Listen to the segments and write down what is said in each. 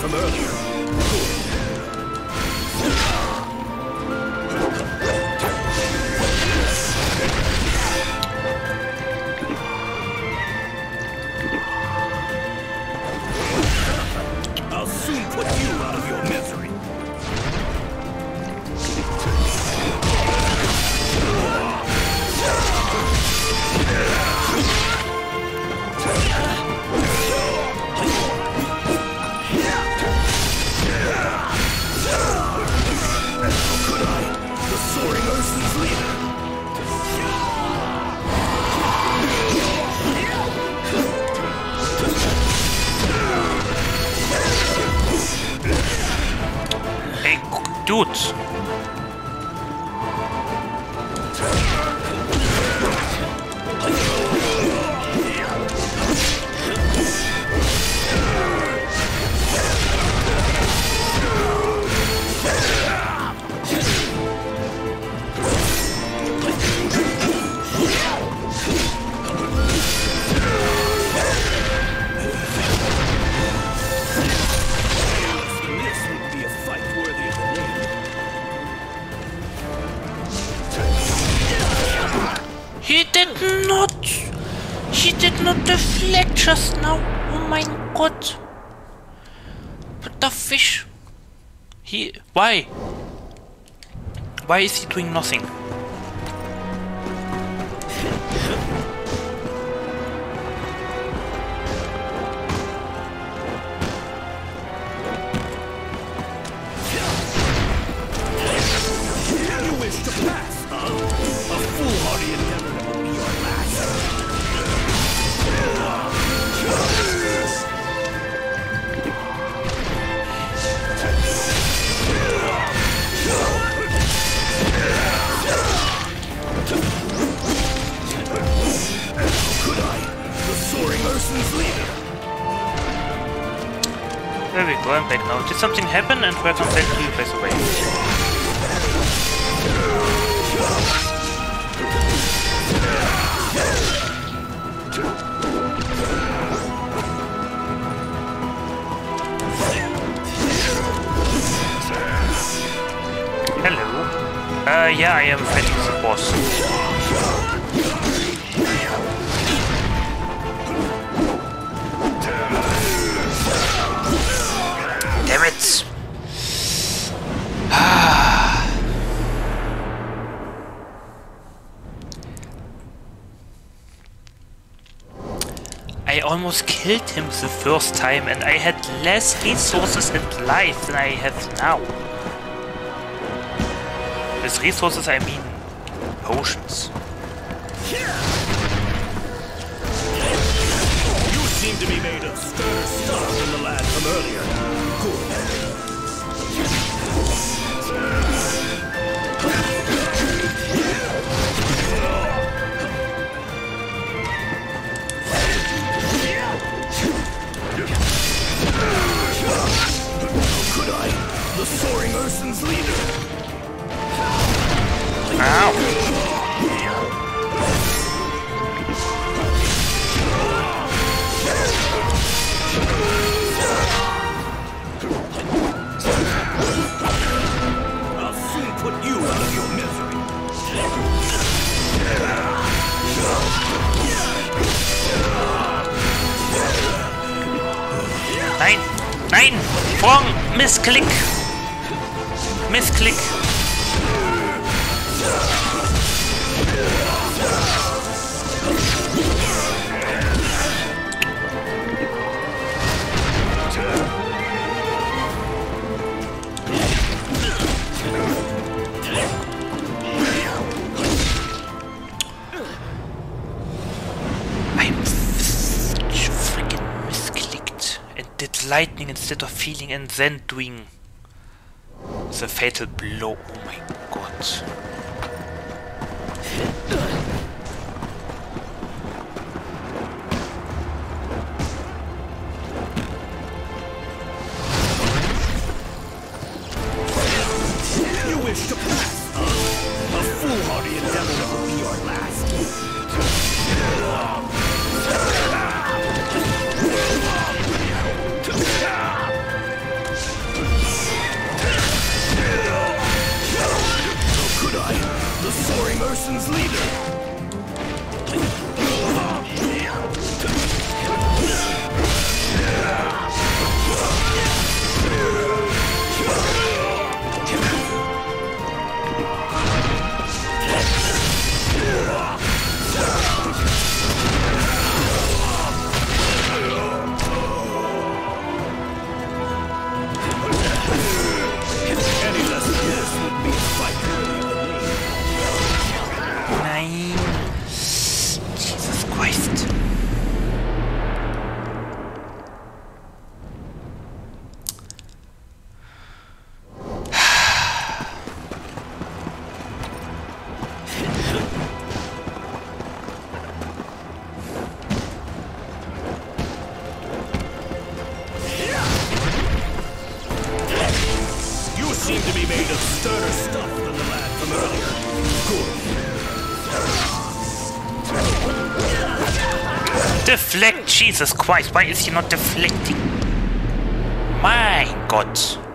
from earlier. I'll soon put you out of your misery. Soaring Urson's leader. Hey, dude. He did not deflect just now. Oh my god. What the fish? Why? Why is he doing nothing? You wish to pass, huh? A foolhardy endeavor that will be your last. Could I? The soaring Urson's leader. There we go, I'm back now. Did something happen and welcome back to you place away. Hello. Yeah, I am fighting the boss. Damn it! I almost killed him the first time and I had less resources and life than I have now. With resources I mean potions. You seem to be made of sterner stuff than the lad from earlier. How could I? The soaring Urson's leader. Ow! I'll soon put you out of your misery. Nein! Nein! Wrong! Missklick! Missklick! Lightning instead of feeling and then doing the fatal blow. Oh my god. You wish to pass, huh? A foolhardy endeavor that will be your last. Deflect! Jesus Christ, why is he not deflecting? My God.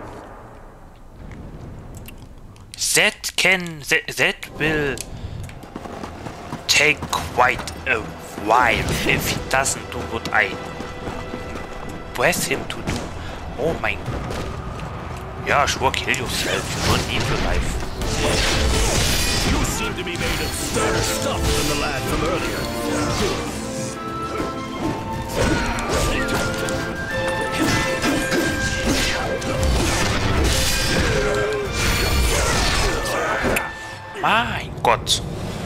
That will take quite a while if he doesn't do what I press him to do. Oh my... Yeah, sure, kill yourself. You don't need your life. You seem to be made of sterner stuff than the lad from earlier. My God.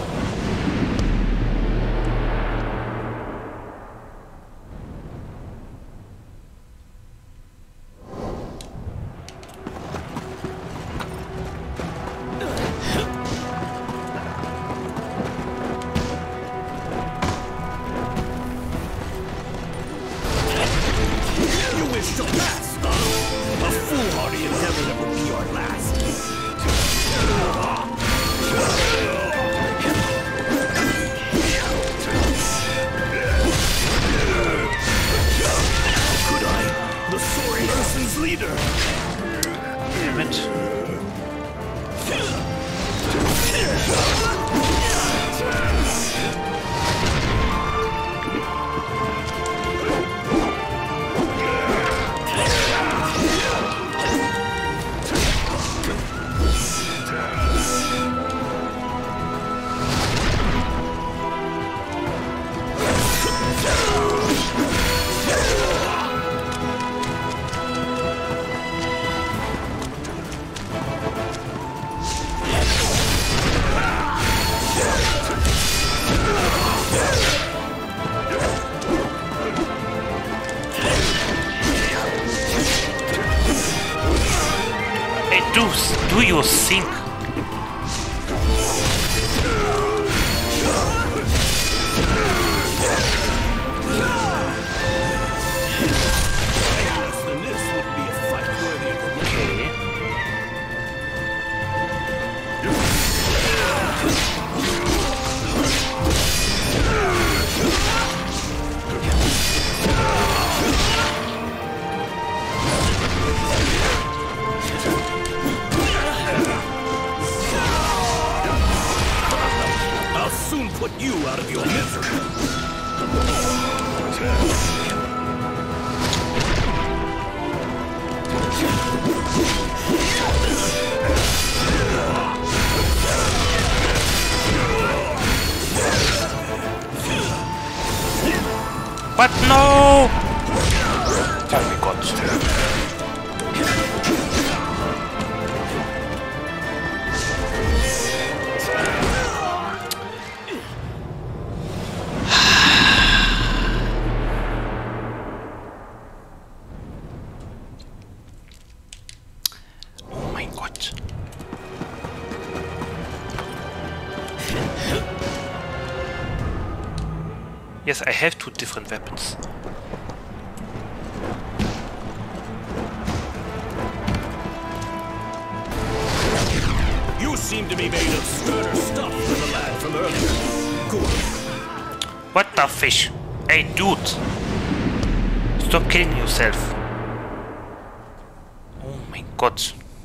Do you think? Put you out of your misery. But no! Oh my God. Yes, I have two different weapons. You seem to be made of sterner stuff than the lad from earlier. Good. What the fish? Hey, dude! Stop killing yourself. Oh my God.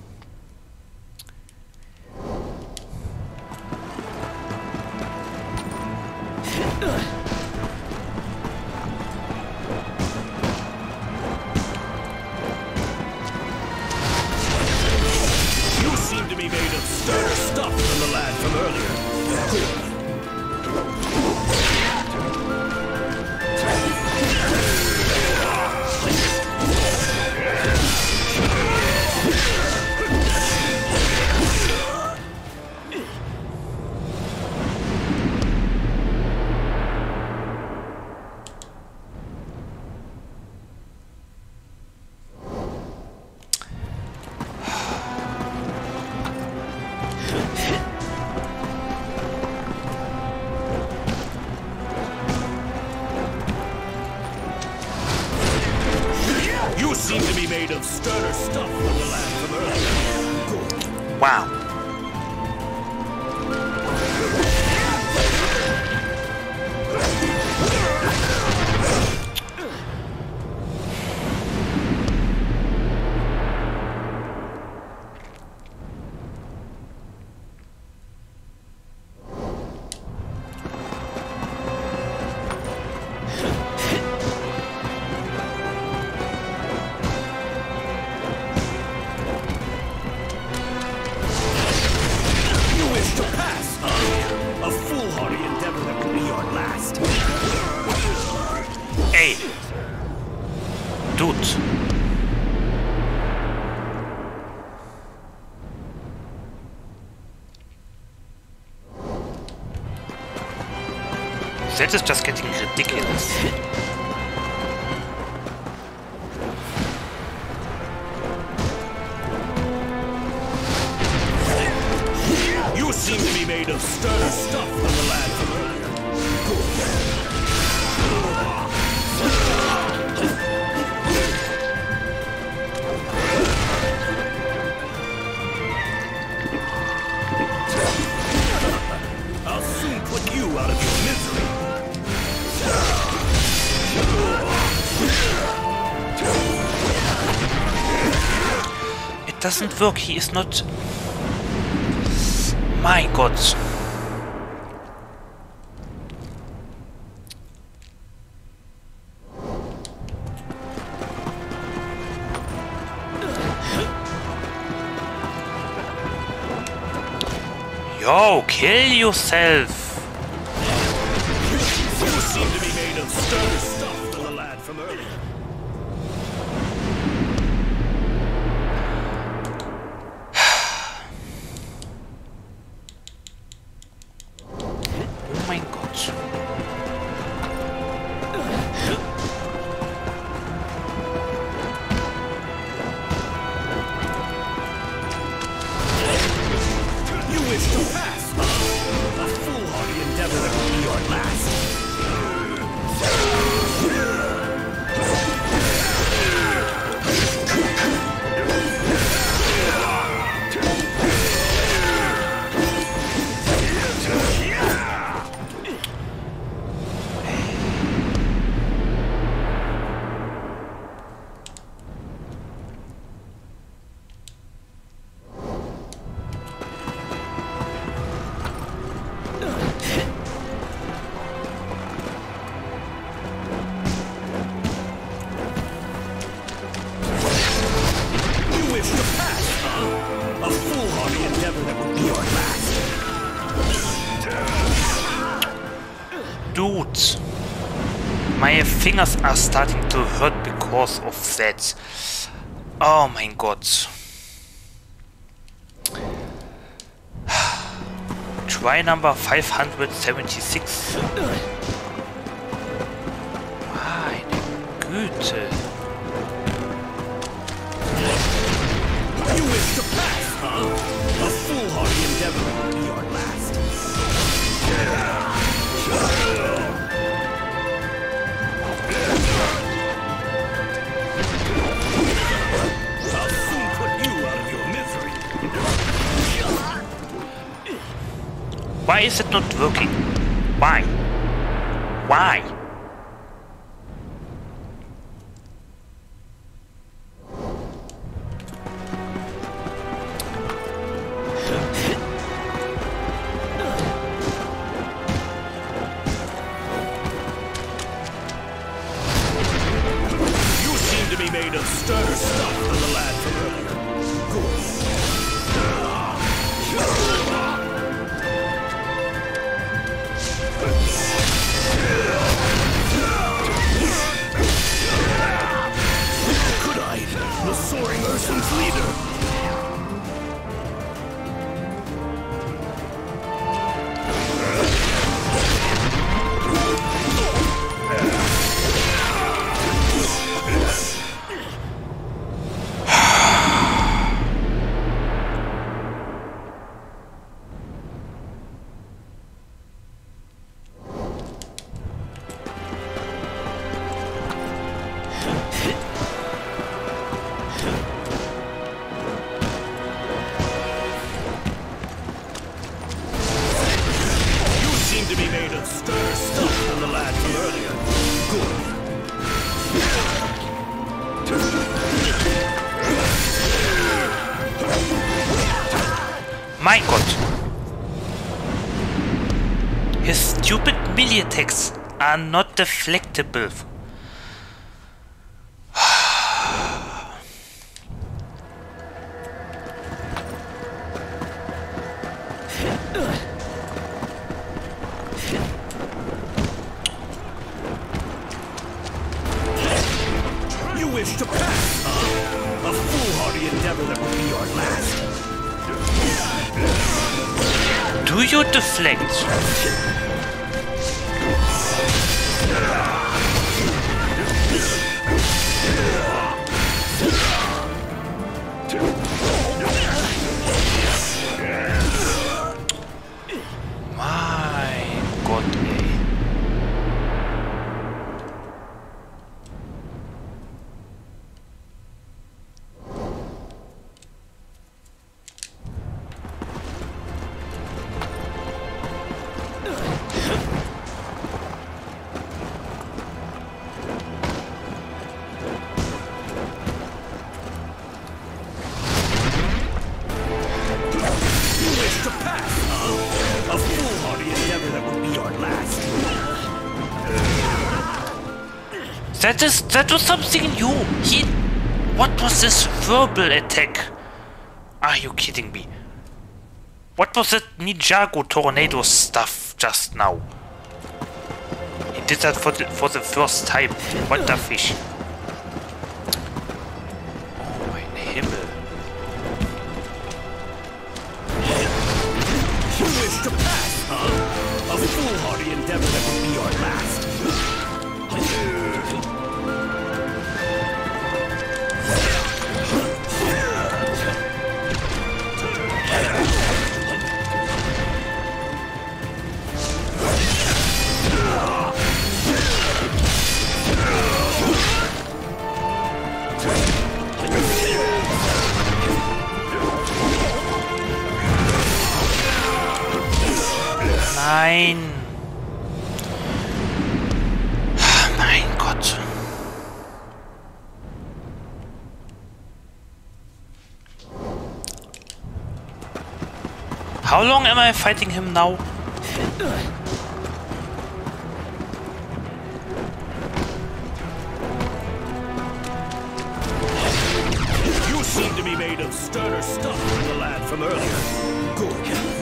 Seem to be made of sterner stuff than the lad from earlier. Wow. You wish to pass, huh? A foolhardy endeavor that will be your last. Ey! Dude! That is just getting ridiculous. You seem to be made of sterner stuff than the lad from earlier. I'll soon put you out of your misery. It doesn't work, he is not... My God. Yo, kill yourself. You seem to be made of sterner stuff than the lad from earlier. Oh mein Gott. You wish to pass, huh? A foolhardy endeavor that will be your last. Dude, my fingers are starting to hurt because of that. Oh mein Gott. Try number 576. Meine Güte. You wish to pass, huh? A foolhardy endeavor will be your last. I'll soon put you out of your misery. Why is it not working? Why? Why? Made of sterner stuff than the lad from earlier. Could I? The soaring Urson's leader. To be made of sterner stuff than the lad from earlier. My God. His stupid melee attacks are not deflectable. You wish to pass, huh? A foolhardy endeavor that will be your last. Do you deflect? My God, ey. That was something new. What was this verbal attack? Are you kidding me? What was that Ninjago tornado stuff just now? He did that for the first time. What the fish? Oh mein Himmel. You wish to pass, huh? A foolhardy endeavor that will be your last. Nein. Mein Gott. How long am I fighting him now? You seem to be made of sterner stuff than the lad from earlier. Good.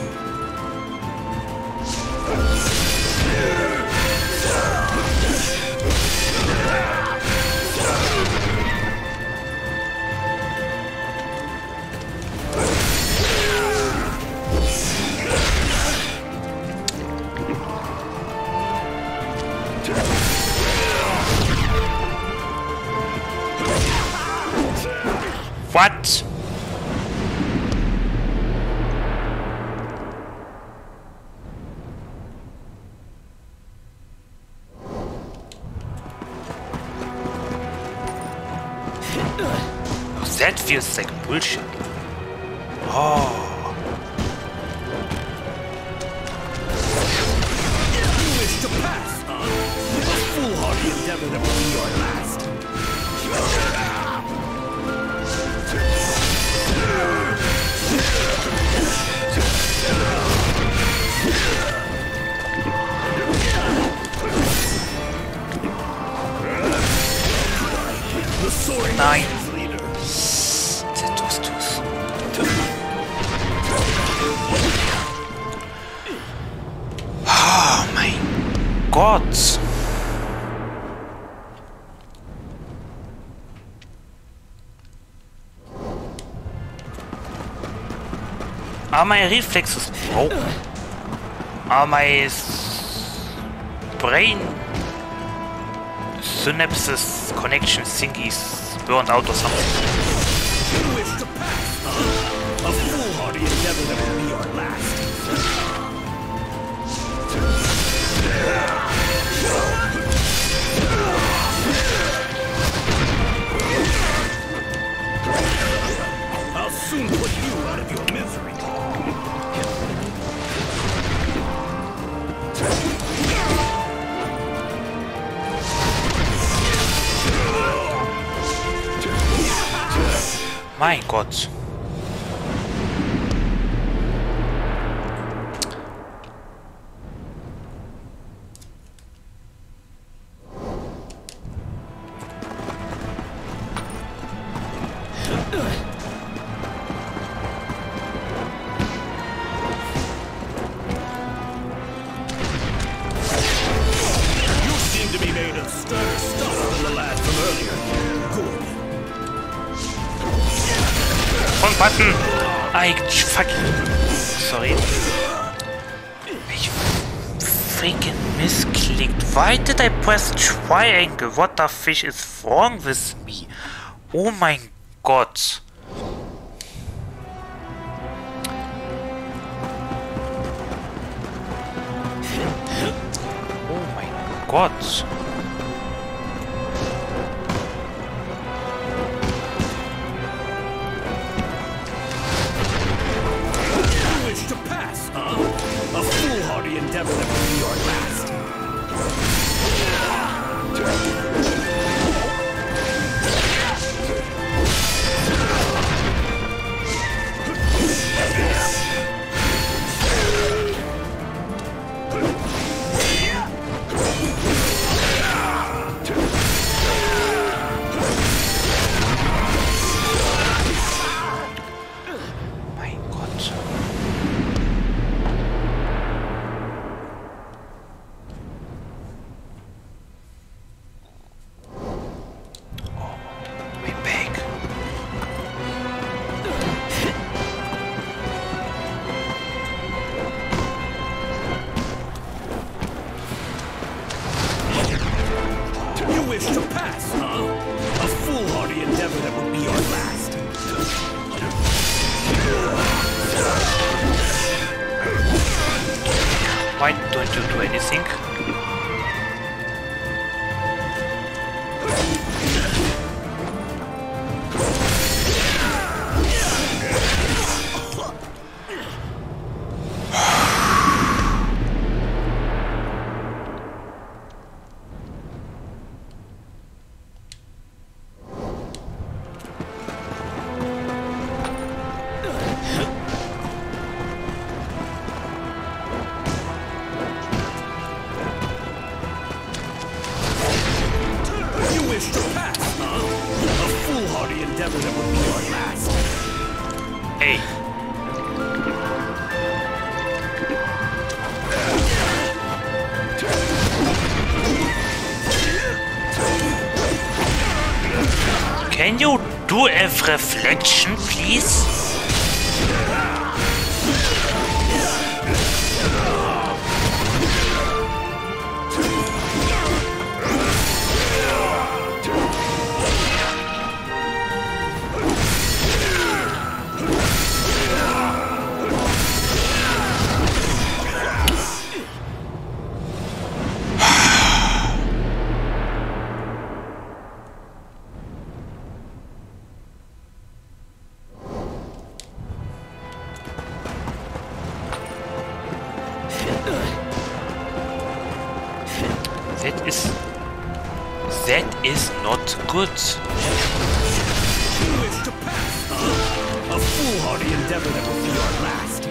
What? That feels like bullshit. Oh. You wish to pass, huh? A foolhardy endeavor that will be your last. The soaring Nein. leader. Das tust du's. Oh mein Gott. Are my reflexes broken? Are my brain synapses connection thingies burned out or something? You wish to pass, huh? A foolhardy endeavor that will be your last. I'll soon put you out of your misery. Mein Gott. sterner stuff than the lad from earlier. Good. Wrong button! I fucking... Sorry. Ich freaking misclicked. Why did I press triangle? What the fish is wrong with me? Oh mein Gott. Oh mein Gott. To pass, huh? A foolhardy endeavor that will be your last. Mein Gott. Why don't you do anything? Hey. Can you do a reflection, please? That is not good. You wish to pass, huh? A foolhardy endeavor that will be your last.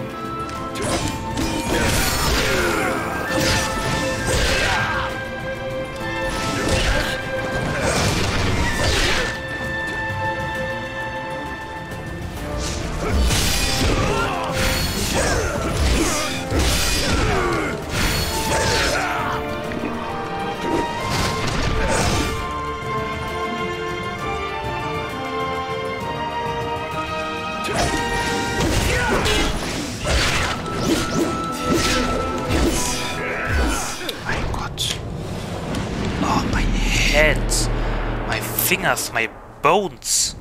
Mein Gott. Oh, my head. My fingers, my bones.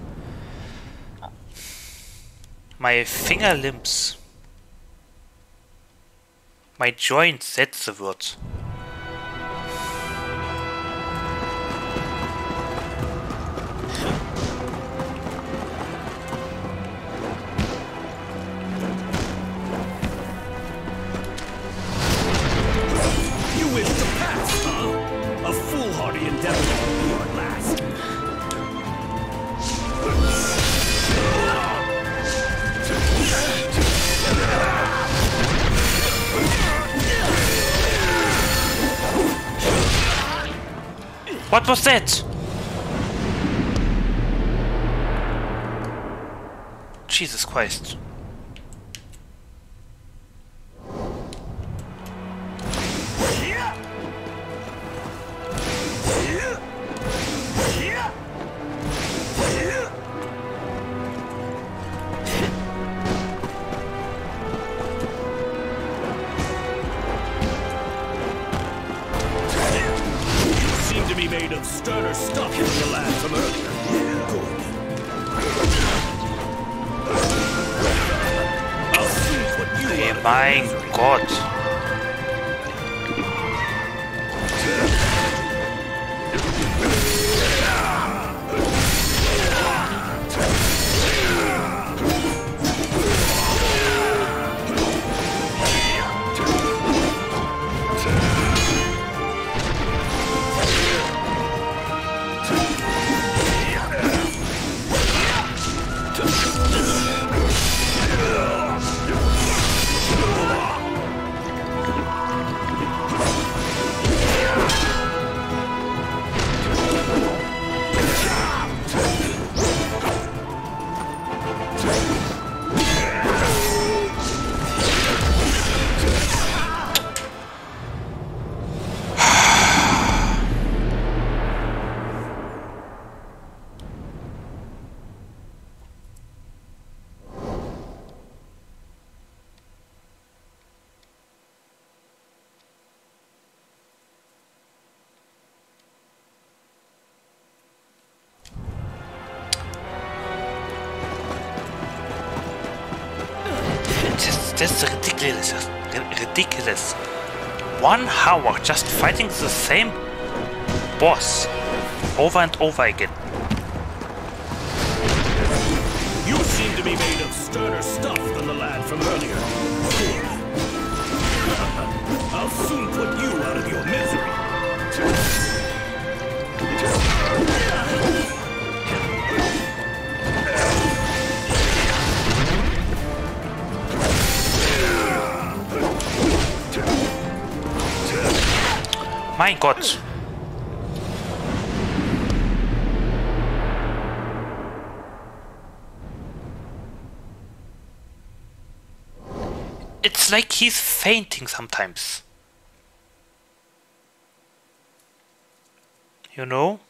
My finger limbs. My joints, that's the word. What was that? Jesus Christ. made of sterner stuff than the lad from earlier. Good. I'll see what you Hey, are. mein Gott. That's ridiculous. Ridiculous. 1 hour just fighting the same boss over and over again. You seem to be made of sterner stuff than the lad from earlier. Good. I'll soon put you out of your misery. My God. It's like he's fainting sometimes. You know?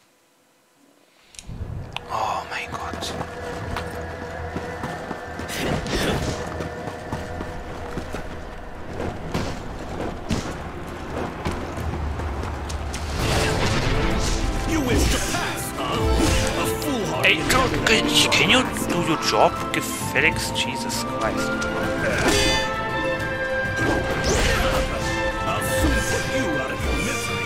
Oh my God. You wish to pass, huh? A foolhardy Hey, dude, can you do your job, Felix? Jesus Christ. I'll soon put you out of your misery.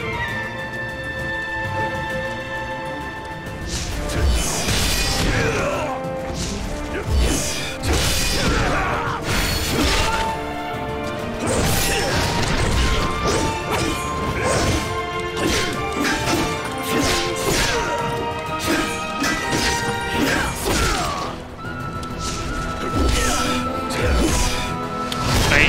Hey.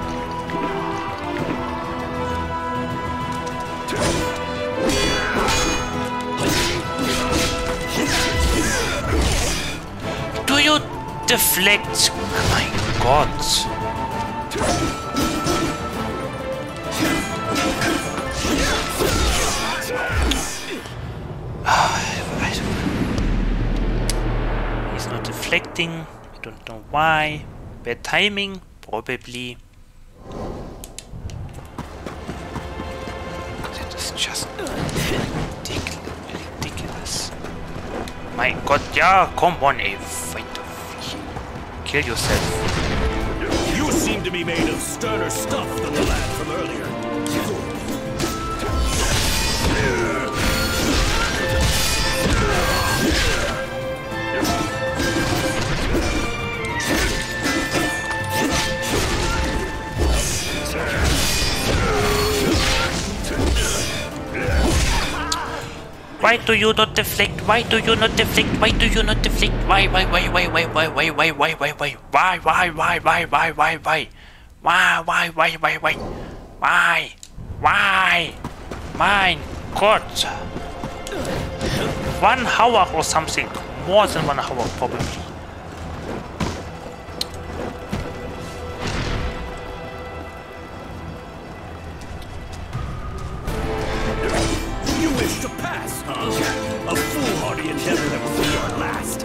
Do you deflect? My God. He's not deflecting. I don't know why. Bad timing, probably. That is just ridiculous. My God, yeah, come on, fight the fish. Kill yourself. You seem to be made of sterner stuff than the lad from earlier. Why do you not deflect? Why do you not deflect? Why do you not deflect? Why? Why? My God! 1 hour or something. More than 1 hour, probably. You wish to pass, huh? A foolhardy endeavor that will be our last.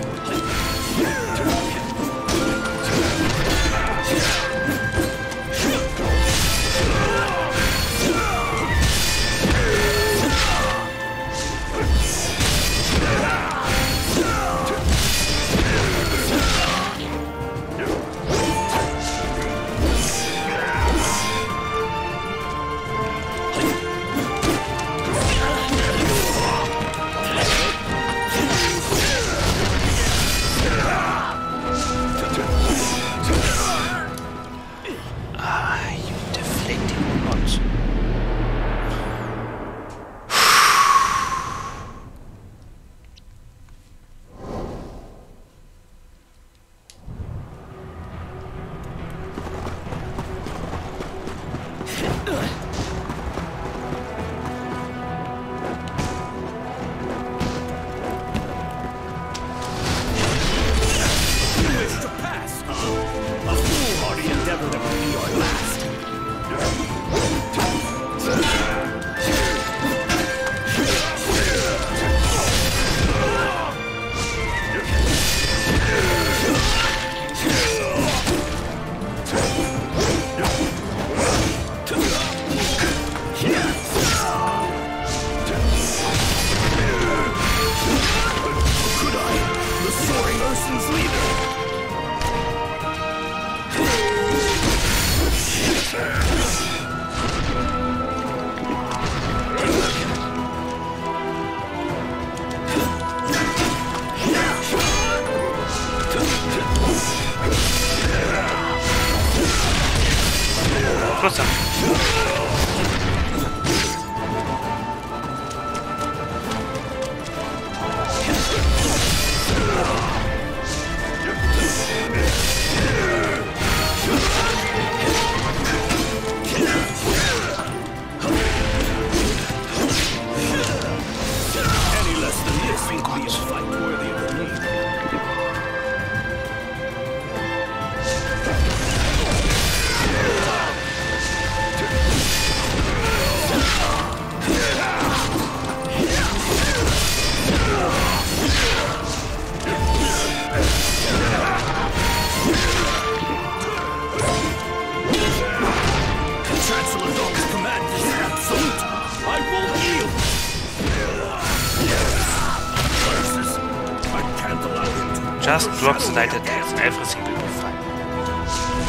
Just block the light attacks and everything will be fine.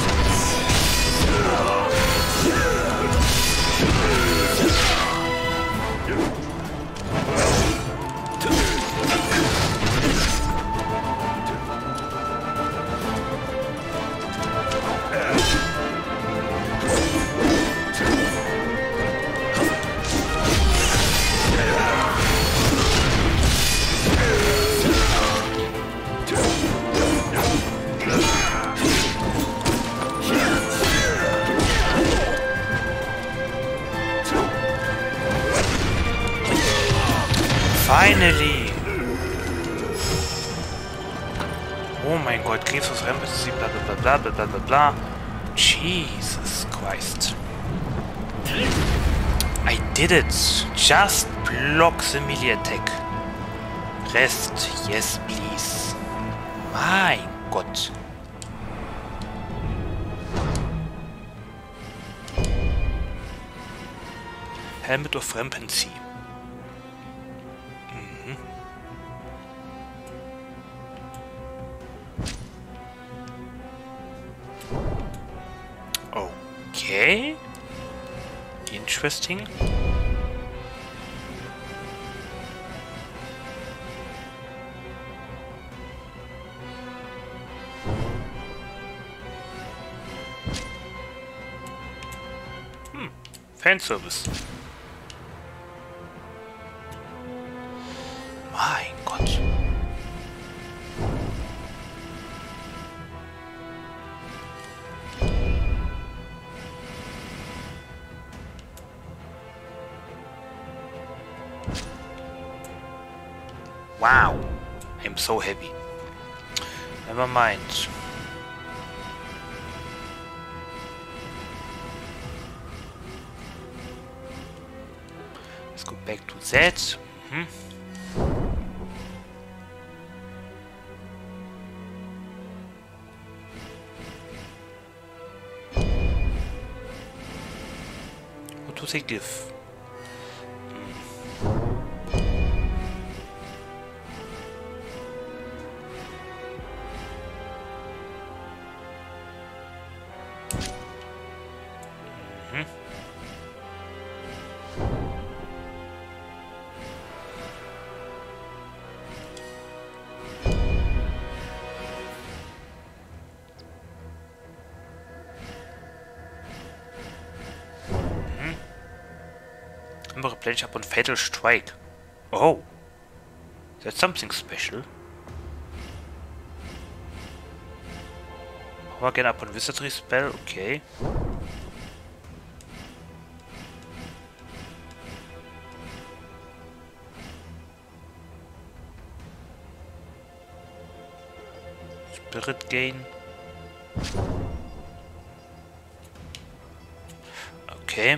Finally! Oh mein Gott, Griefs Rempes, bla bla bla bla bla bla bla. Jesus Christ. I did it! Just block the melee attack. Rest, yes please. Mein Gott. Helmet of Rampancy. Okay. Interesting. Fanservice. Mein Gott. Wow, I'm so happy. Never mind. Let's go back to that. What do they give? Replenish upon Fatal Strike. Oh, that's something special. Power again upon Wizardry spell. Okay. Spirit gain. Okay.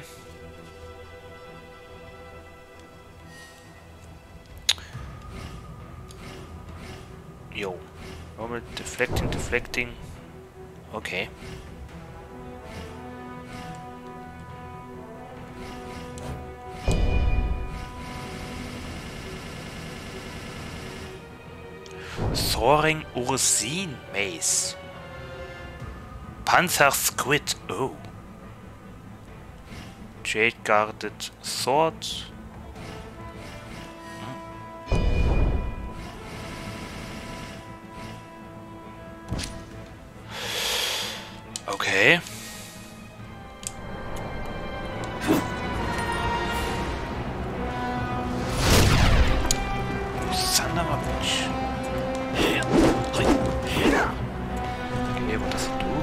Yo. Normal deflecting. Okay. Soaring Ursine Mace. Panzer Squid. Oh. Jade Guarded Sword. Okay. Son of a bitch. Okay, what does it do?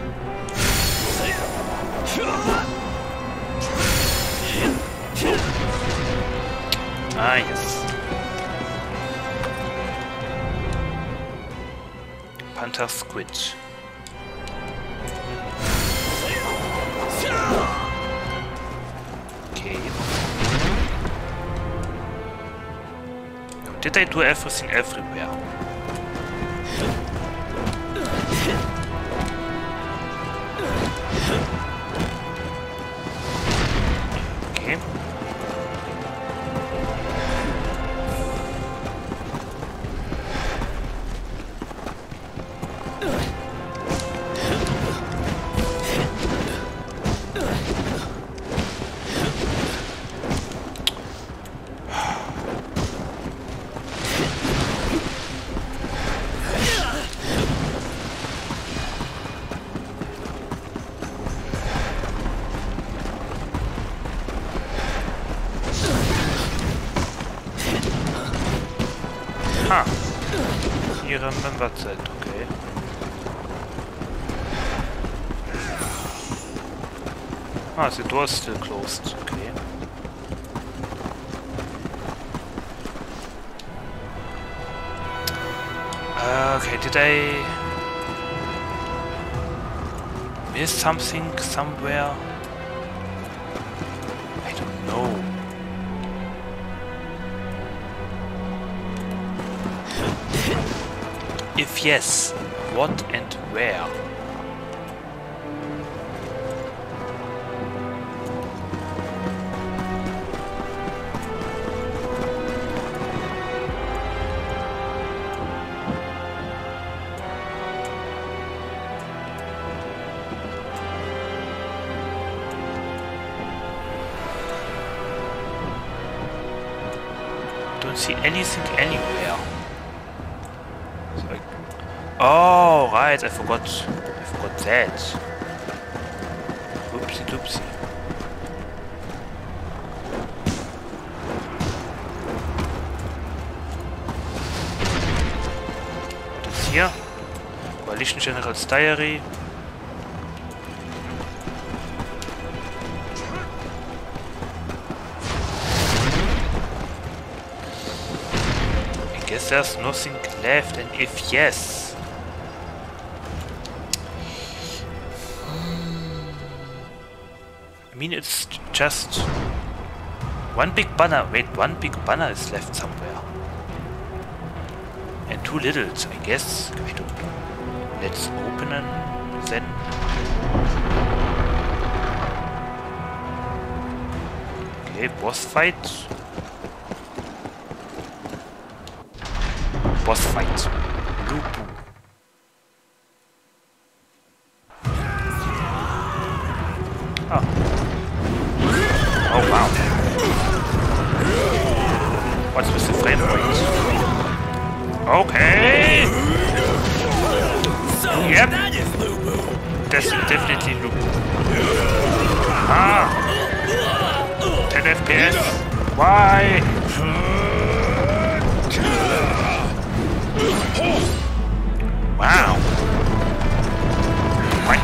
Ah, yes. Panther Squid. Okay. Did I do everything everywhere? Okay. Huh. He remembered that, okay. Ah, the door is still closed, okay. Okay, did I miss something somewhere? I don't know. If yes, what and where? Don't see anything anywhere. So oh, right, I forgot that. Oopsie doopsie. What is here? Coalition General's Diary. I guess there's nothing left, and if yes, I mean it's just one big banner. Wait, one big banner is left somewhere, and two littles. I guess I don't know. Let's open them then. Okay, boss fight. Boss fight. Lupu. Oh. Oh wow. What's with the frame rate? Okay. So Yep. that is Lupu. That's definitely Lupu. Ah. 10 FPS. Why? Wow. What?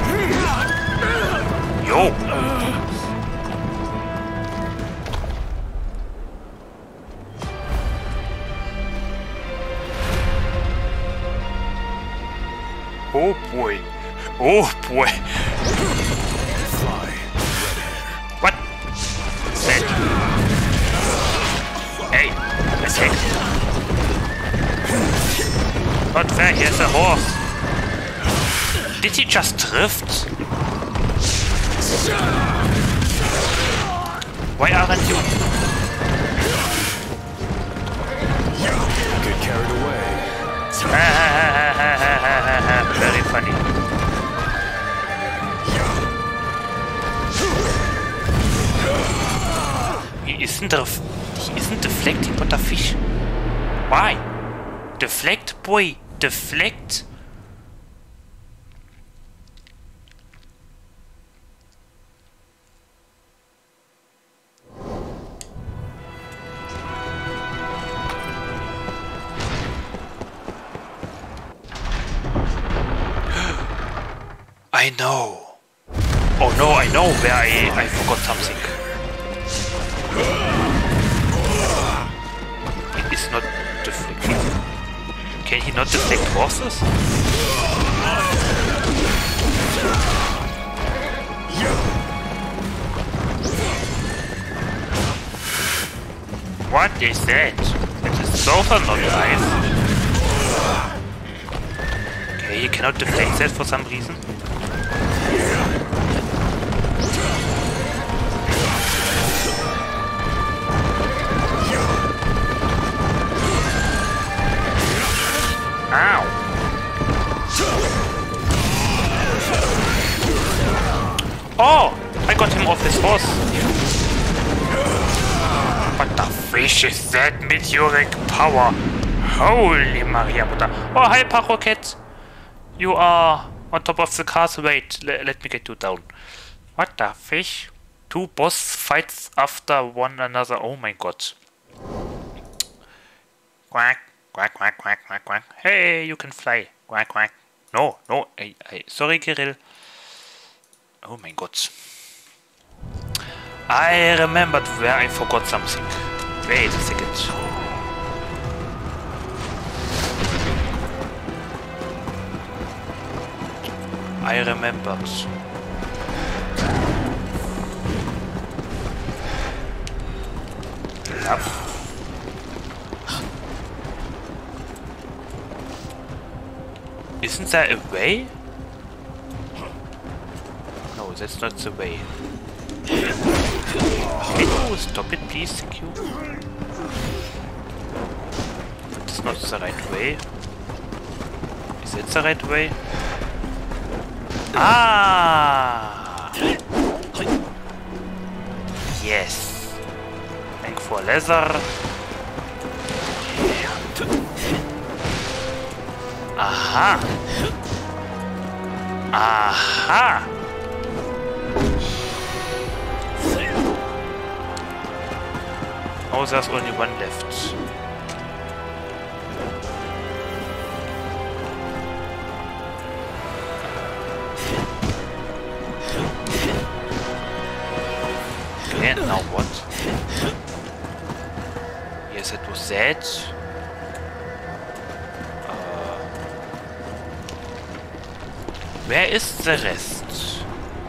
Yo. Oh boy. Oh boy. Fly. What? That. Hey, attack. Not fair, here's a horse. Did he just drift? Why aren't you? Get carried away. Very funny. He isn't deflecting, what the fish? Why? Deflect, boy, deflect. I know. Oh no, I know where I forgot something. It is not deflecting. Can he not deflect horses? What is that? That is also not nice. Okay, you cannot deflect that for some reason. Ow! Oh! I got him off his horse. What the fish is that meteoric power? Holy Maria Mutter. Oh, hi Paroquet. You are on top of the castle. Wait, let me get you down. What the fish? Two boss fights after one another. Oh my god. Quack. Quack, quack, quack, quack, quack. Hey, you can fly. Quack, quack. No, no. Sorry, Kirill. Oh mein Gott. I remembered where I forgot something. Wait a second. I remembered. Yep. Isn't there a way? No, that's not the way. Can you stop it, please? Thank you. That's not the right way. Is that the right way? Ah! Yes. Thank for leather. Aha! Aha! Oh, there's only one left. Okay, and now what? Yes, it was that. Where is the rest?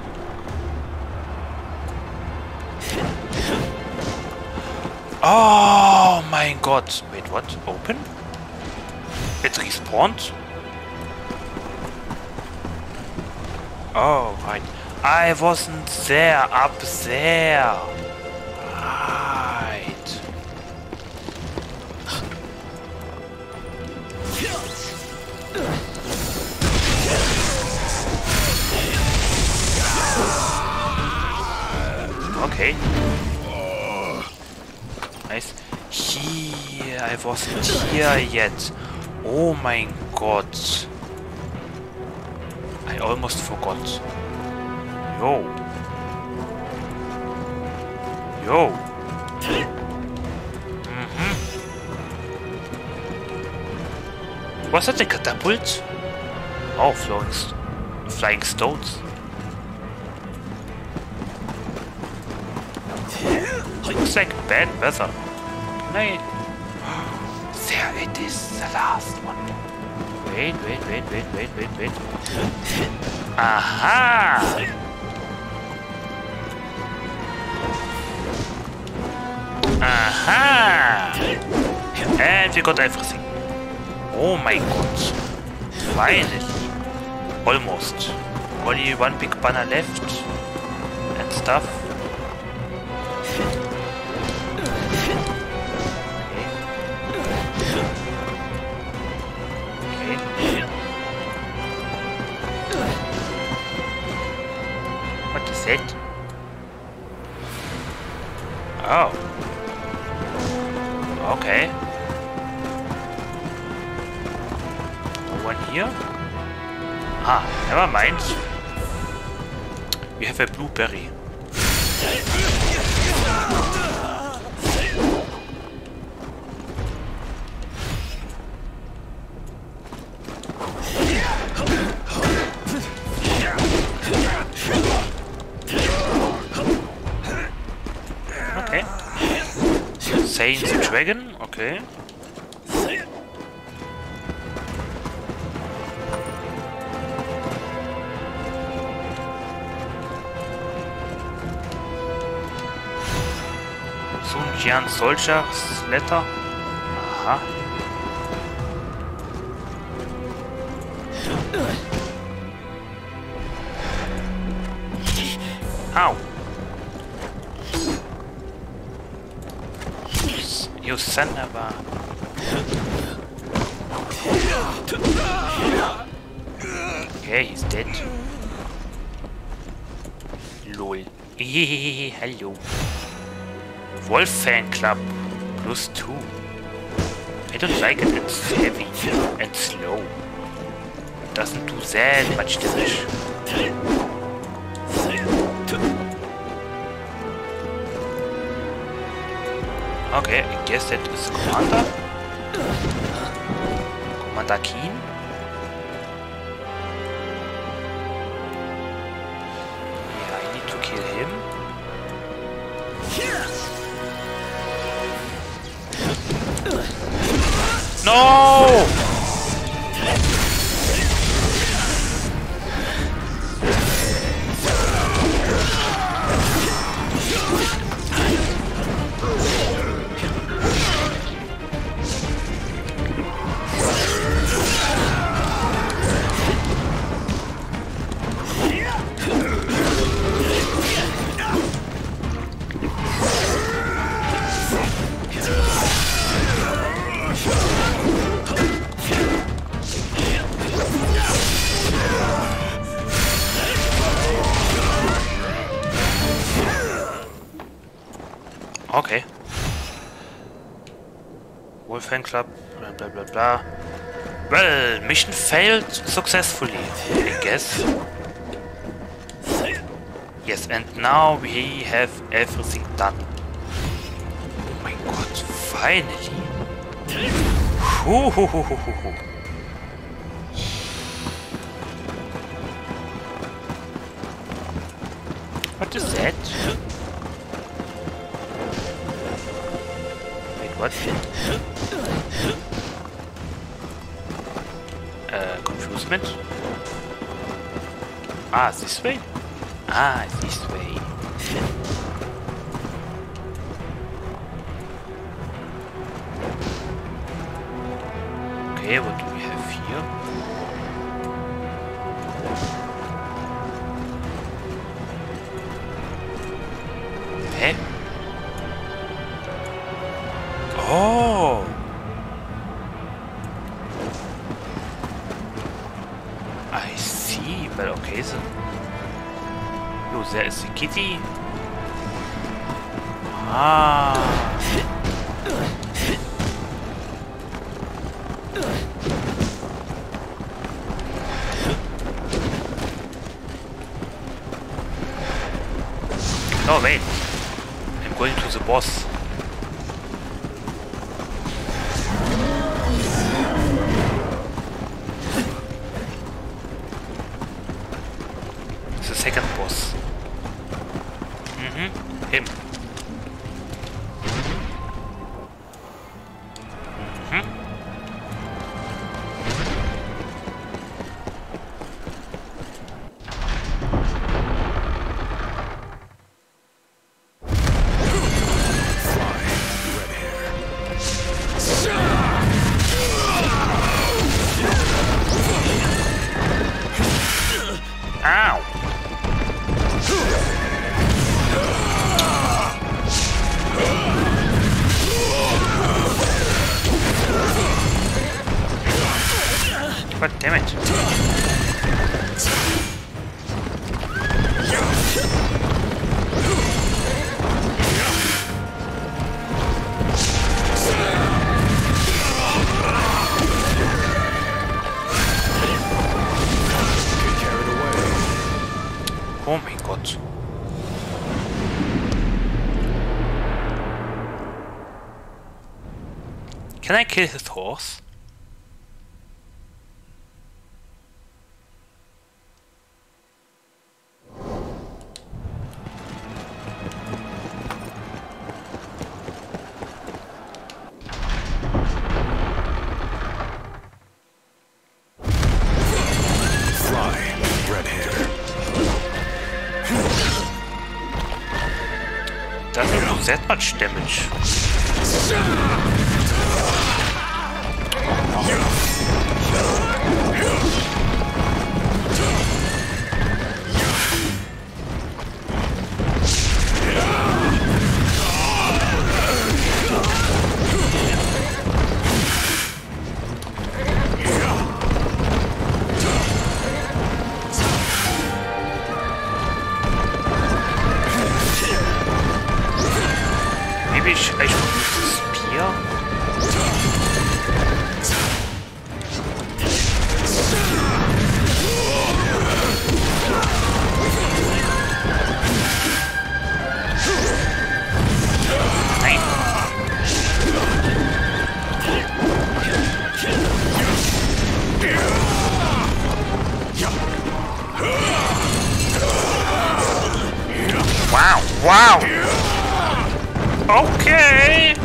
Oh my god. Wait, what? Open? It respawned? Oh, right. I wasn't there, up there. Right. Okay. Nice. Here, I wasn't here yet. Oh mein Gott. I almost forgot. Yo. Yo. Was that a catapult? Oh, flying stones. Looks like bad weather. No. There it is, the last one. Wait. Aha! Aha! And we got everything. Oh my god. Finally. Almost. Only one big banner left. And stuff. What is it? Oh. Okay. No one here? Ah, never mind. We have a blueberry. Okay. Saint the Dragon, okay. Sun Soldier's letter. Aha. Ow. You son of a... Okay, he's dead. Lol. Hello. Wolf Fan Club. +2. I don't like it. It's heavy and slow. It doesn't do that much damage. Okay, I guess that is Commander. Commander Keen? Yeah, I need to kill him. No! Okay. Wolfgang Club, blah blah blah blah. Well, mission failed successfully, I guess. Yes, and now we have everything done. Oh my god, finally! What is that? What? Confusement? Ah, this way? Ah, this way. Okay, what do we have here? Hey? Oh! I see. Well, okay, so... Oh, there is the kitty. Ah! Oh, wait. I'm going to the boss. Second boss. Him. Ow! God damn it. Oh my god. Can I kill his horse? Doesn't do that much damage. Maybe I should use the spear. Okay.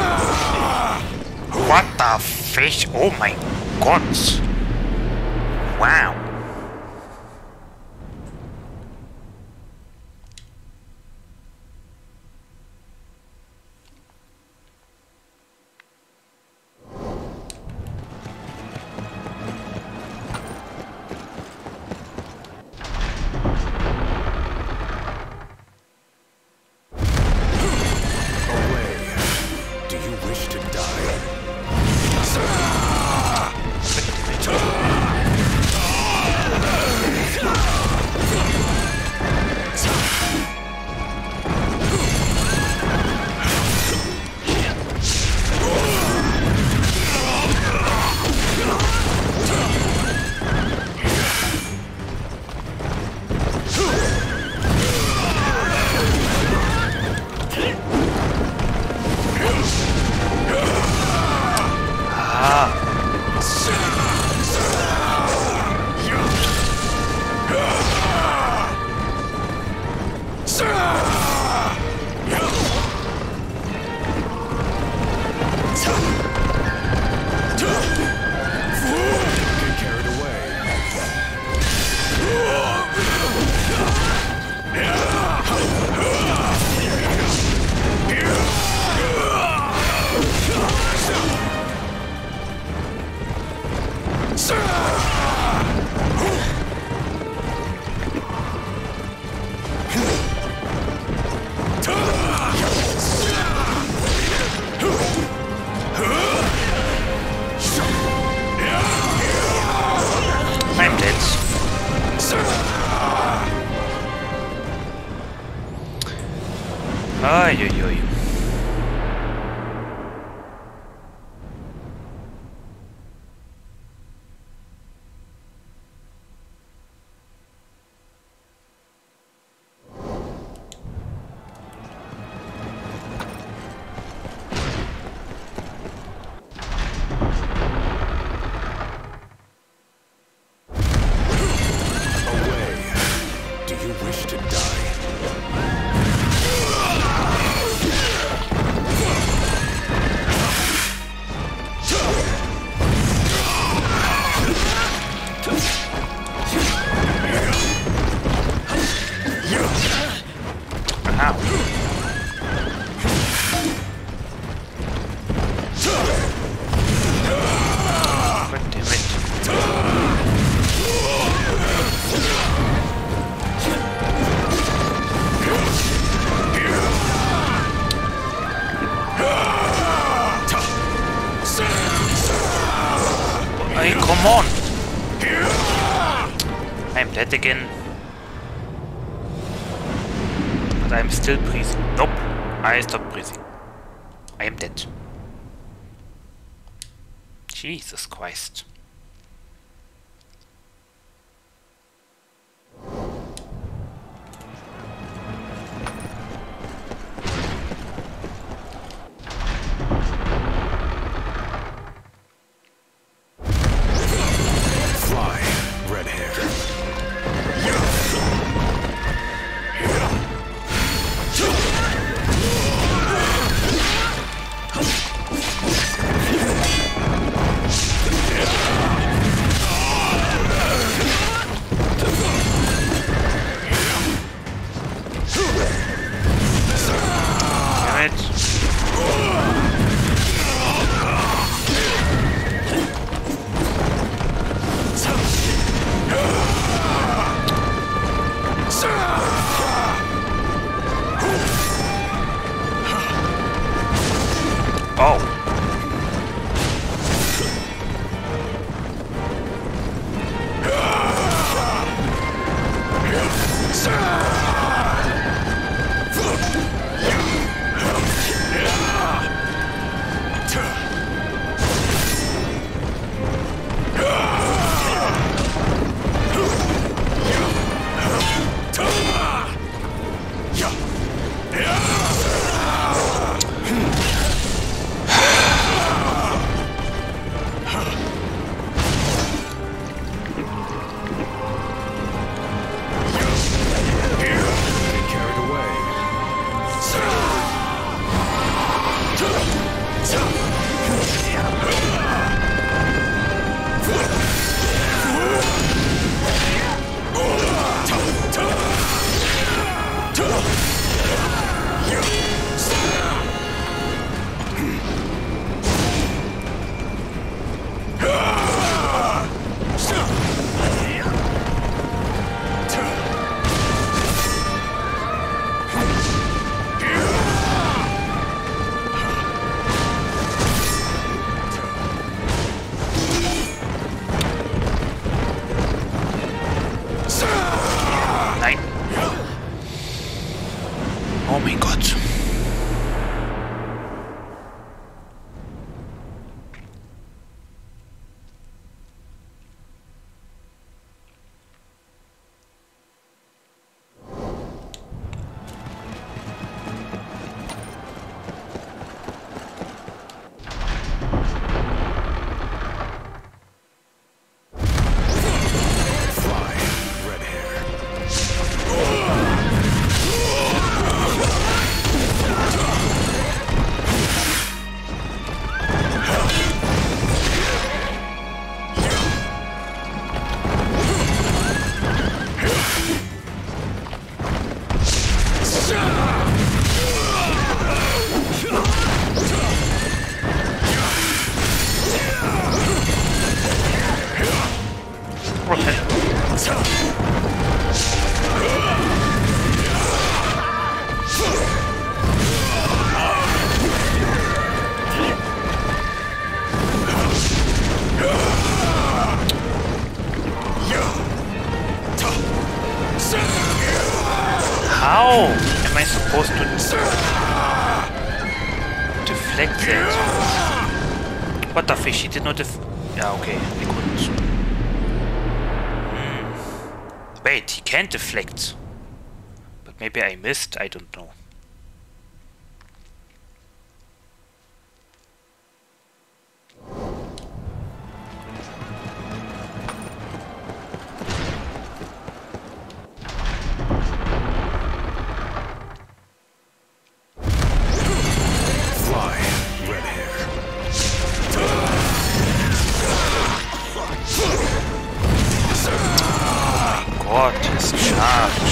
What the fish? Oh my god. Wow. I'm dead. Ay, ay, ay. Hey, come on! I'm dead again. But I'm still breathing. Nope, I stopped breathing. I am dead. Jesus Christ. I supposed to deflect that? What the fish? He did not yeah, okay, I couldn't. Wait, he can deflect. But maybe I missed, I don't know. God, his charge.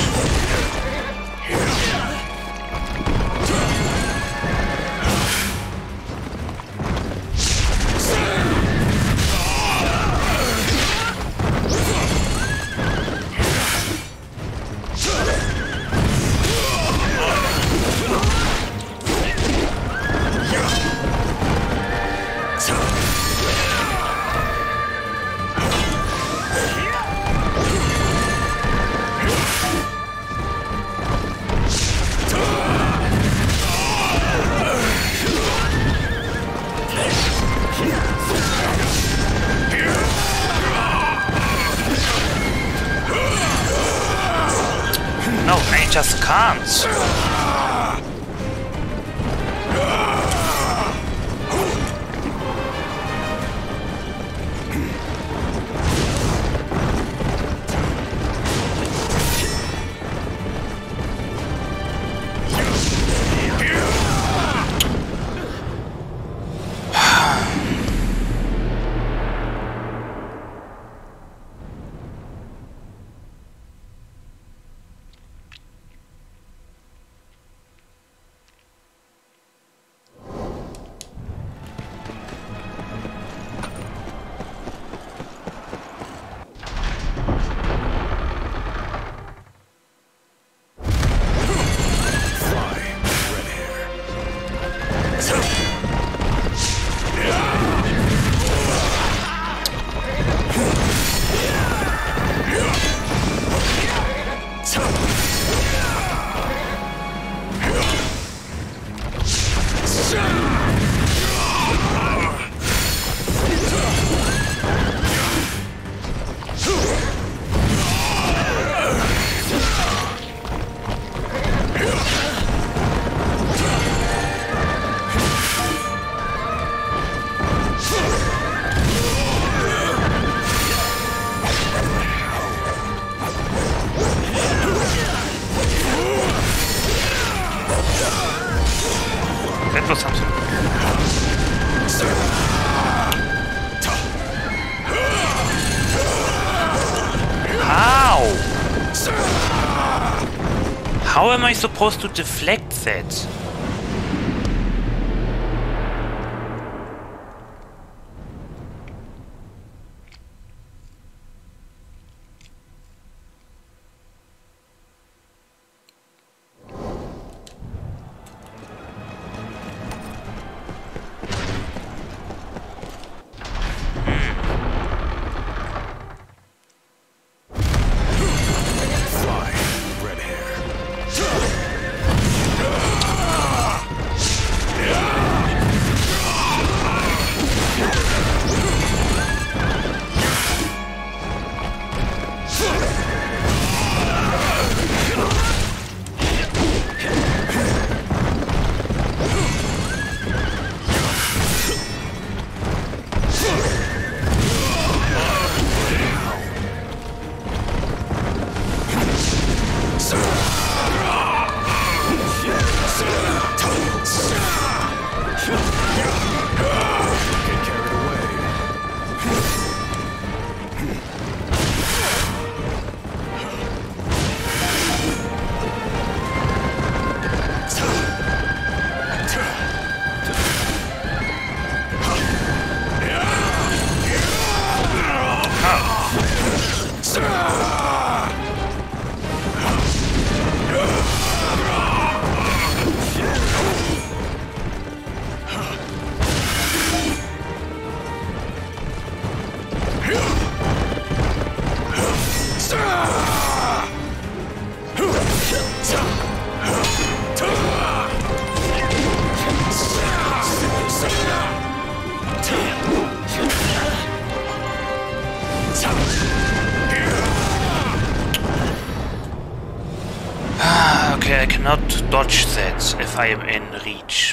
No, I just can't. That was something. How? How am I supposed to deflect that? cannot dodge that if I am in reach.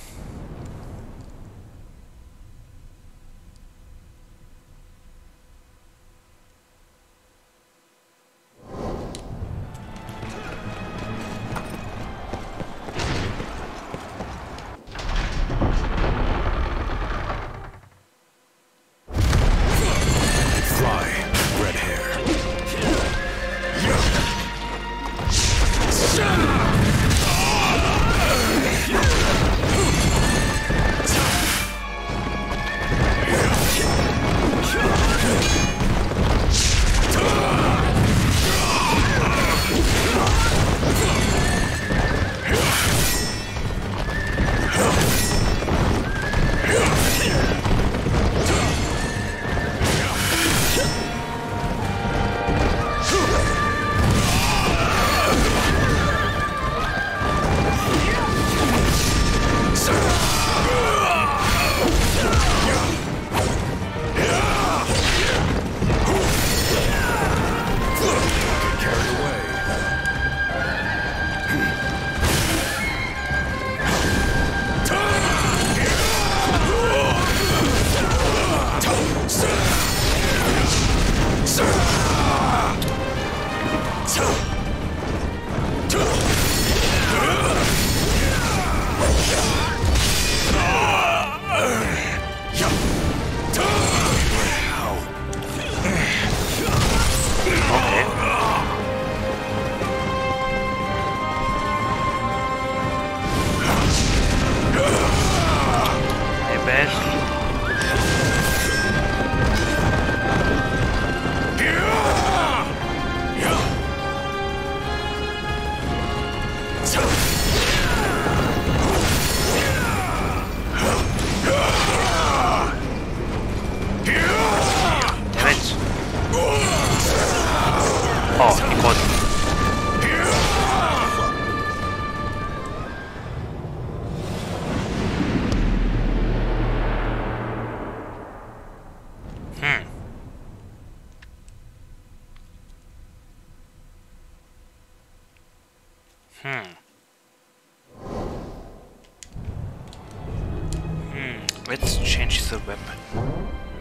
Let's change the weapon.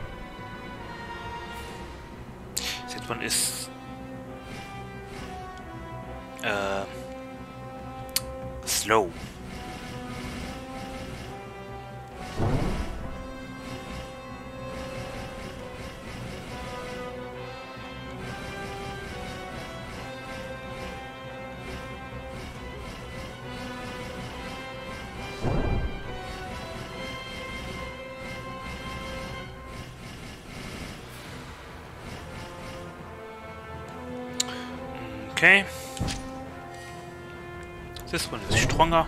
That one is slow. Okay. This one is stronger.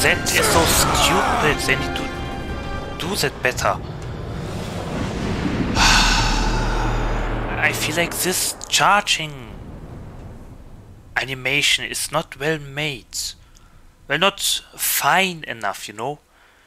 That is so stupid. They need to do that better. I feel like this charging animation is not well made. Well, not fine enough, you know?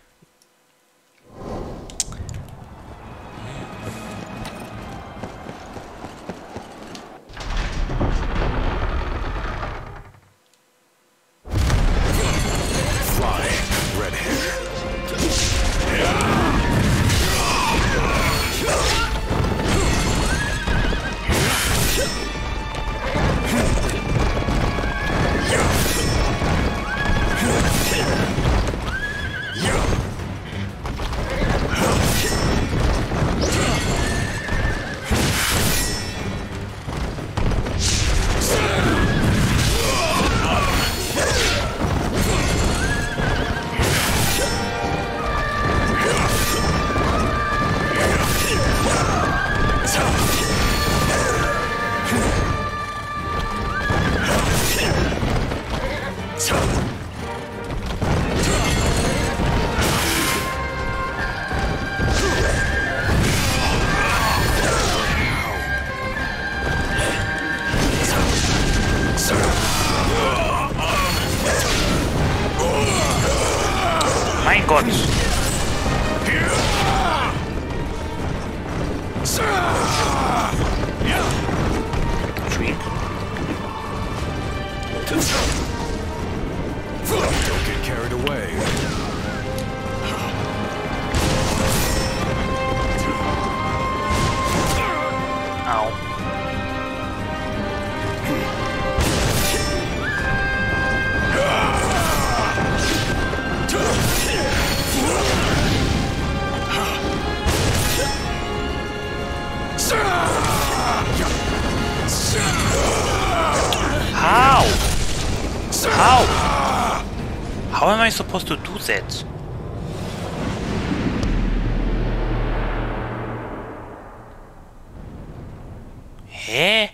Mein Gott! Drink. Don't get carried away. Ow. How? How? How am I supposed to do that? Hä?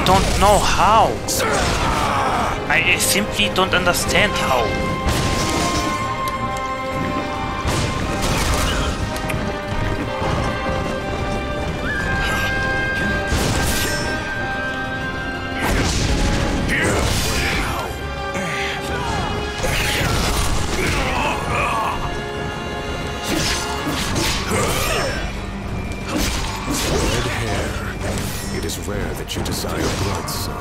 don't know how. I simply don't understand how. It is rare that you desire blood, so...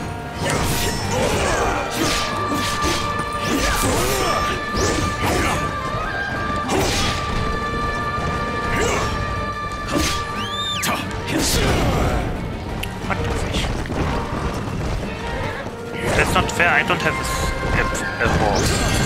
What the fish? That's not fair, I don't have a horse.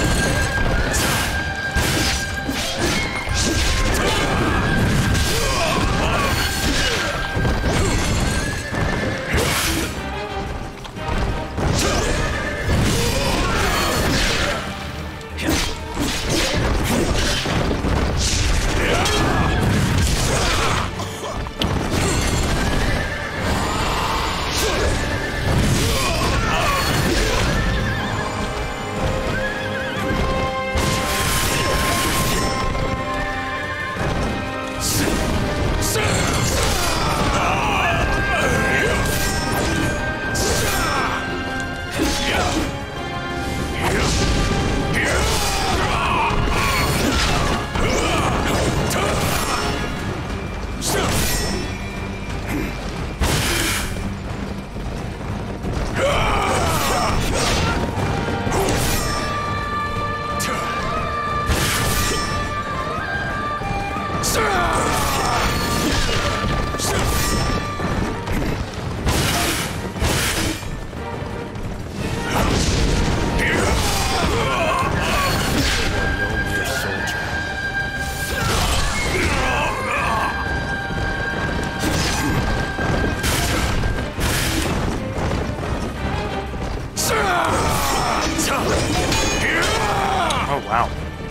Oh wow.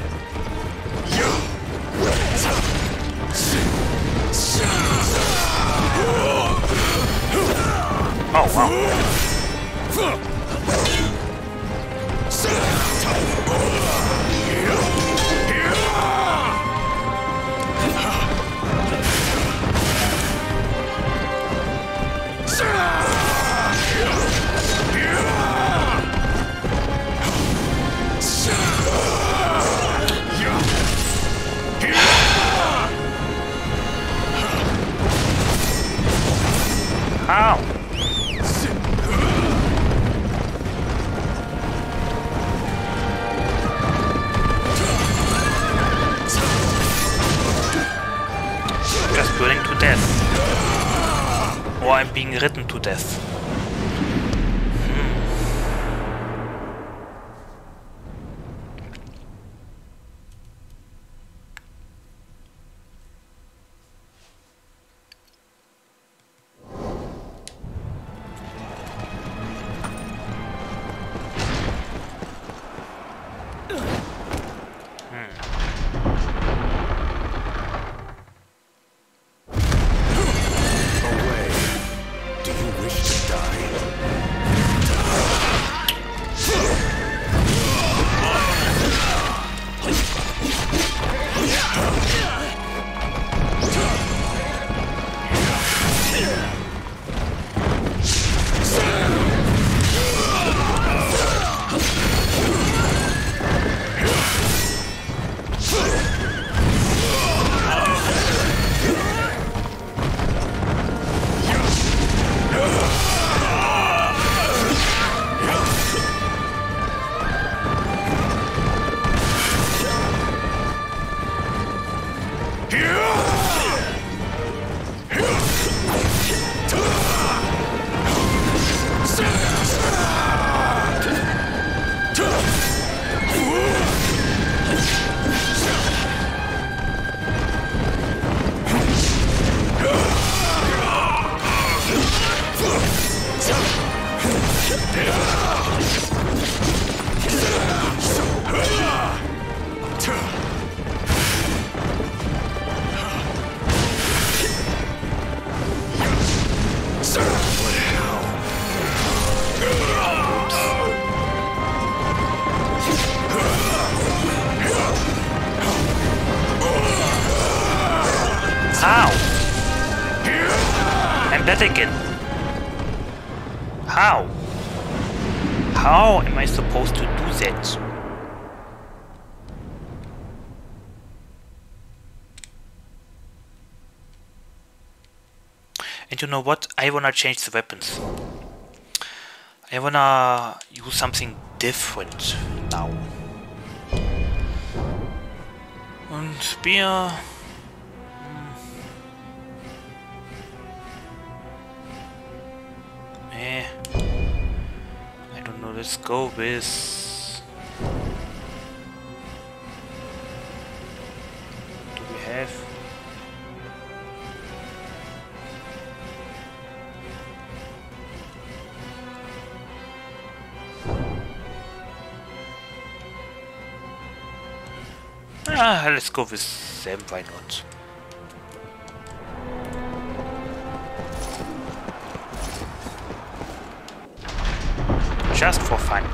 Oh wow. How? Just burning to death. Or I'm being ridden to death. Away. Do you wish to die? that again? How? How am I supposed to do that? And you know what? I wanna change the weapons. I wanna use something different now. Und Spear. I don't know, let's go with... What do we have? Let's go with them, why not? Just for fun.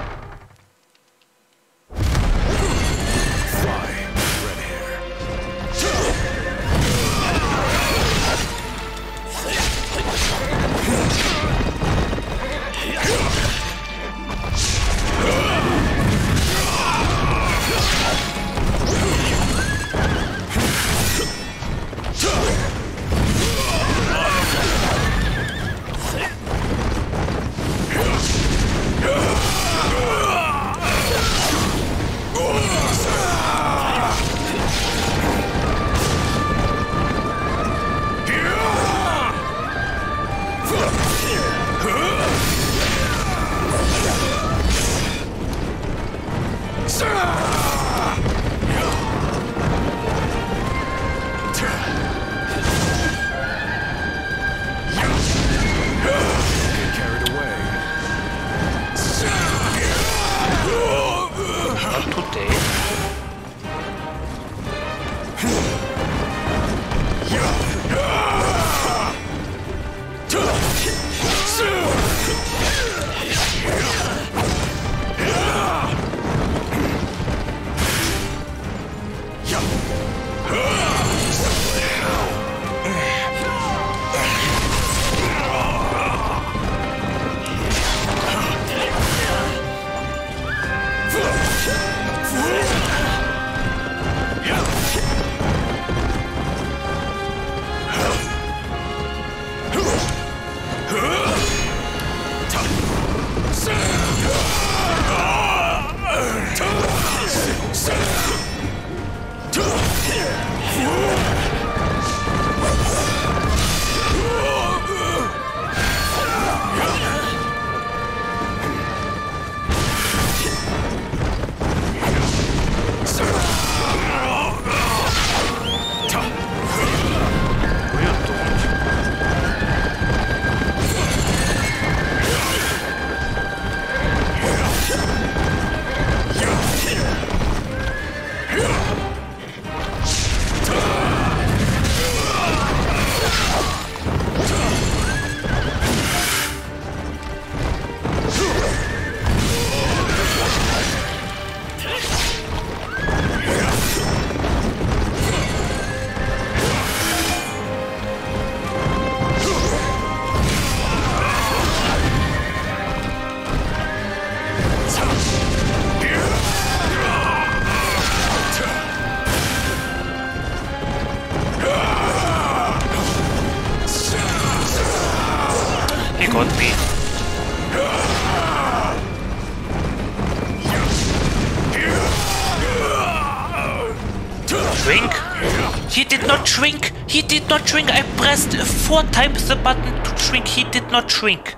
Shrink! He did not shrink! I pressed 4 times the button to shrink. He did not shrink.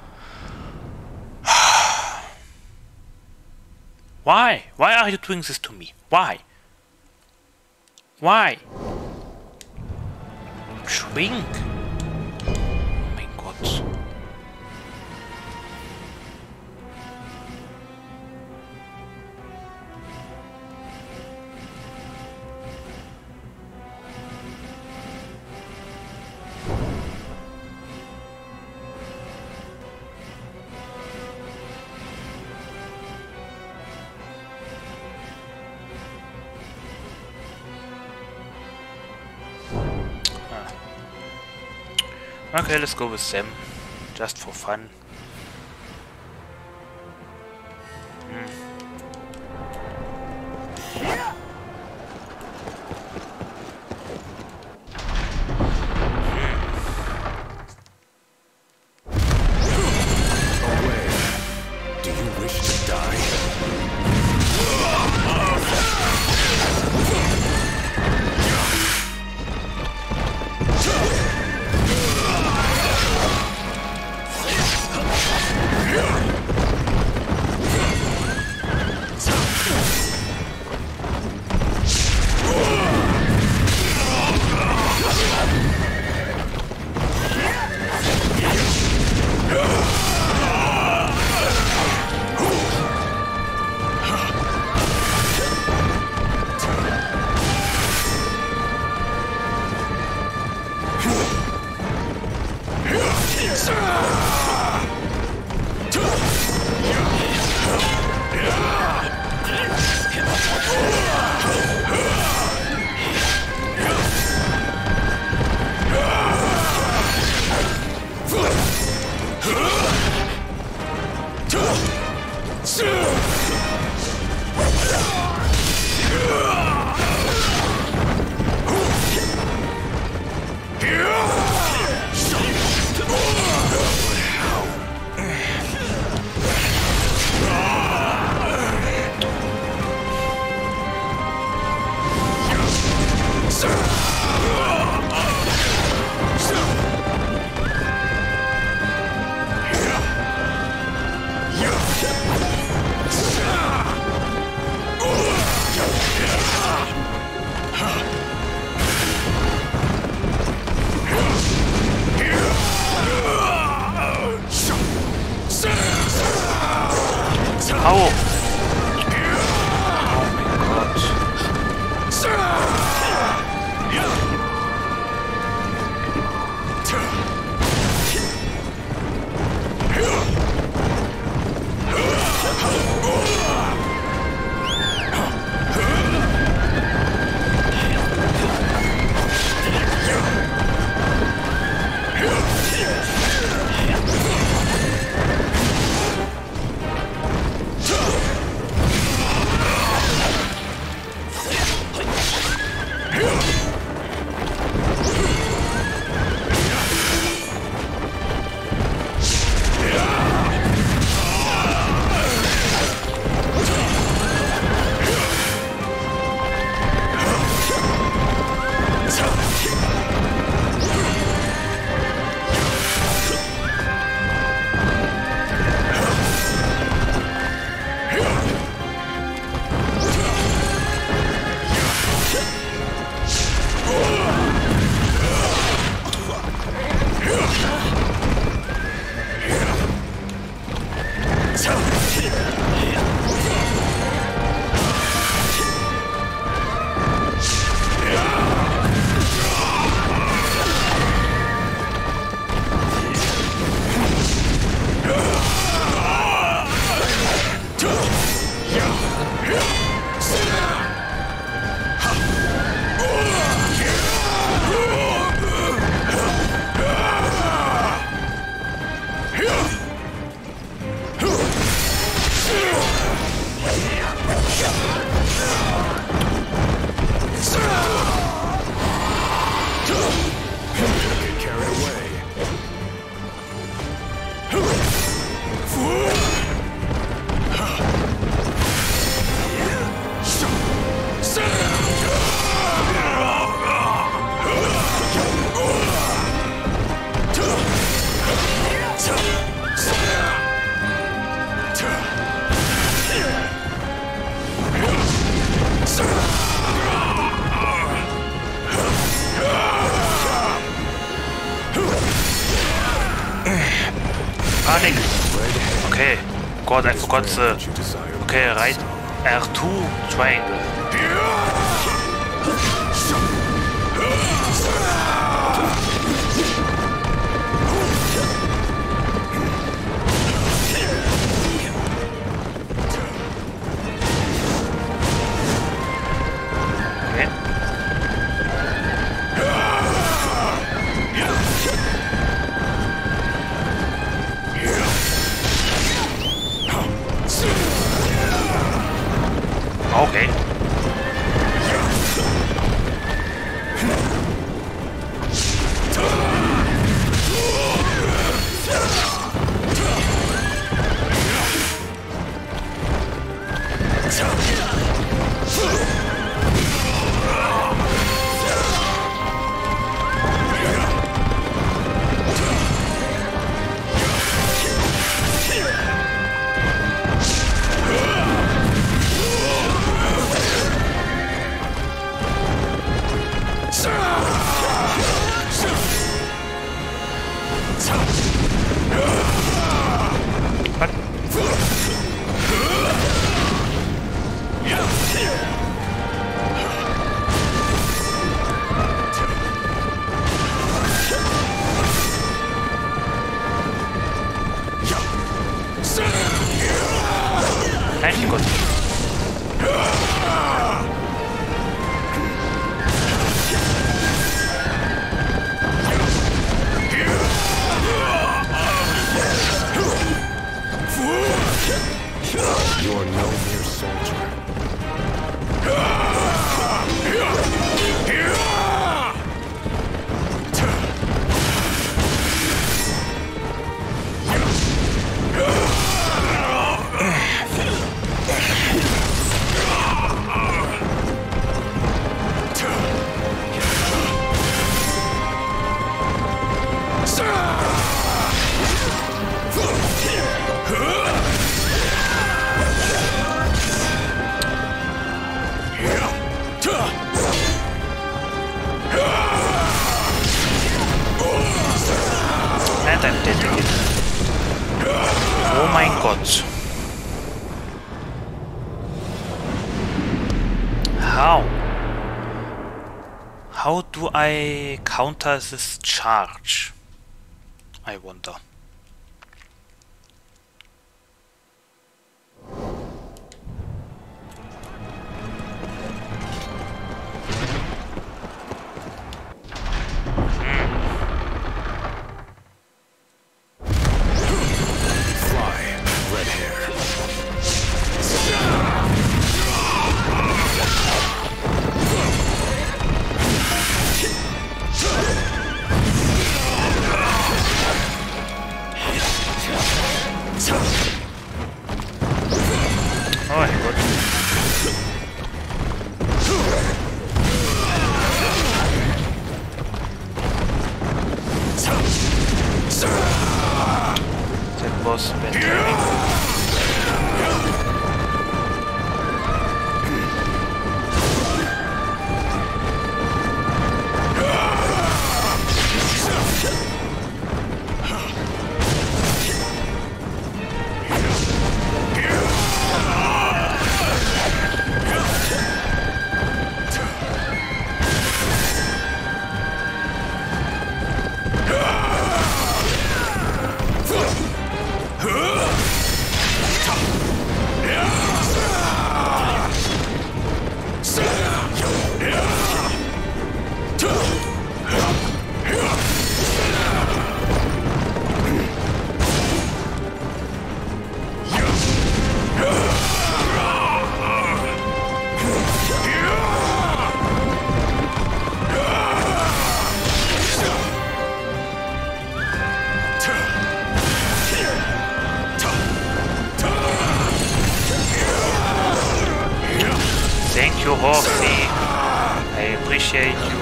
Why? Why are you doing this to me? Why? Why? Shrink! Oh mein Gott. Okay, let's go with them. Just for fun. Away. Do you wish to die? Au! Oh mein Gott. Panic! Okay. God, I forgot the... Okay, right R2 triangle. Okay. Okay. Eigentlich gut. You're no mere soldier. And I'm dead again. Oh mein Gott. How? How do I counter this charge? I wonder. Oh, good. That was better. Thank you, Horsey. I appreciate you.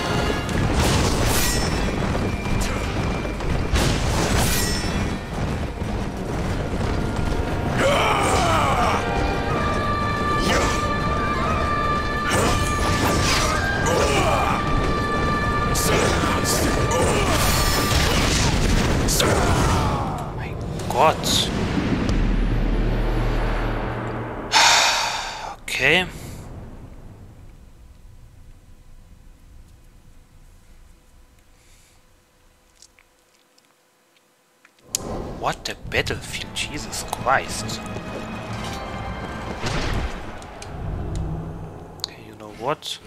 My God. Okay. What a battlefield, Jesus Christ. Okay, you know what?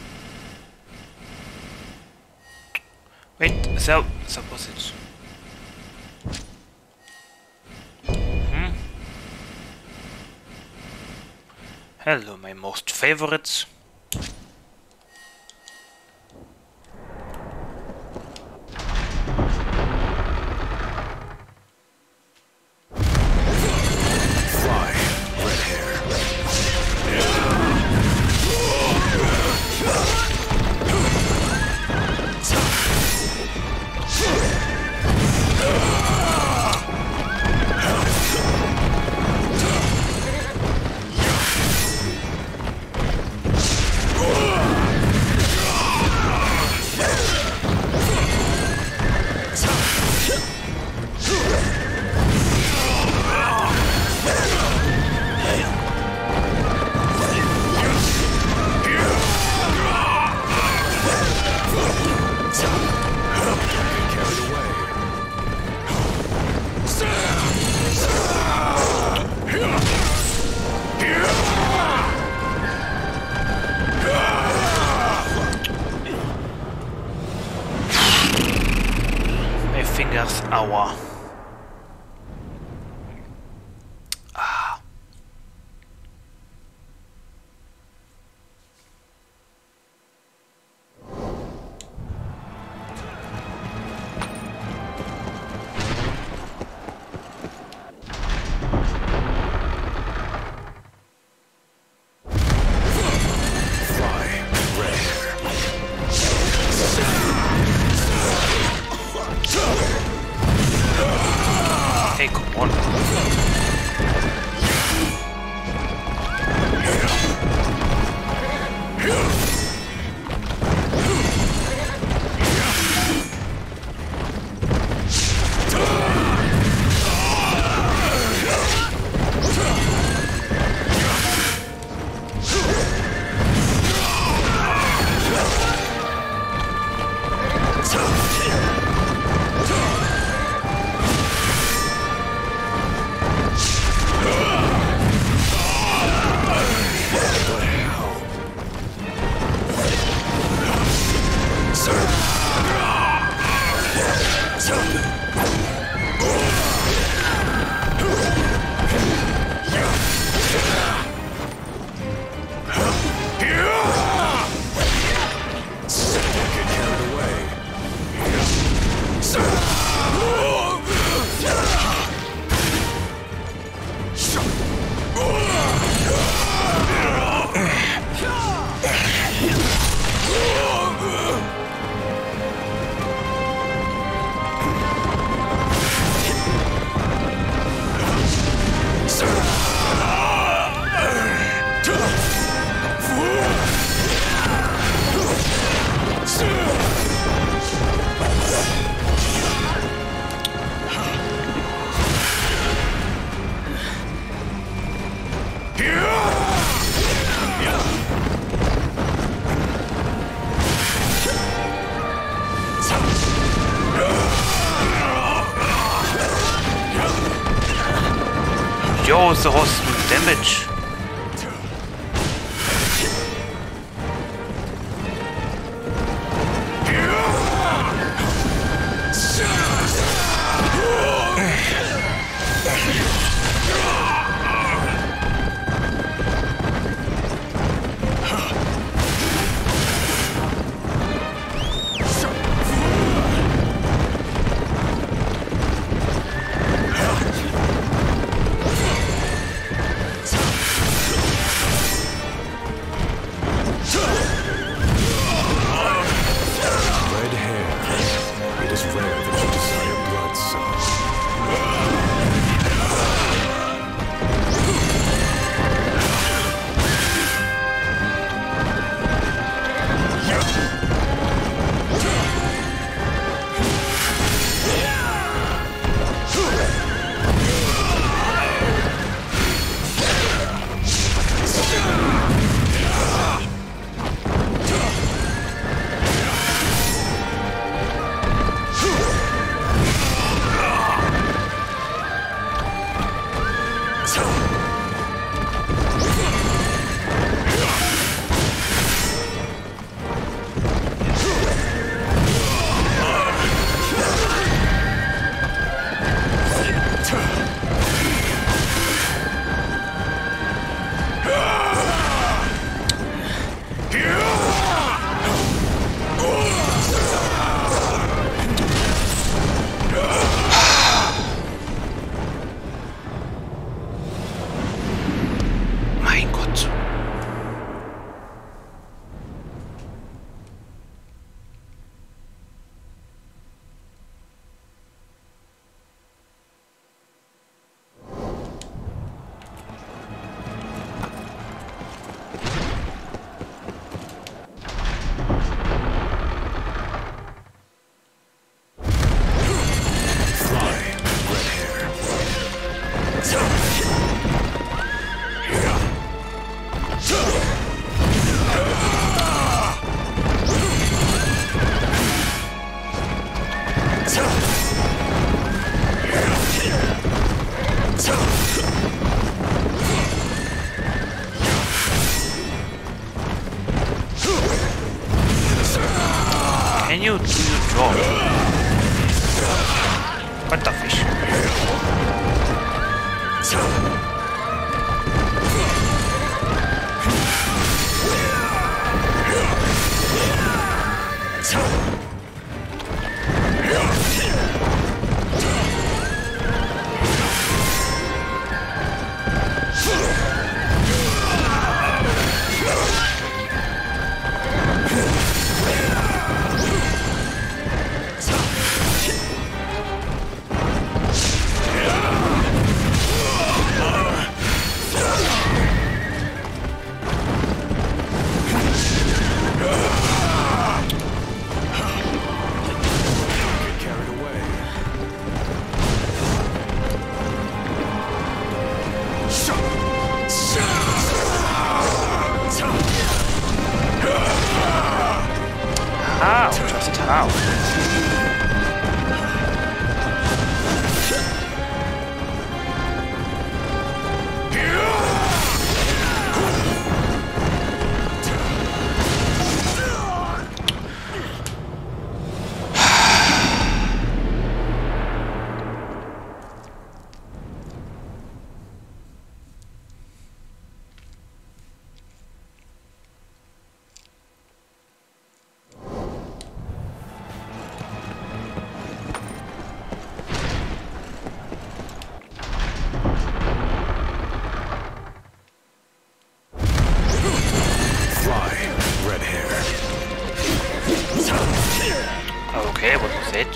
Wait, so was it? Hello, my most favorites. Fly, red hair. My fingers, aua. Ah. Fly, red hair. Hey, come on. Yo, the horse do damage. Panther fish. How? Just how? Okay, what was it?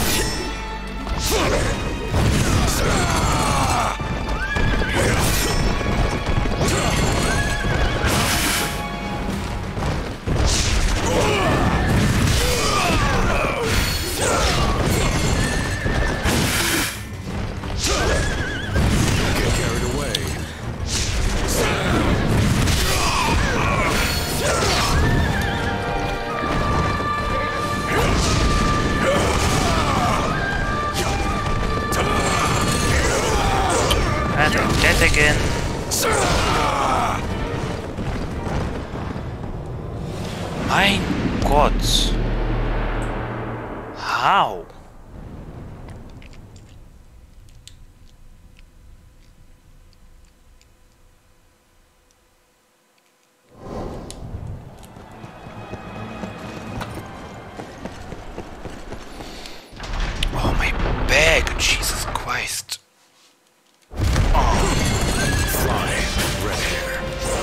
Get carried away. And I'm dead again. Mein Gott. How? Oh, my bag. Jesus Christ. Fly, red hair.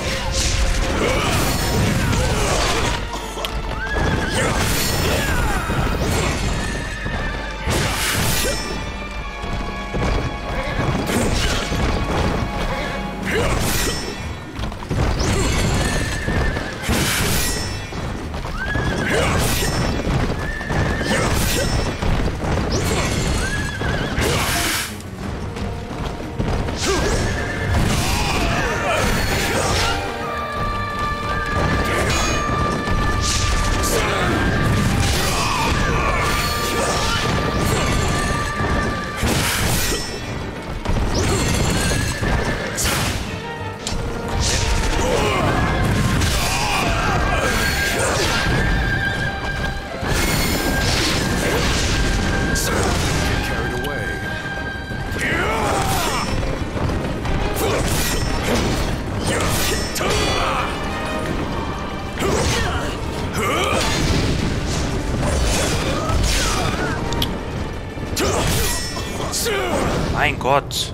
Mein Gott.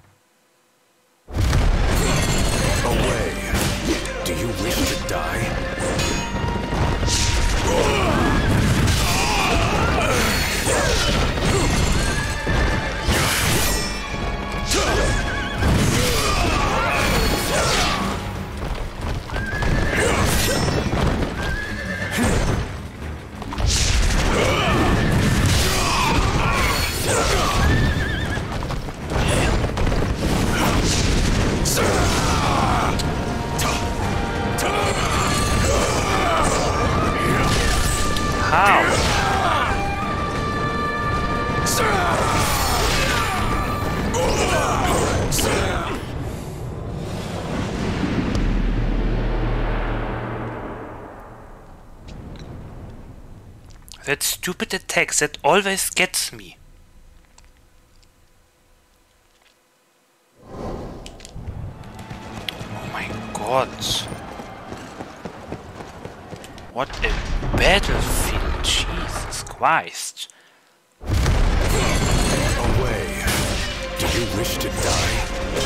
Away. Do you wish to die? That stupid attack that always gets me. Oh my god. What a battlefield, Jesus Christ. Away. Do you wish to die?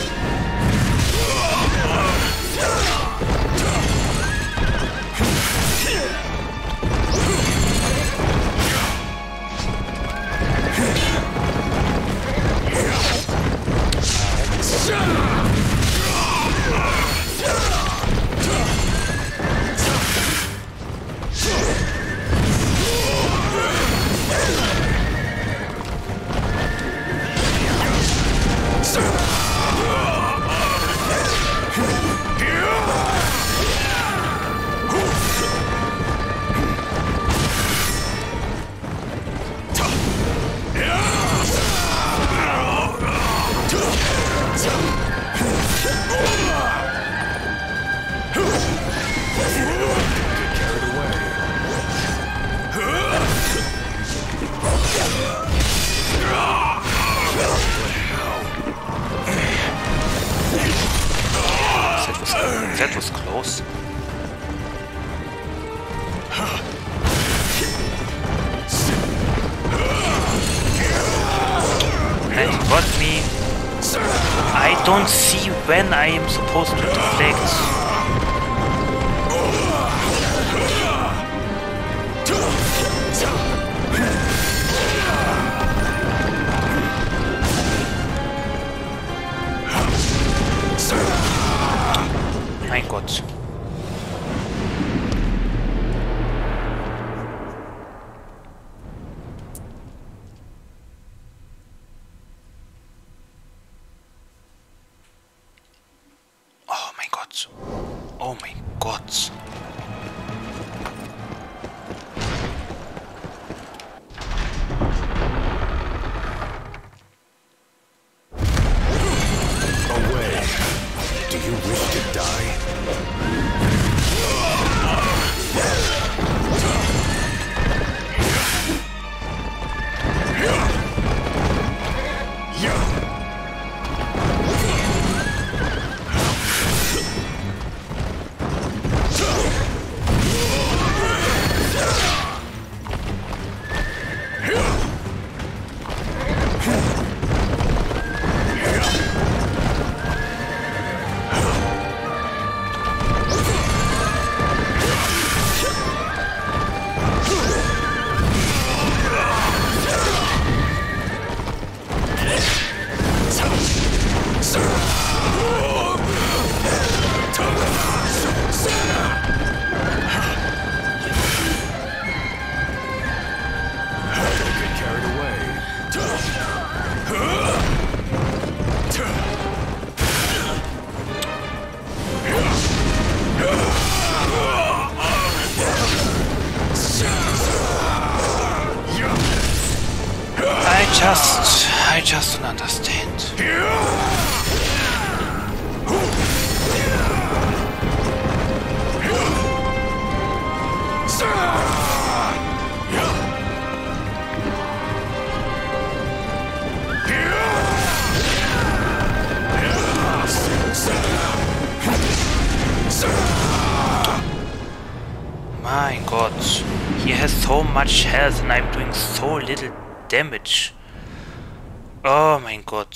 That was close. And he got me. I don't see when I am supposed to deflect. My God. Oh my God. Oh my God. Away. Do you wish to die? I just don't understand. My God, he has so much health and I'm doing so little damage. Oh my God.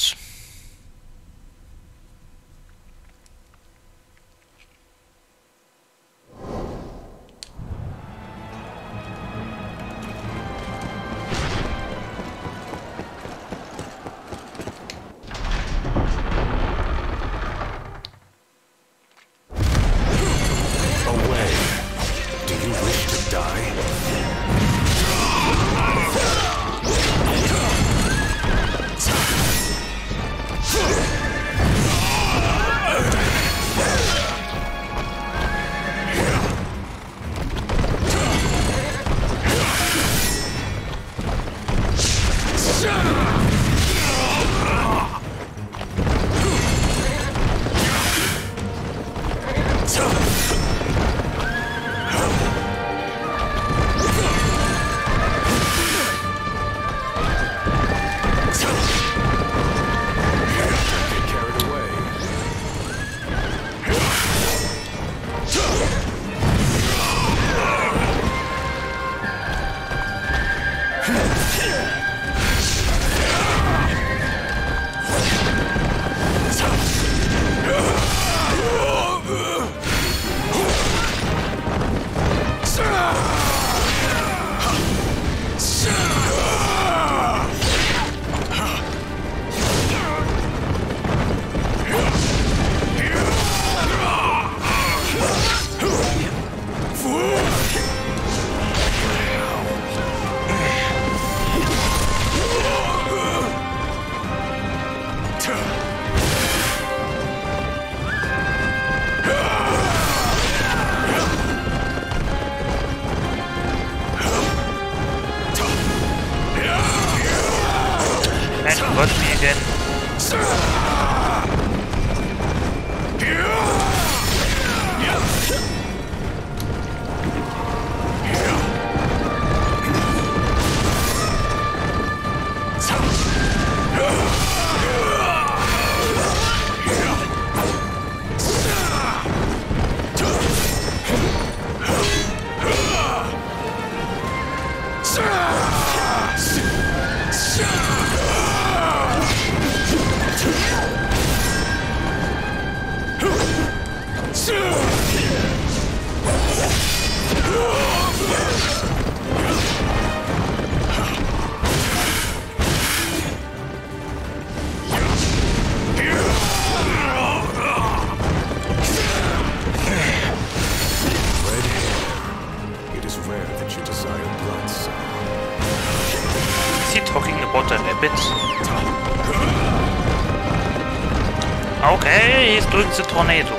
Away. Do you wish to die? It is rare that you desire blood, son. Is he talking about a rabbit? Okay, he's doing the tornado.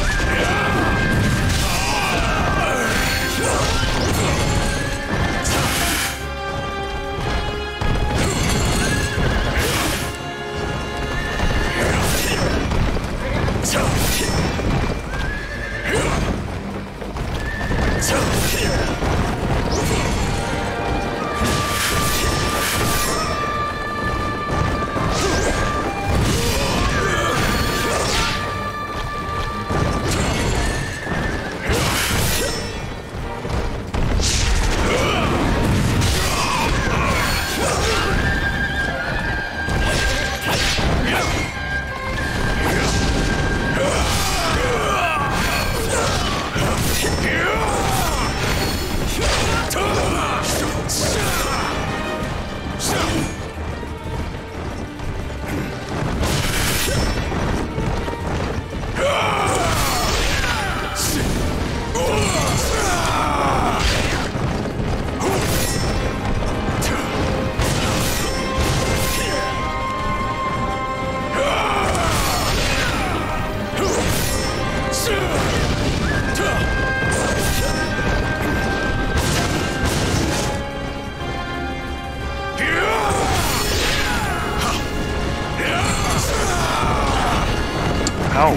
Ow.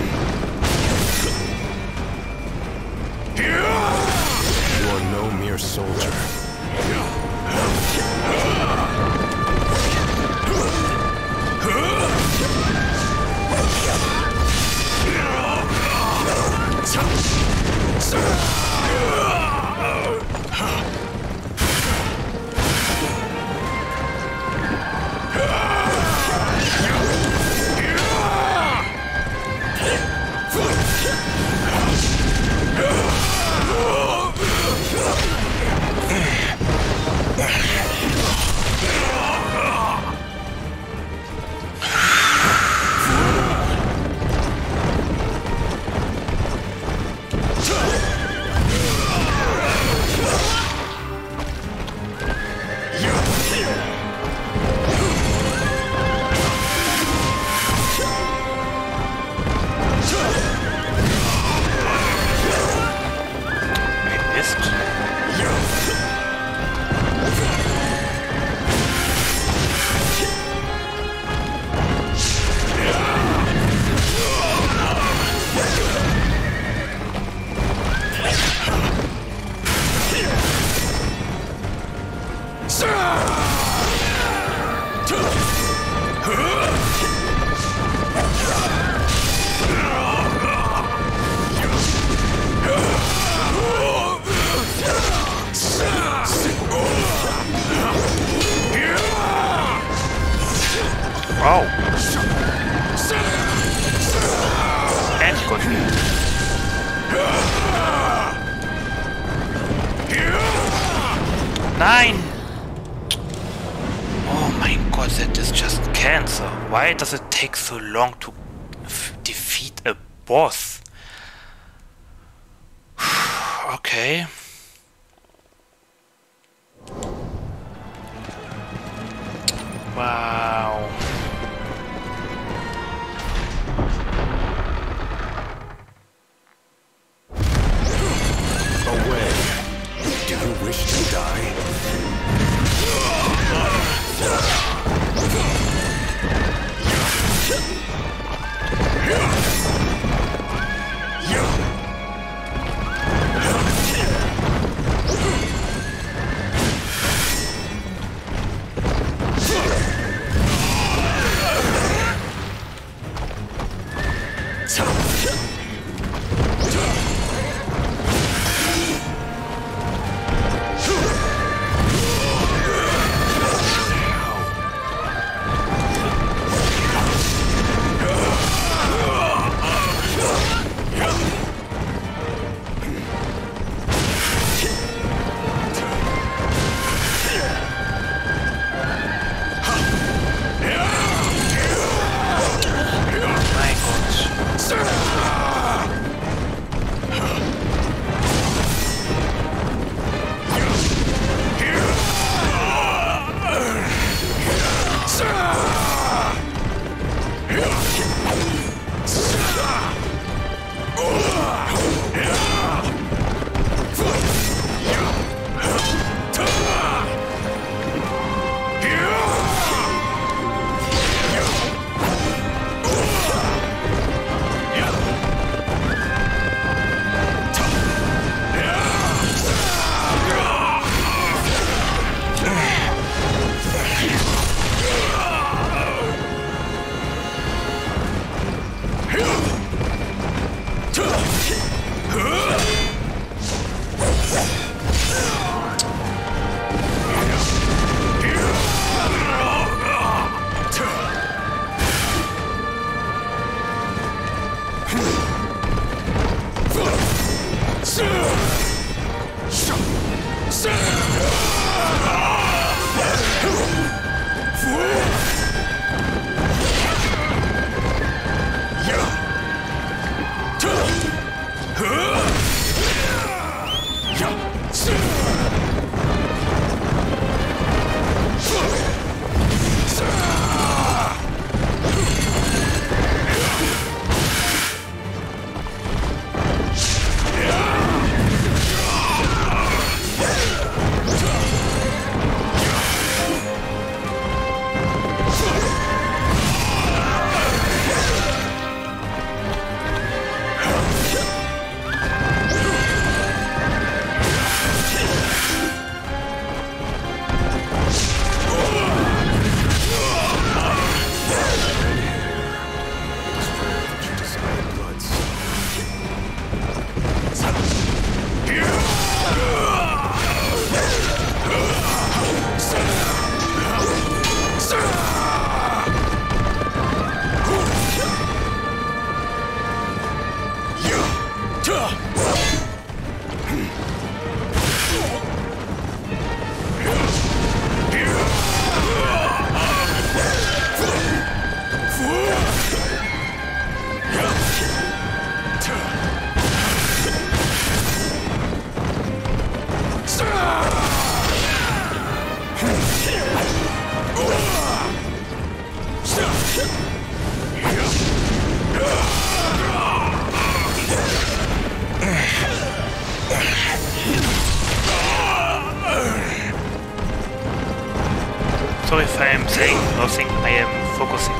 You are no mere soldier. Wow. And gut. Nein! Oh mein Gott, that is just cancer. Why does it take so long to defeat a boss? Okay. Wow. Away. Do you wish to die? So if I am saying nothing, I am focusing.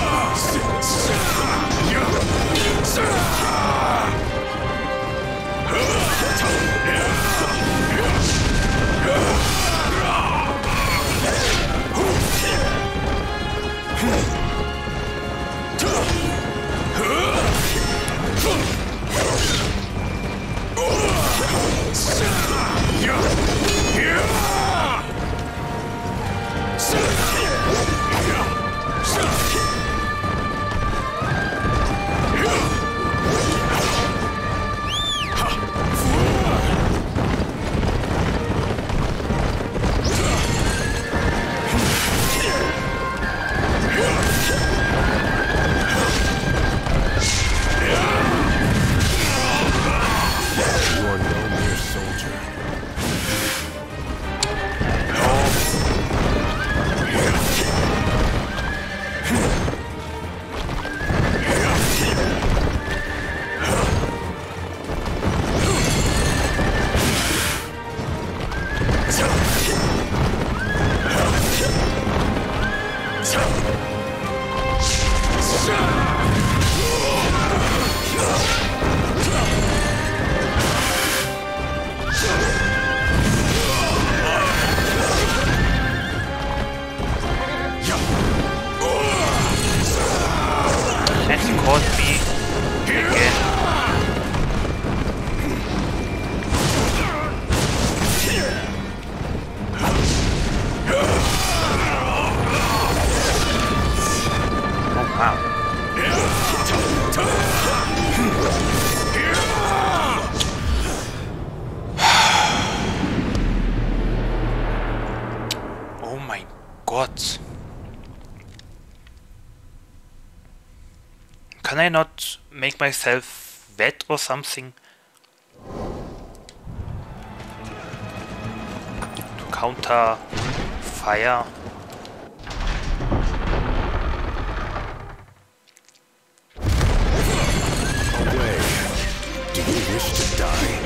And he caught me again. Oh wow. Oh my god. Can I not make myself wet or something? To counter fire? Away. Do you wish to die?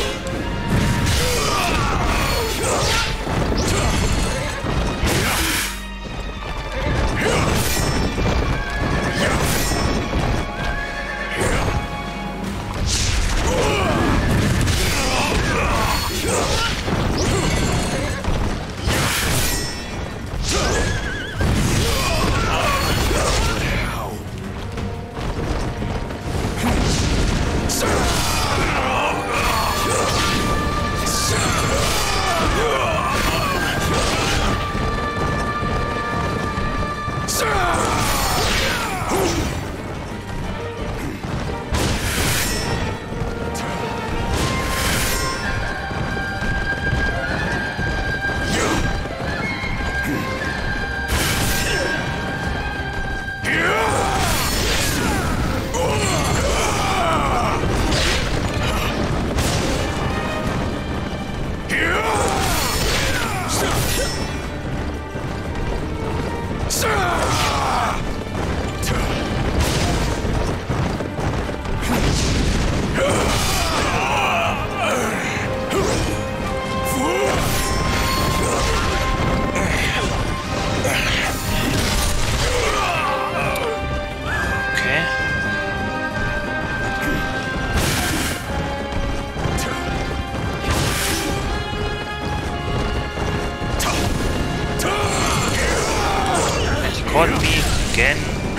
again.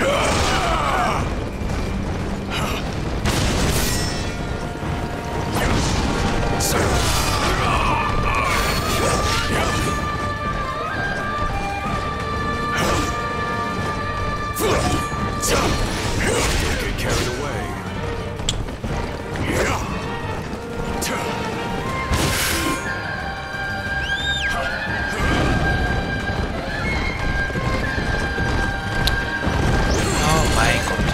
Get carried away. Oh mein Gott.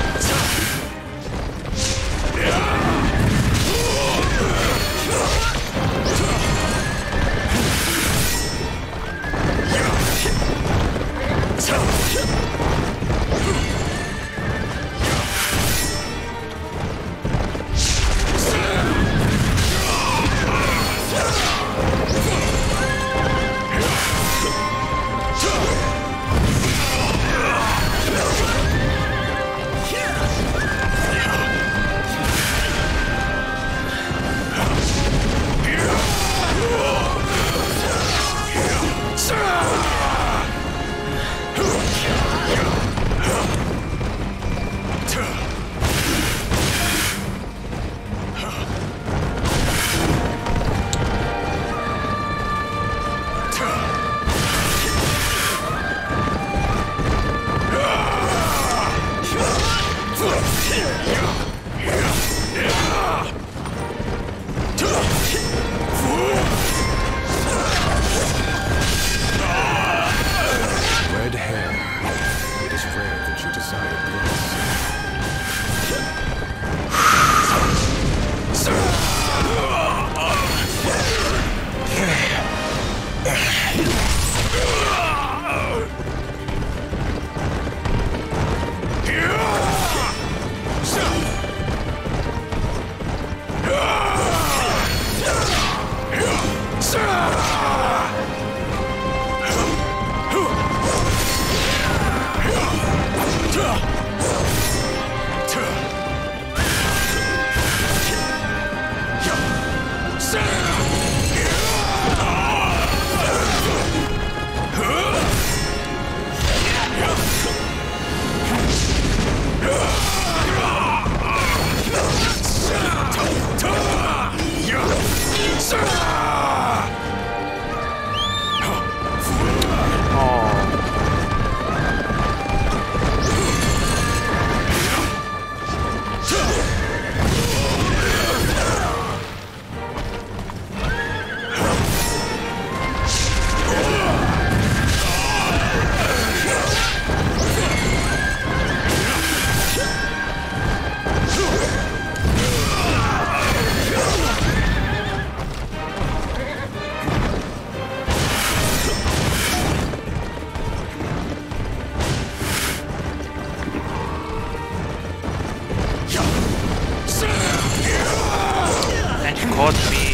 Red hair. It is rare that you desire And he caught me.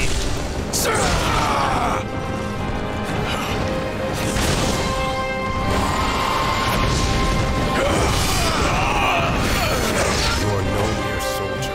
You are no mere soldier.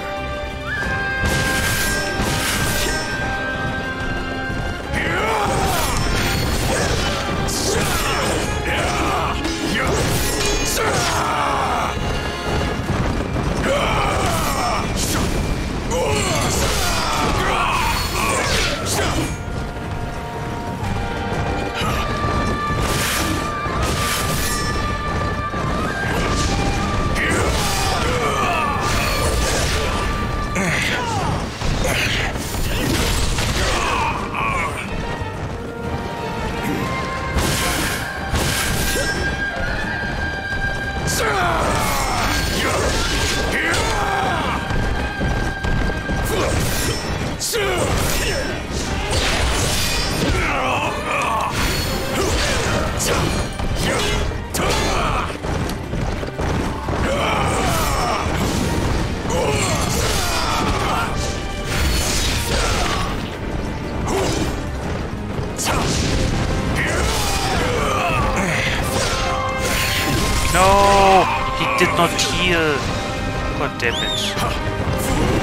No, he did not heal. God damn it.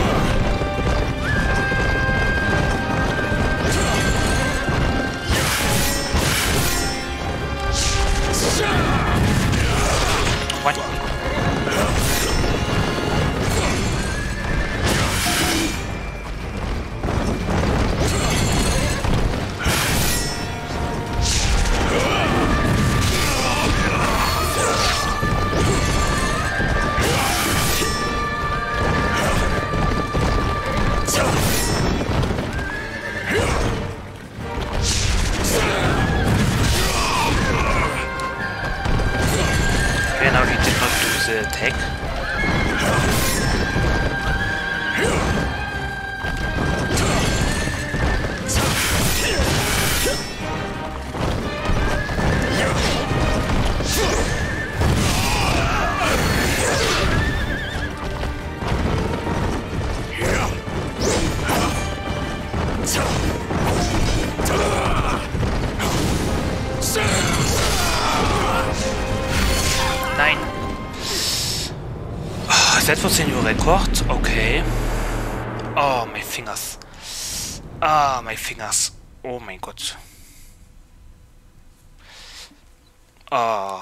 What? Nein. Oh, that was a new record. Okay. Oh, my fingers. Ah, my fingers. Oh mein Gott. Ah.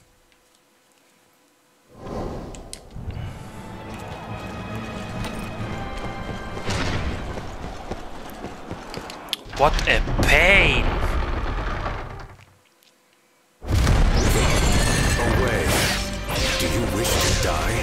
What a pain. Away. Do you wish to die?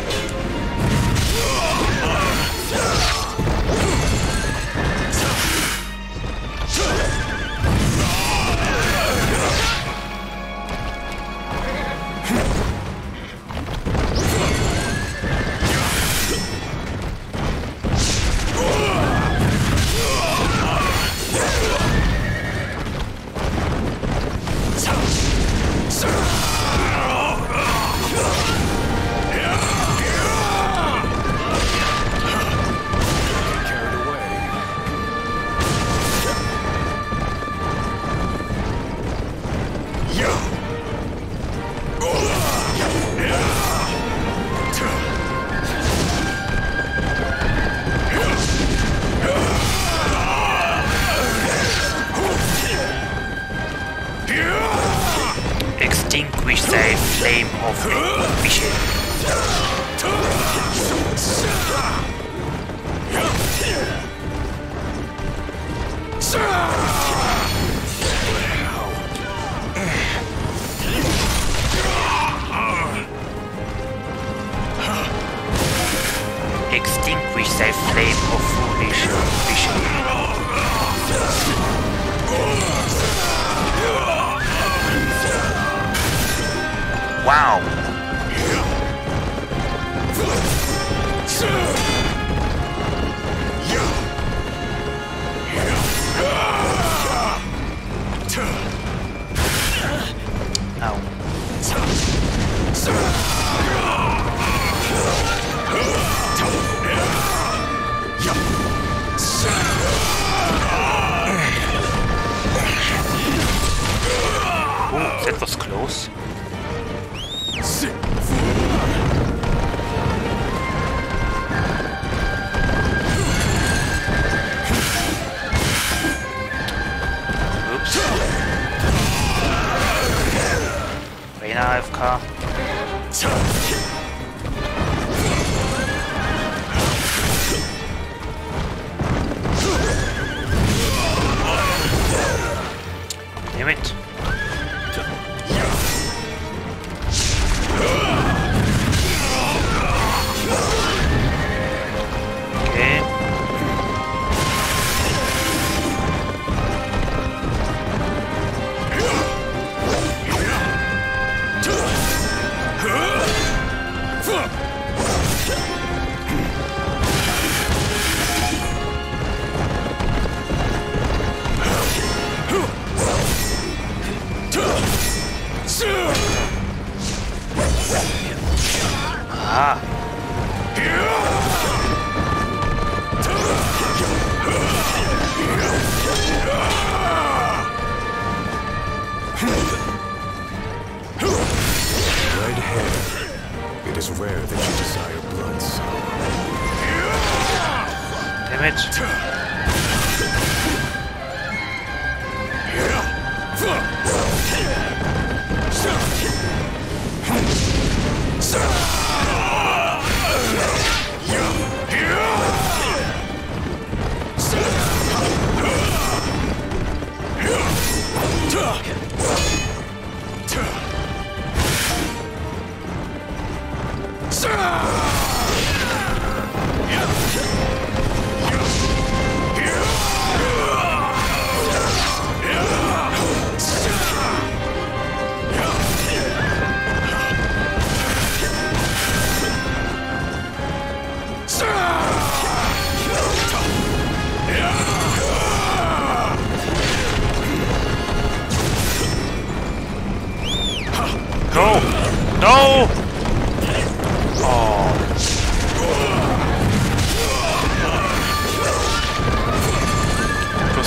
Extinguish the flame of ambition. Extinguish the flame of foolish ambition. Wow. Ow. Ooh, that was close. Oops. Reyna AFK. Damn it. Okay.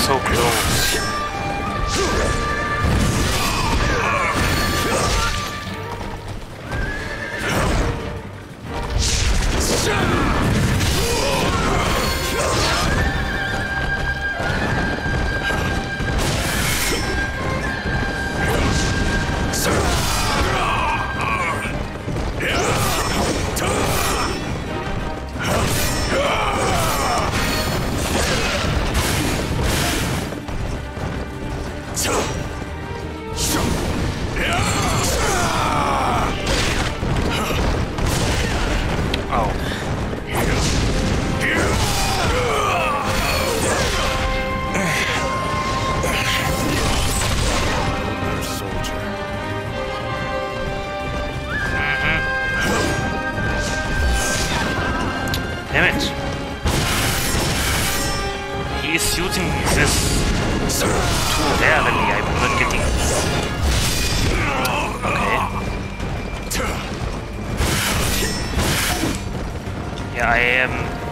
so close. Damn it. He is using this too rarely, I'm not getting it. Okay. Yeah, I am...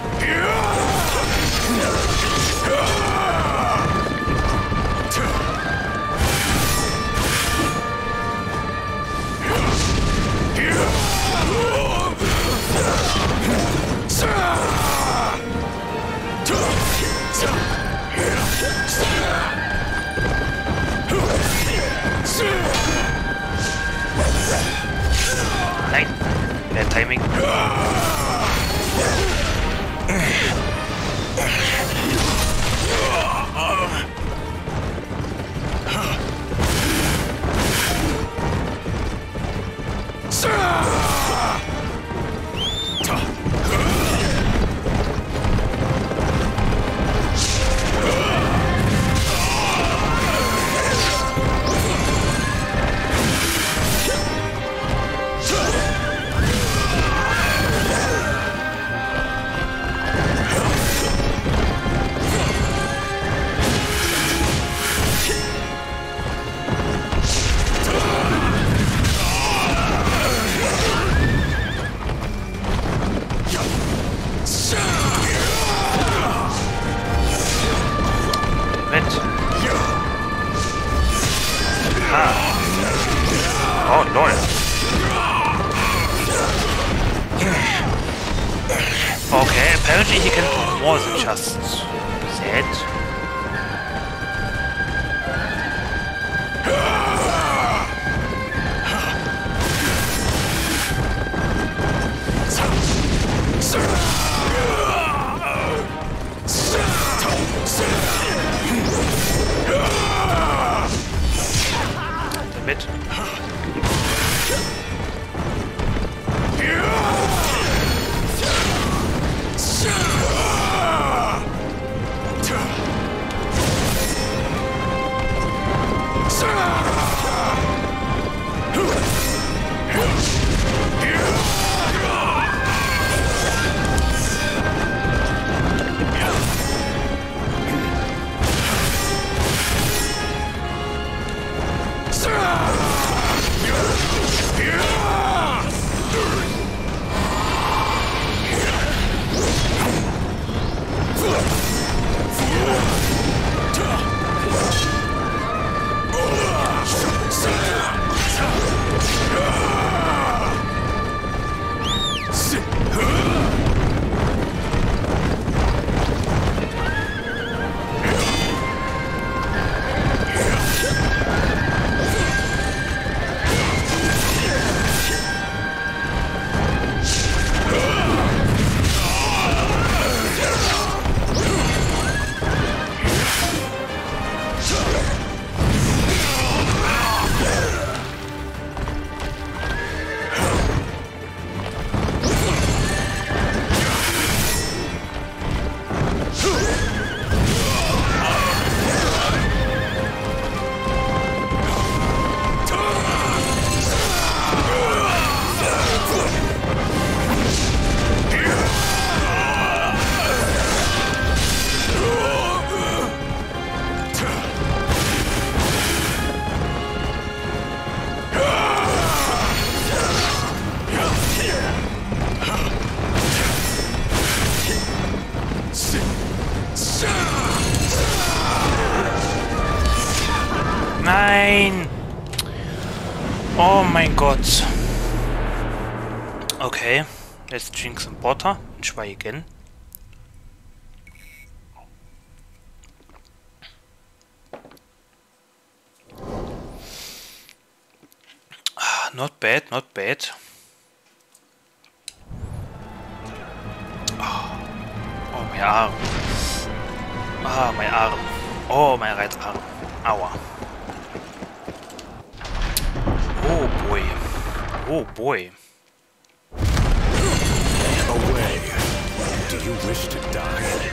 Nein, bad timing. Oh, lol. Okay, apparently he can do more than just that. Damit. Nein! Oh mein Gott. Okay, let's drink some water and try again. Not bad, not bad. Oh, my arm. Ah, my arm. Oh, my right arm. Aua. Oh boy. Oh boy. Away. Do you wish to die?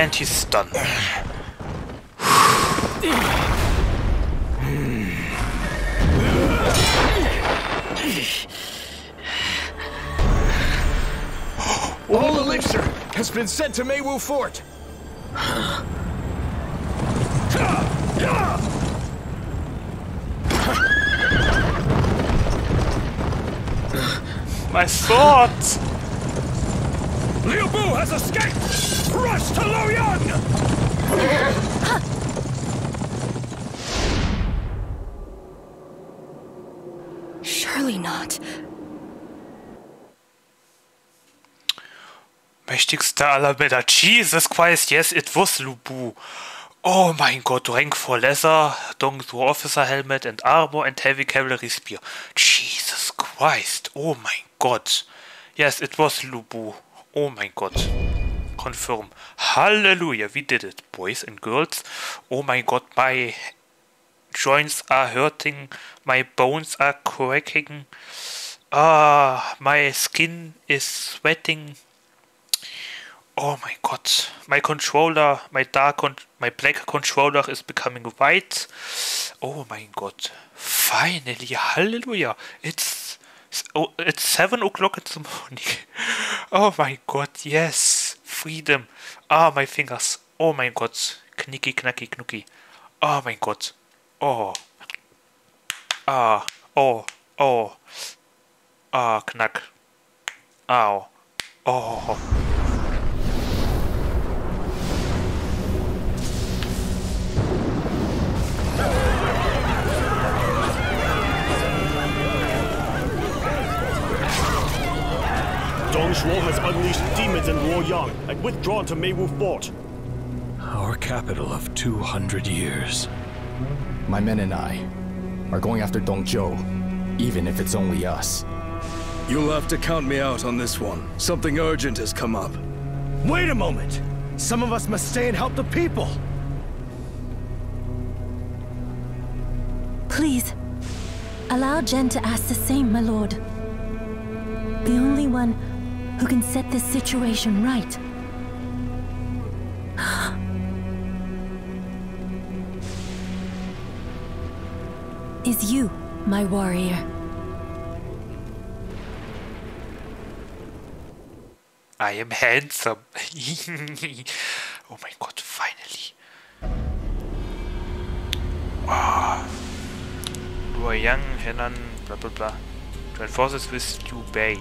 And he's done. All elixir has been sent to Meiwu Fort. My sword! Liu Bu has escaped! Rush to Luoyang! Surely not. Mächtigster aller Männer. Jesus Christ, yes, it was Lu Bu. Oh mein Gott, rank for lesser, Dongsu officer helmet and armor and heavy cavalry spear. Jesus Christ, oh mein Gott. Yes, it was Lu Bu. Oh mein Gott. Confirm. Hallelujah, we did it, boys and girls. Oh mein Gott, my joints are hurting, my bones are cracking. My skin is sweating. Oh my god, my controller, my black controller is becoming white. Oh my god, finally, hallelujah, it's 7 o'clock in the morning. Oh my god, yes, freedom. Ah, my fingers, oh my god, knicky knacky knucky. Oh my god, oh. Ah, oh, oh. Ah, knack. Ow. Oh. Dong Zhuo has unleashed demons in Luoyang and withdrawn to Meiwu Fort. Our capital of 200 years. My men and I are going after Dong Zhuo, even if it's only us. You'll have to count me out on this one. Something urgent has come up. Wait a moment! Some of us must stay and help the people! Please, allow Jen to ask the same, my lord. The only one who can set this situation right. Is you, my warrior. I am handsome. Oh my god, finally. Luoyang, Henan, blah blah blah. Join forces with Liu Bei.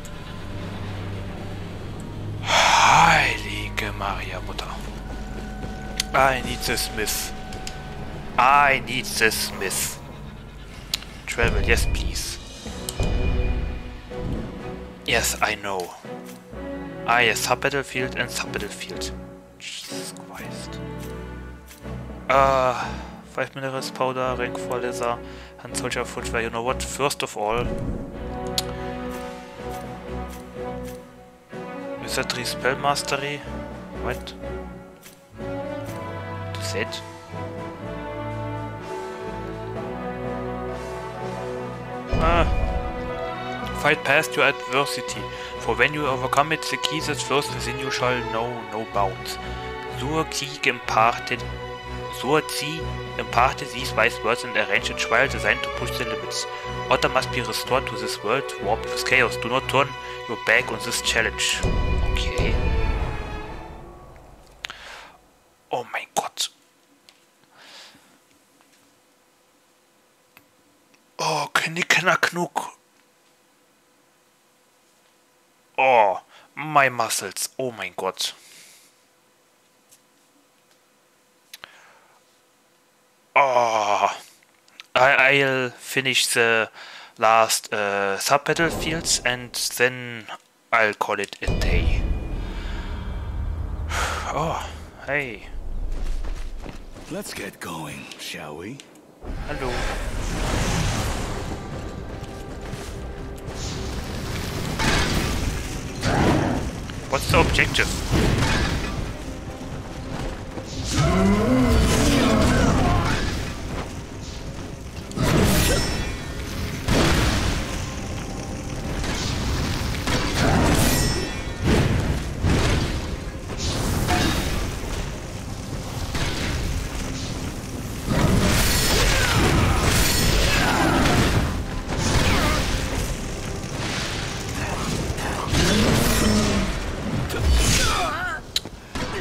Heilige Maria Mutter. I need the smith. I need the smith. Travel, yes please. Yes, I know. Ah yes, sub-battlefield and sub-battlefield. Jesus Christ. 5 minerals powder, rank 4 leather, hand soldier footwear. You know what? First of all, Wizardry spell mastery. What? Is that? Fight past your adversity, for when you overcome it, the key that first within you shall know no bounds. Suozi imparted these wise words and arranged a trial designed to push the limits. Order must be restored to this world warped with chaos. Do not turn your back on this challenge. Okay. Oh my god. Oh, knickknack. Oh, my muscles. Oh my god. Oh, I'll finish the last sub-battlefields and then I'll call it a day. Oh, hey. Let's get going, shall we? Hello. What's the objective?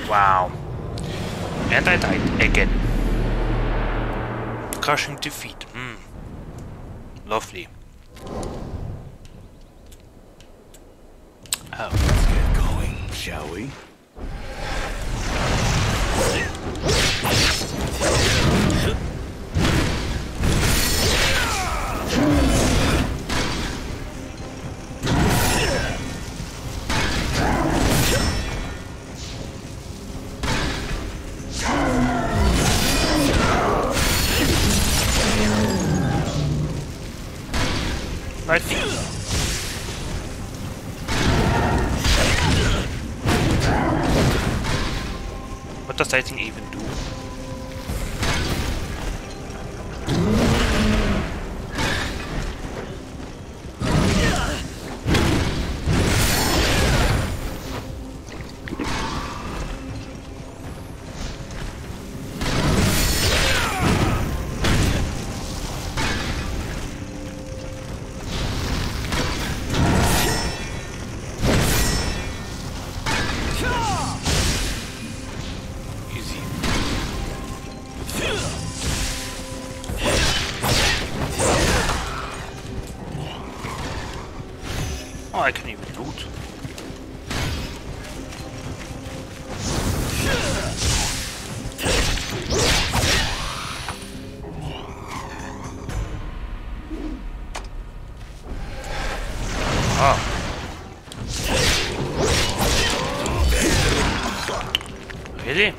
Wow. And I died again. Crushing defeat. Lovely. Oh. Let's get going, shall we? Nice. What does that thing even do? Oh, I can even loot. Oh. Really?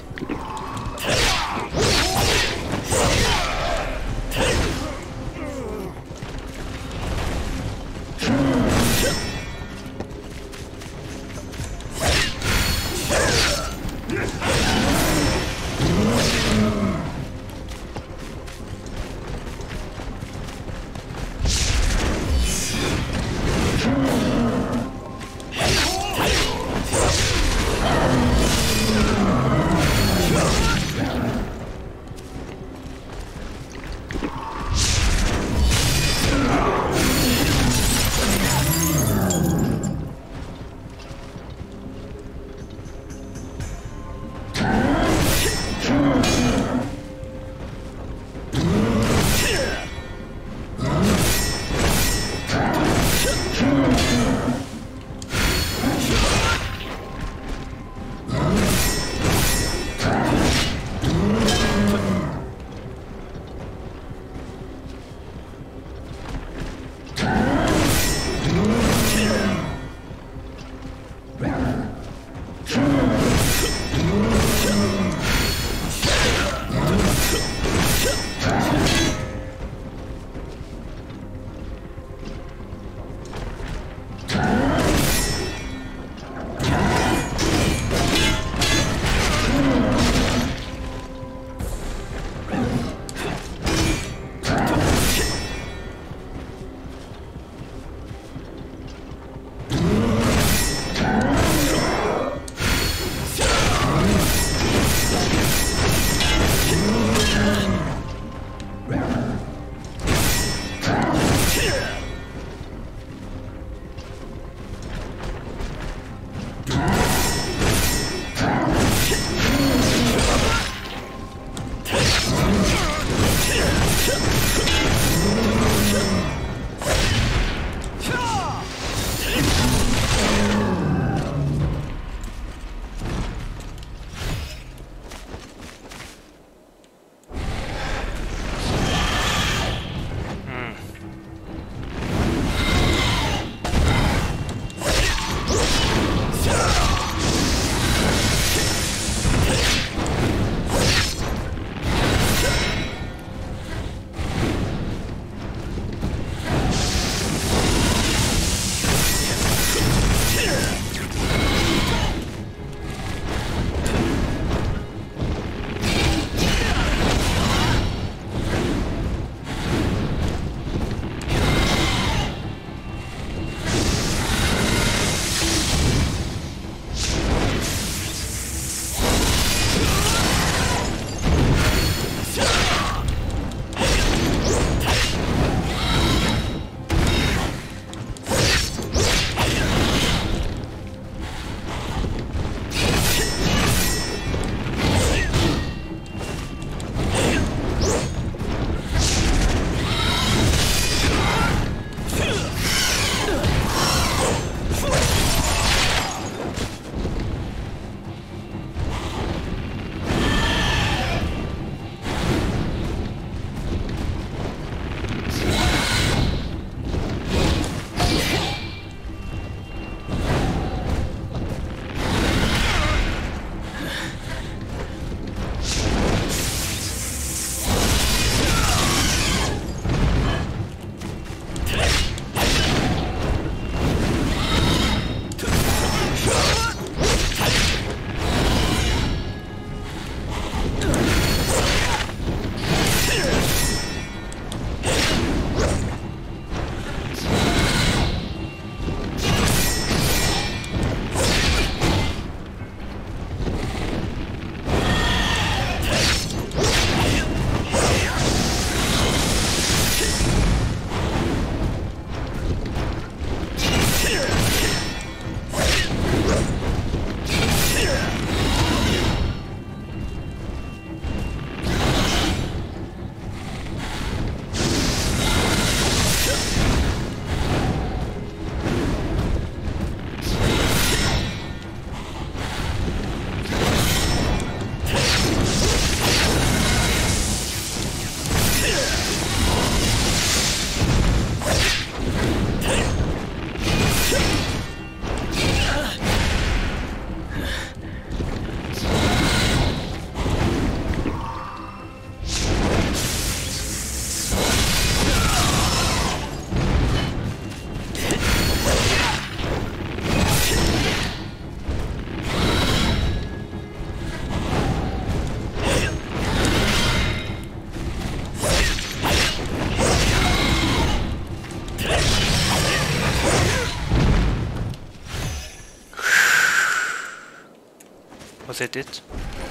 Was that it?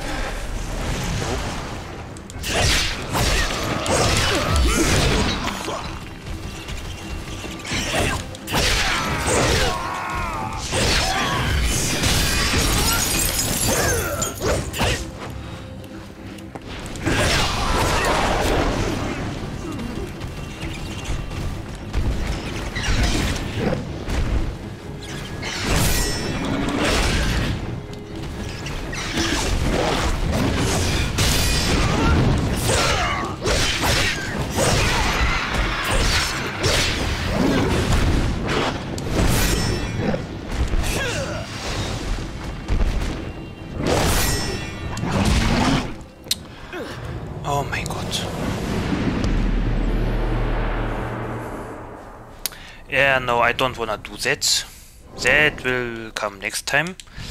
Oh my god. Yeah, no, I don't wanna do that. That will come next time.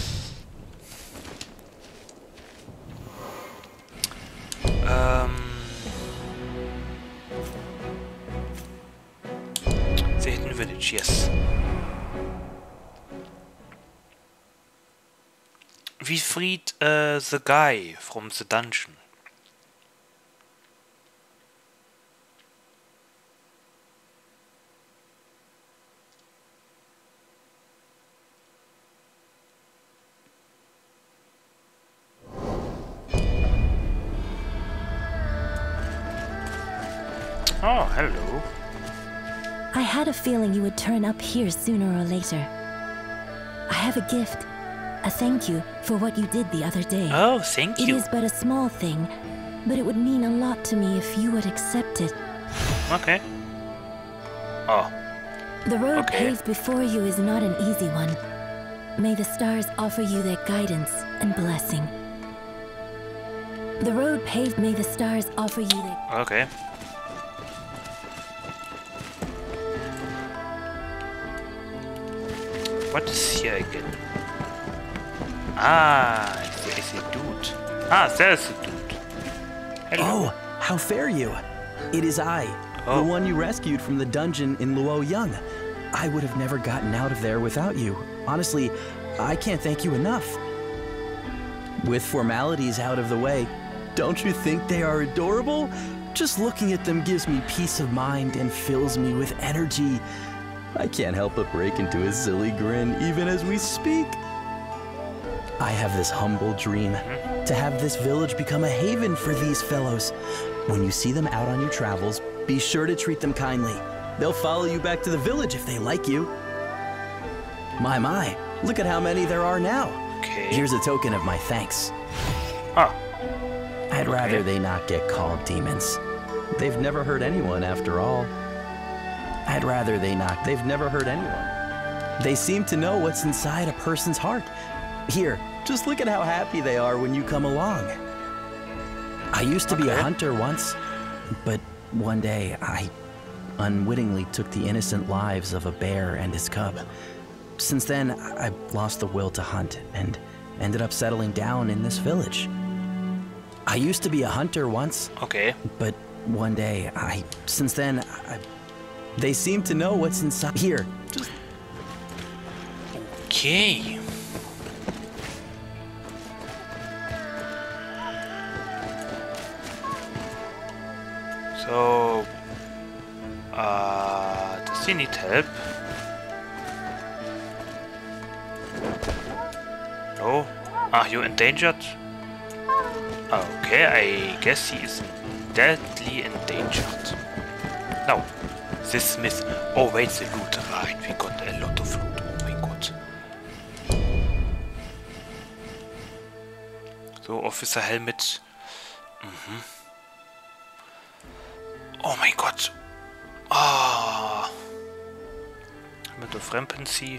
The Hidden Village, yes. We freed the guy from the dungeon. Oh, hello. I had a feeling you would turn up here sooner or later. I have a gift. A thank you for what you did the other day. Oh, thank It you. is but a small thing, but it would mean a lot to me if you would accept it. Okay. Oh, The road Okay. paved before you is not an easy one. May the stars offer you their guidance and blessing. The road paved, may the stars offer you their... okay. What is here again? Ah, it's a dude. Ah, there's a dude. Hello. Oh, how fare you? It is I, Oh. the one you rescued from the dungeon in Luoyang. I would have never gotten out of there without you. Honestly, I can't thank you enough. With formalities out of the way, don't you think they are adorable? Just looking at them gives me peace of mind and fills me with energy. I can't help but break into a silly grin even as we speak. I have this humble dream to have this village become a haven for these fellows. When you see them out on your travels, be sure to treat them kindly. They'll follow you back to the village if they like you. My, look at how many there are now. Okay. Here's a token of my thanks. Ah, I'd rather they not get called demons. They've never hurt anyone after all. I'd rather they've never hurt anyone. They seem to know what's inside a person's heart. Here, just look at how happy they are when you come along. I used to be a Okay. hunter once, but one day I unwittingly took the innocent lives of a bear and his cub. Since then, I've lost the will to hunt and ended up settling down in this village. I used to be a hunter once, okay. but one day they seem to know what's inside. Here, just Okay. So, does he need help? No? Are you endangered? Okay, I guess he is deadly endangered. Now, this smith. Oh wait, the loot. Right, we got a lot of loot. Oh my god. So, Officer Helmet. Oh my god. Ah. Helmet of Rampancy.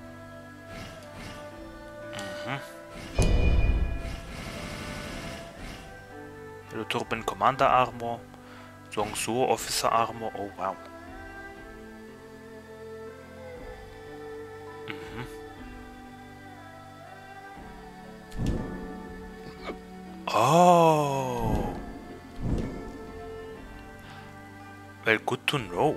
Hello Turban Commander Armor. Zhongsu Officer Armor. Oh wow. Oh. Well, good to know.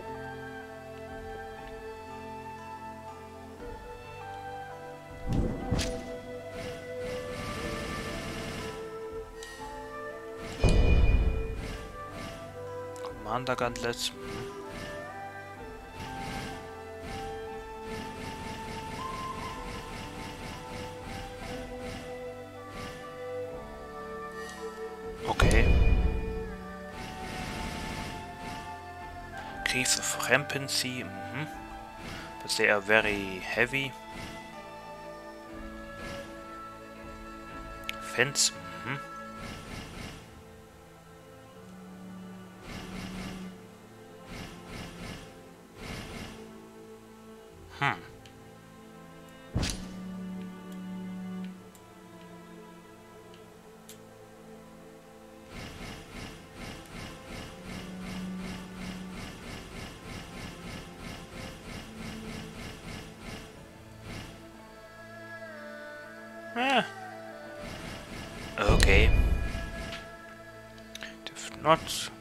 Commander Gauntlet. Okay. Case of Rampancy. But they are very heavy. Fence. Okay. If not...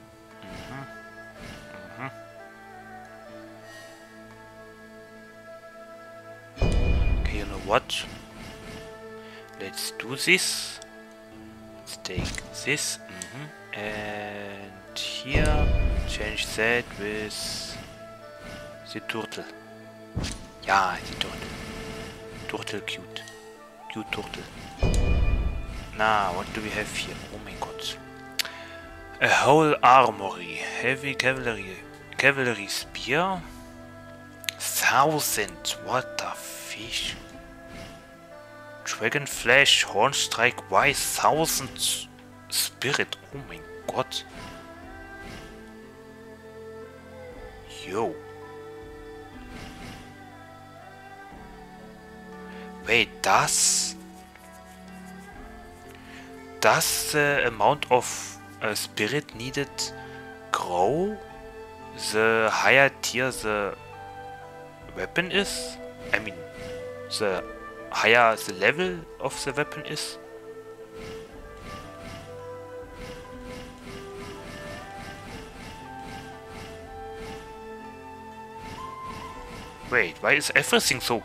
Okay, you know what? Let's do this. Let's take this. And here, change that with the turtle. Yeah, the turtle. Turtle cute. Cute turtle. Now, what do we have here? Oh my god. A whole armory. Heavy cavalry spear. 1000. What the fish? Dragon flesh, horn strike, why 1000 spirit? Oh my god. Yo. Wait, does the amount of spirit needed grow the higher tier the weapon is? I mean, the higher the level of the weapon is? Wait, why is everything so...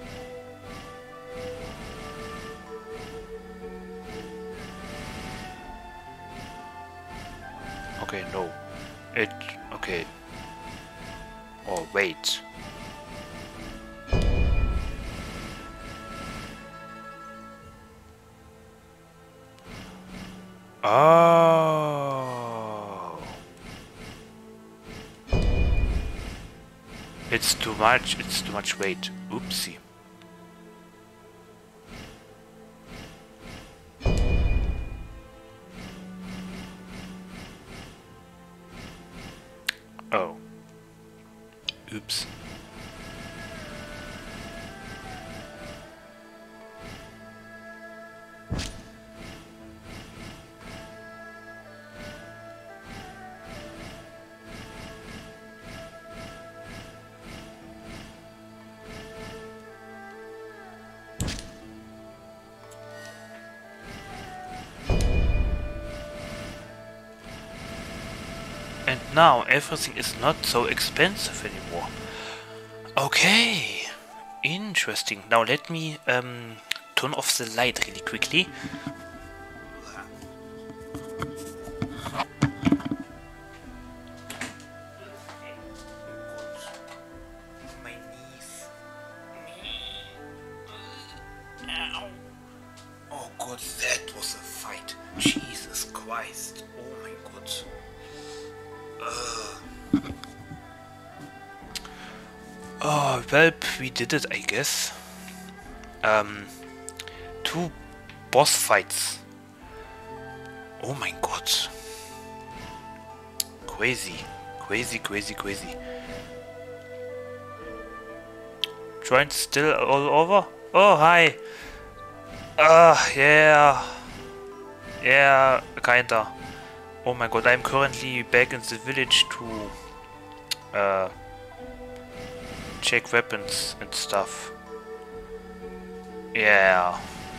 Okay, no. Okay. Oh, wait. Oh. It's too much weight. Oopsie. Oh. Oops. And now everything is not so expensive anymore. Okay, interesting. Now let me turn off the light really quickly. My knees. Ow. Oh god, that was a fight. Jesus Christ. Oh my god. Oh, well, we did it, I guess. 2 boss fights. Oh my god. Crazy. Crazy. Joint still all over? Oh, hi. Yeah. Yeah, kinda. Oh my god, I'm currently back in the village to check weapons and stuff. Yeah.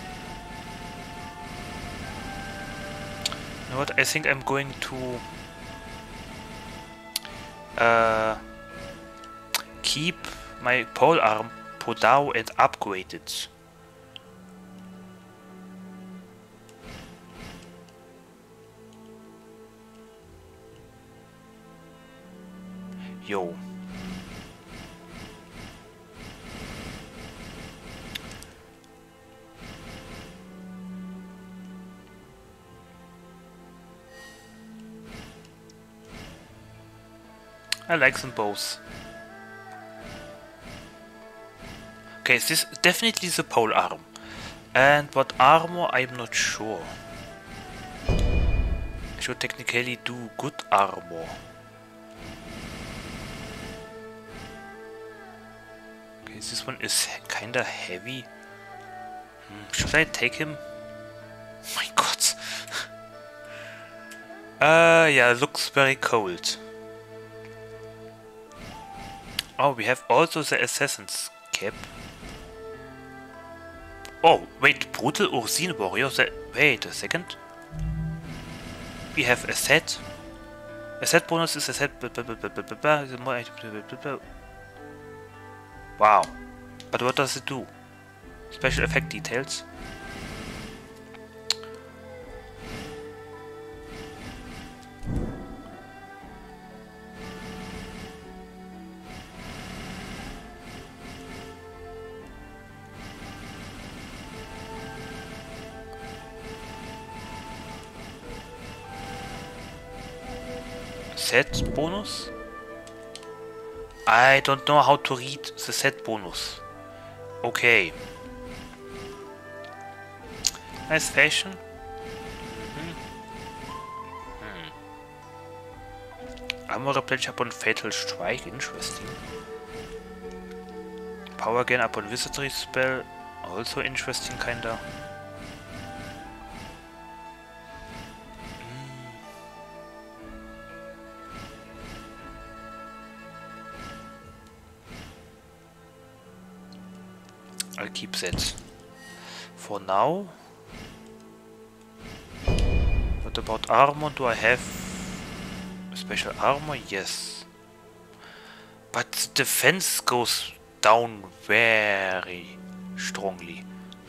You know what, I think I'm going to keep my polearm Podao and upgrade it. Yo. I like them both. Okay, this is definitely the pole arm. And what armor, I'm not sure. I should technically do good armor. Okay, this one is kinda heavy. Should I take him? Oh my god. Yeah, looks very cold. Oh, we have also the assassin's cap. Oh, wait, brutal Ursine warrior. Wait a second. We have a set. A set bonus is a set. Wow. But what does it do? Special effect details. Set bonus? I don't know how to read the set bonus. Okay. Nice fashion. Armor replenish upon fatal strike, interesting. Power gain upon wizardry spell, also interesting kinda. I'll keep that for now. What about armor? Do I have special armor? Yes. But the defense goes down very strongly.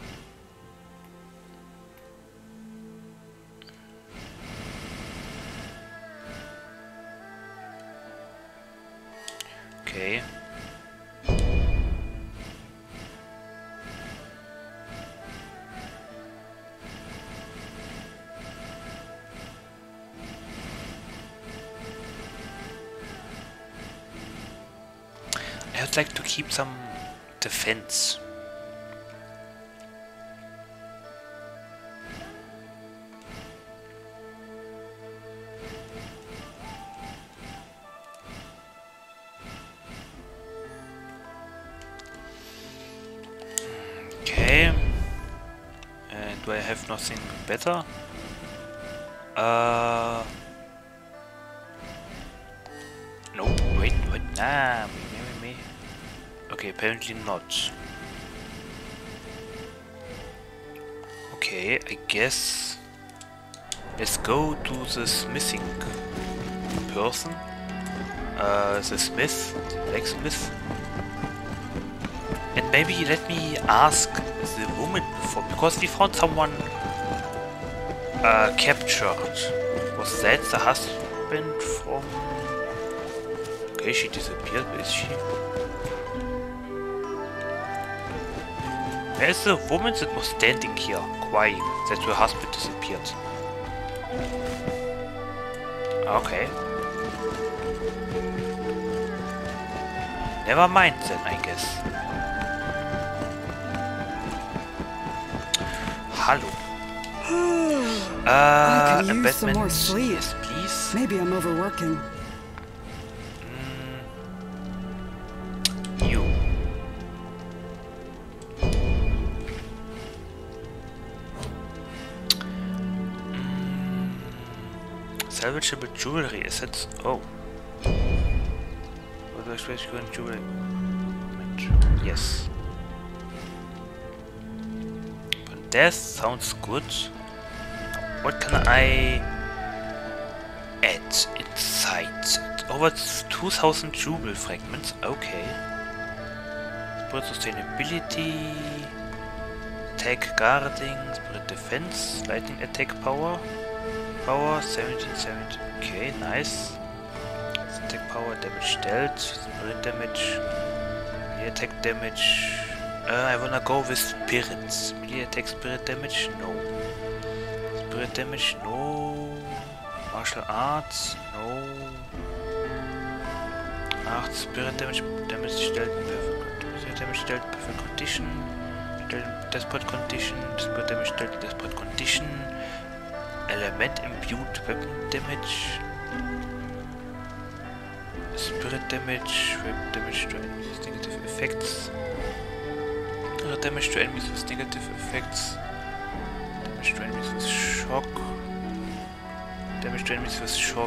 Okay. I'd like to keep some defense. Okay. And do I have nothing better? Nope. Wait. Nah. Okay, apparently not. Okay, I guess let's go to the smithing person. The smith, blacksmith. And maybe let me ask the woman before, because we found someone captured. Was that the husband from... Okay, she disappeared, where is she? There's a woman that was standing here, crying that her husband disappeared. Okay. Never mind then, I guess. Hello. I could use some more sleep. Yes, please. Maybe I'm overworking. Salvageable jewelry assets. Oh. What do I expect you in jewelry? Yes. But death sounds good. What can I add inside? Over 2000 jewel fragments. Okay. Spirit sustainability. Attack guarding. Spirit defense. Lightning attack power. Power 1770. Okay, nice. attack power, damage dealt, spirit damage, melee attack damage. I wanna go with spirits. Melee attack, spirit damage, no. Spirit damage, no. Martial arts, no. Spirit damage, damage dealt, perfect. Damage dealt, perfect condition. Desperate condition. Spirit damage dealt, desperate condition. Element imbued weapon damage. Spirit damage, weapon damage to enemies with negative effects. Damage to enemies with negative effects. Damage to enemies with shock. Damage to enemies with shock.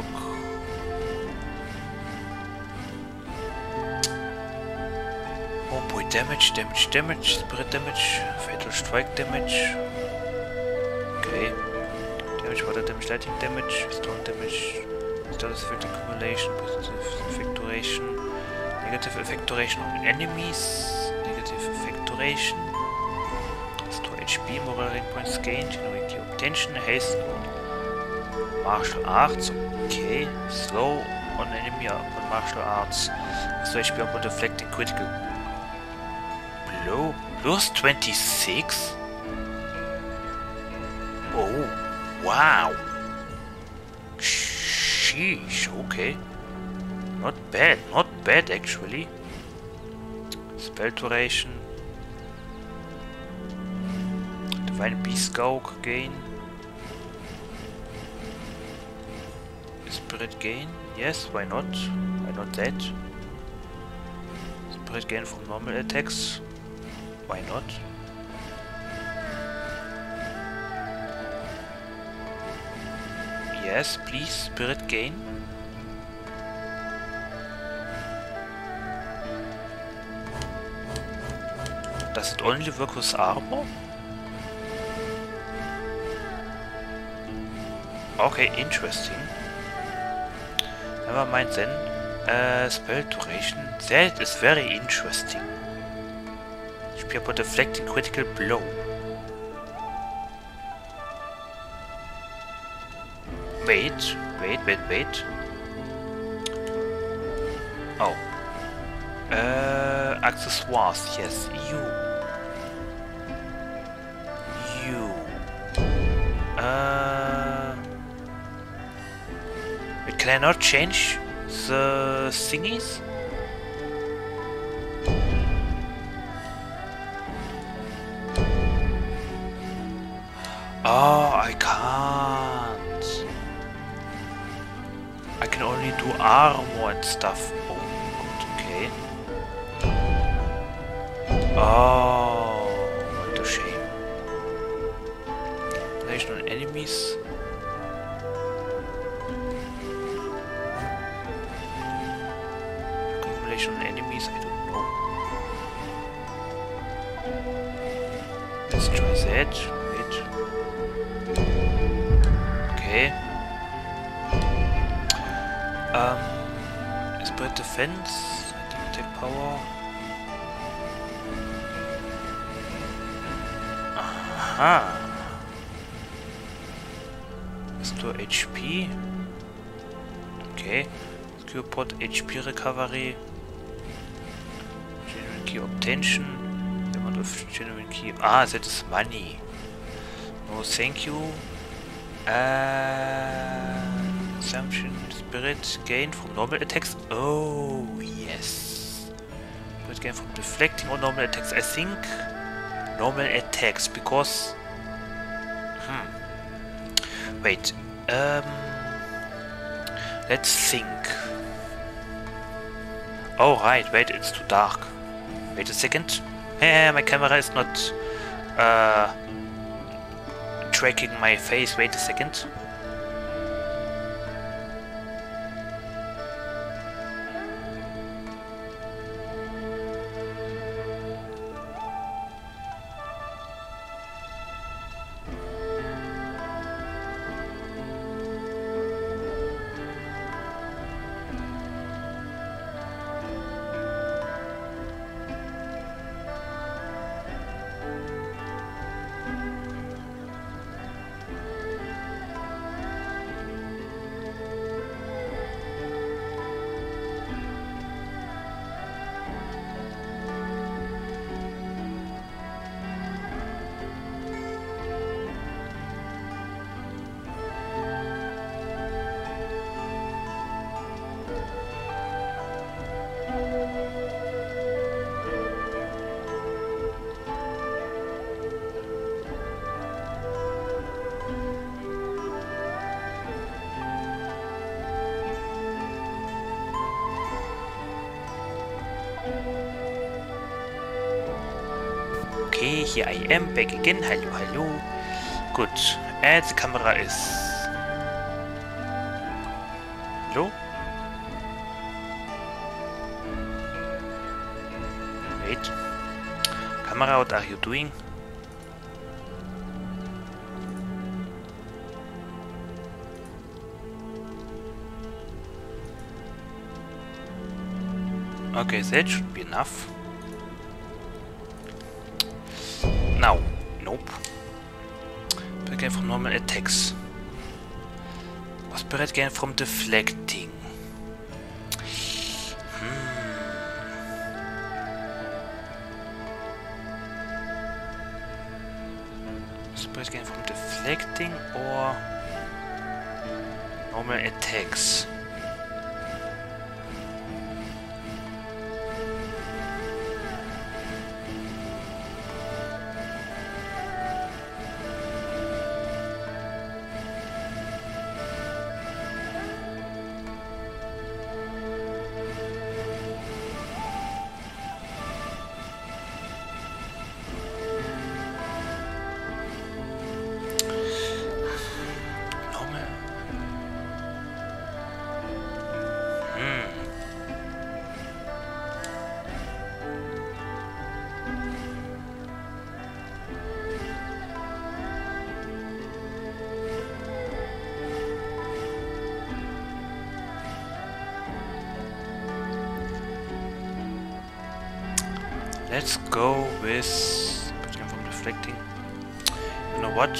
Oh boy, damage, spirit damage, fatal strike damage. Okay. Damage, water damage, lightning damage, stone damage, status effect accumulation, positive effect duration, negative effect duration on enemies, negative effect duration, restore HP, moral rank points gained, generic key obtention, haste on martial arts, okay, slow on enemy on martial arts, restore HP upon deflecting critical blow, plus 26? Oh. Wow! Sheesh, okay. Not bad actually. Spell duration. Divine Beast Gauge gain. Spirit gain, yes, why not? Why not that? Spirit gain from normal attacks, why not? Yes, please, spirit gain. Does it only work with armor? Okay, interesting. Never mind then. Spell duration. That is very interesting. Should be about deflecting critical blow. Wait. Oh. Accessoires, yes, you. Wait, can I not change the thingies? Oh, I can't. I can only do armor and stuff. Oh, good, okay. Oh, what a shame. Relation on enemies. Accumulation on enemies, I don't know. Let's try that. Wait. Okay. Spirit defense, attack power. Aha. Restore HP. Okay. Secure pod HP recovery. Genuine key obtention. Amount of genuine key. Ah, that is money. No, thank you. Assumption. Spirit gain from normal attacks. Oh, yes. Spirit gain from deflecting or normal attacks. I think normal attacks because... Wait. Let's think. Oh, right. Wait, it's too dark. Wait a second. My camera is not tracking my face. Wait a second. here I am, back again. Hello, hello. Good. And the camera is... Hello? Wait. Camera, what are you doing? Okay, that should be enough. Now, nope. Spirit gain from normal attacks. Or spirit gain from deflecting. Spirit gain from deflecting or normal attacks. Let's go with protection from deflecting. You know what?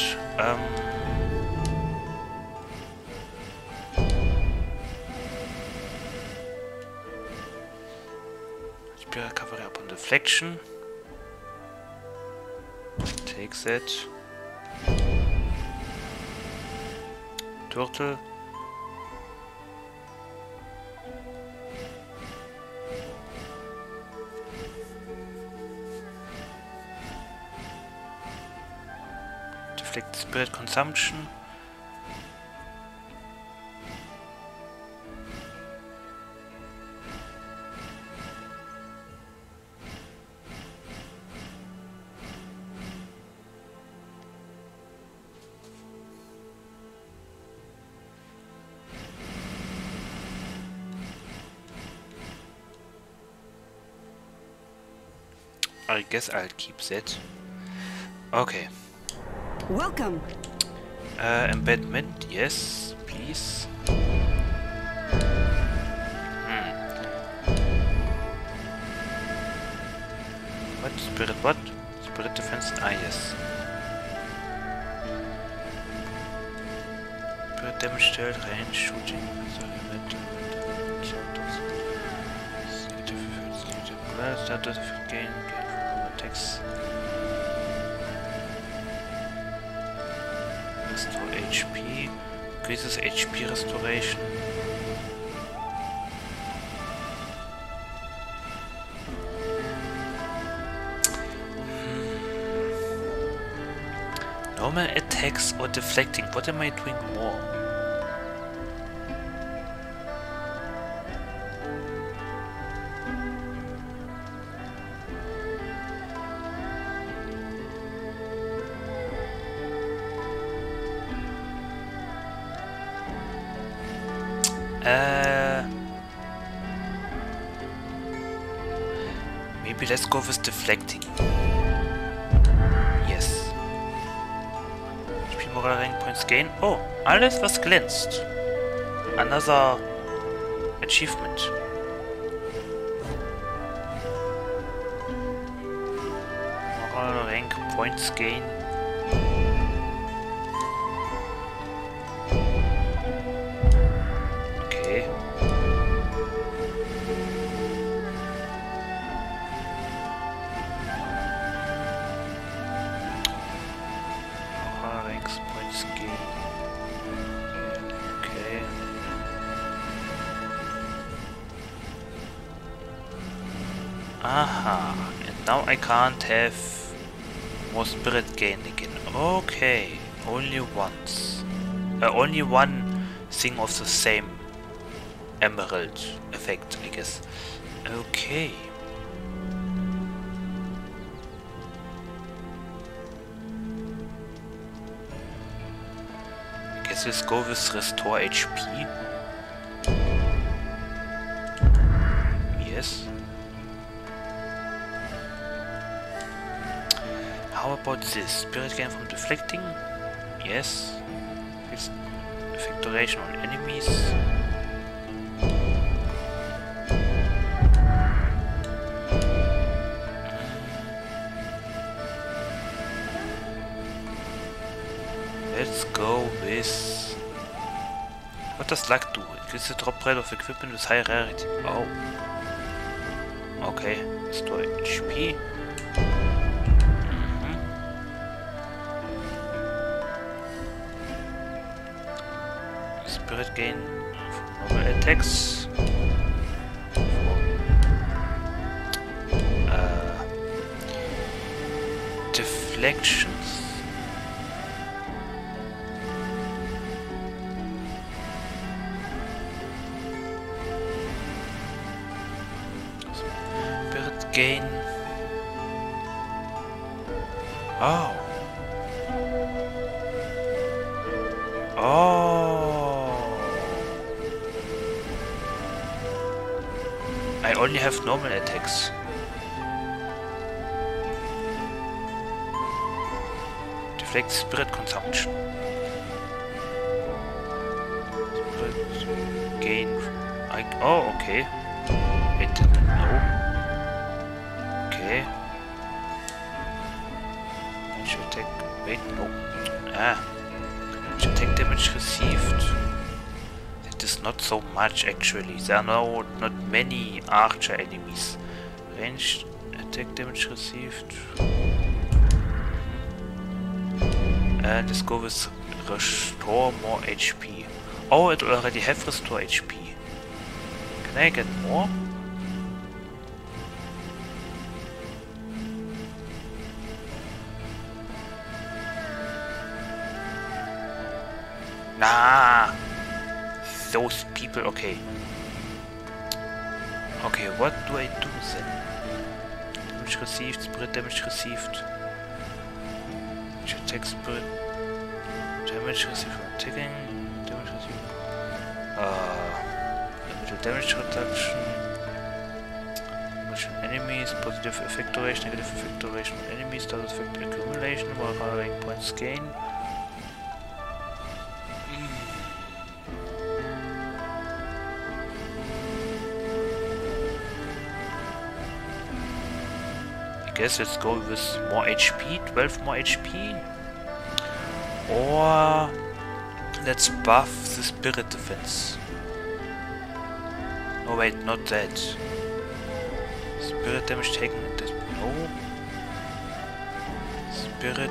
Spirit recovery upon deflection. Take that. Turtle. Spirit consumption. I guess I'll keep that. Okay. Welcome. Embedment, yes, please. What? Spirit what? Spirit defense? Ah, yes. Spirit damage dealt, range, shooting, status gain from attacks. Restore HP, increases HP restoration. Normal attacks or deflecting, what am I doing more? Maybe let's go with deflecting. Yes. HP moral rank points gain. Oh, alles was glänzt. Another achievement. Moral rank points gain. Aha, and now I can't have more spirit gain again. Okay, only once. Only one thing of the same emerald effect, I guess. Okay. Guess let's go with restore HP. Yes. How about this? Spirit gain from deflecting? Yes. Fixed effect duration on enemies. Let's go with... What does luck do? It gives the drop rate of equipment with high rarity. Oh. Okay. Restore HP. Spirit gain for normal attacks. Deflections. Spirit gain. Oh. I only have normal attacks. Deflect spirit consumption. Spirit gain. Oh, okay. Wait, no. Okay. Range attack. Wait, no. Ah. Range attack damage received. That is not so much actually. There are not many archer enemies. Ranged attack damage received. And let's go with restore more HP. Oh, it already have restore HP. Can I get more? Nah, those people. Okay. Okay, what do I do then? Damage received, spirit damage received. Attack spirit. Damage received from attacking. Damage received. Little damage reduction. Damage on enemies. Positive effect duration. Negative effect duration on enemies. Does effect accumulation. While rank points gain. I guess let's go with more HP, 12 more HP. Or let's buff the spirit defense. Oh wait, not that. Spirit damage taken, no. Spirit.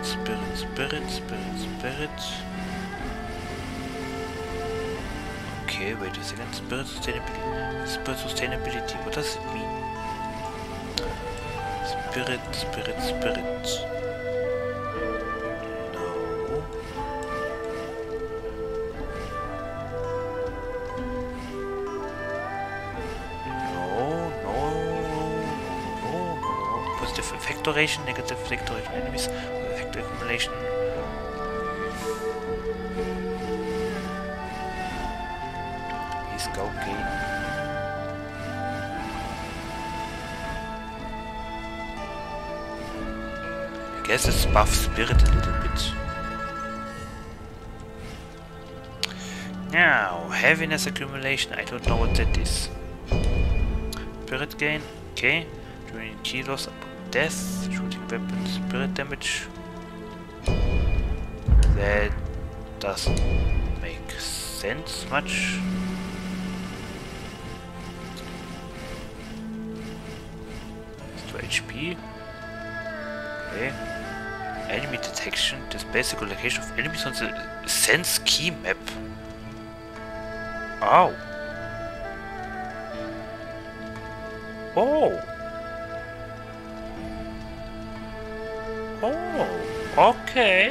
Okay, wait a second. Spirit sustainability. What does it mean? Spirit. No. Positive effect duration, negative effect duration enemies, effect accumulation. Please go gain. I guess it's buff spirit a little bit. Now, heaviness accumulation, I don't know what that is. Spirit gain, okay. During kilos upon death, shooting weapon, spirit damage. That doesn't make sense much. Restore HP. Okay. Enemy detection. This basic location of enemies on the sense key map. Oh. Oh. Oh. Okay.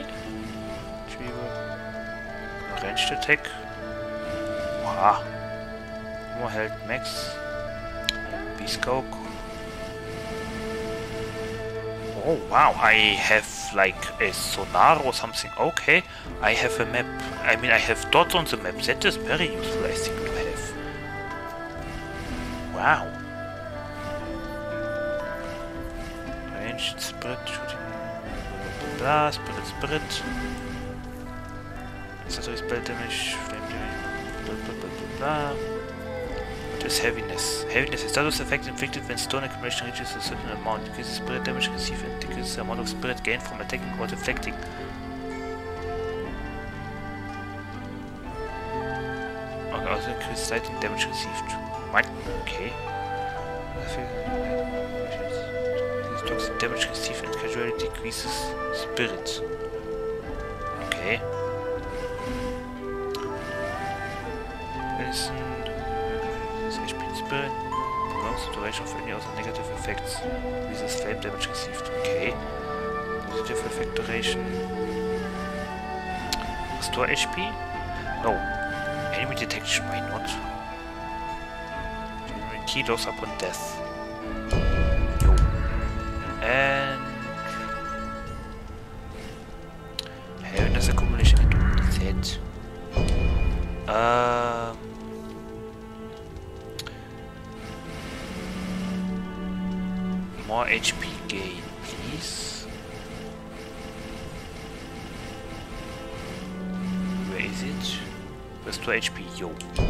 Ranged attack. Wow. More health max. Bescope. Oh wow, I have like a sonar or something. Okay, I have a map. I mean, I have dots on the map. That is very useful, I think, to have. Wow. Ranged spirit shooting. Blah, spirit. Accessory spell damage, flame damage, blah. What is heaviness? Heaviness is status effect inflicted when stone accumulation reaches a certain amount. Decreases spirit damage received and decreases the amount of spirit gained from attacking or deflecting. Okay, also increases lightning damage received. What? Okay. This toxic damage received and casually decreases spirit. Okay. Medicine. This HP spirit prolongs the duration of any other negative effects. This flame damage received. Okay. Positive effect duration. Restore HP? No. Enemy detection, why not? Generate key loss upon death. Yo. And heaviness accumulation into that. More HP gain, please. Where is it? Restore HP, yo.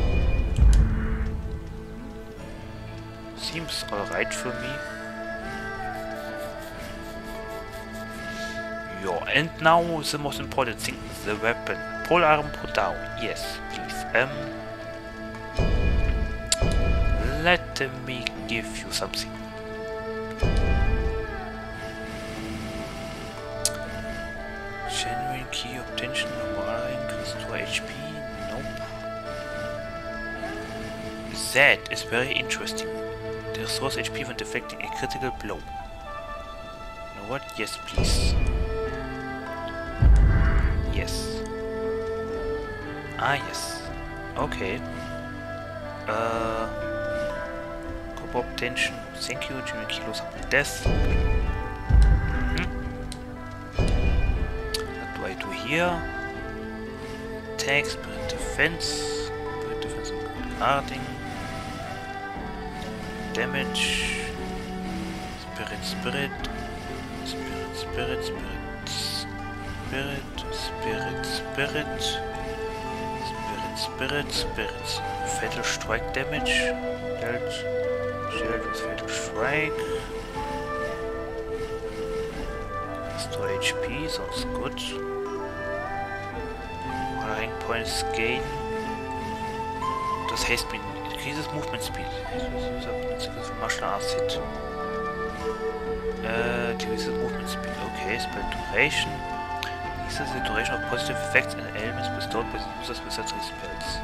Seems alright for me. Yo, and now the most important thing, the weapon. Polearm put down. Yes, please. Let me give you something. Genuine key obtention, normal increase to HP. Nope. That is very interesting. It restores HP when deflecting a critical blow. You know what? Yes, please. Yes. Ah, yes. Okay. Copper obtention. Thank you. Genuine key loss upon death. What do I do here? Attack, spirit defense and guarding. Damage. Spirit. Fatal strike damage. Shield with fatal strike. Restore HP, sounds good. Rank points gain. Does haste mean increases movement speed? Martial arts hit. Decreases movement speed. Okay, spell duration. Increases the duration of positive effects and elements bestowed by the users with such spells.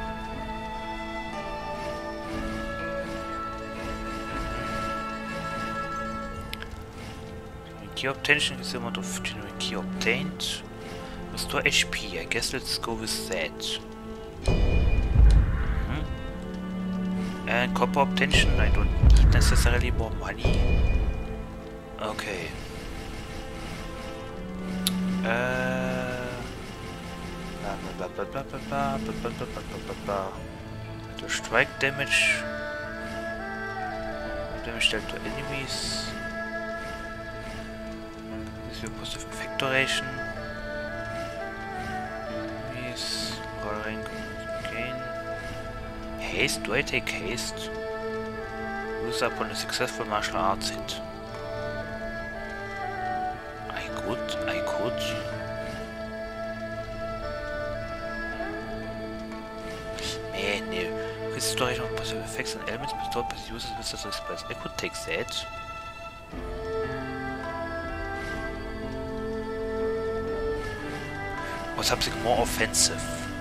Key obtention is the amount of genuine key obtained. Restore HP, I guess let's go with that. And copper obtention, I don't need necessarily more money. Okay. The strike damage. Damage dealt to enemies. This will positive effect duration. Enemies. Roll rank gain. Haste? Do I take haste? Use upon a successful martial arts hit. I could. No. Increases duration of positive effects and elements bestowed by the users with such spells. I could take that. Or something more offensive.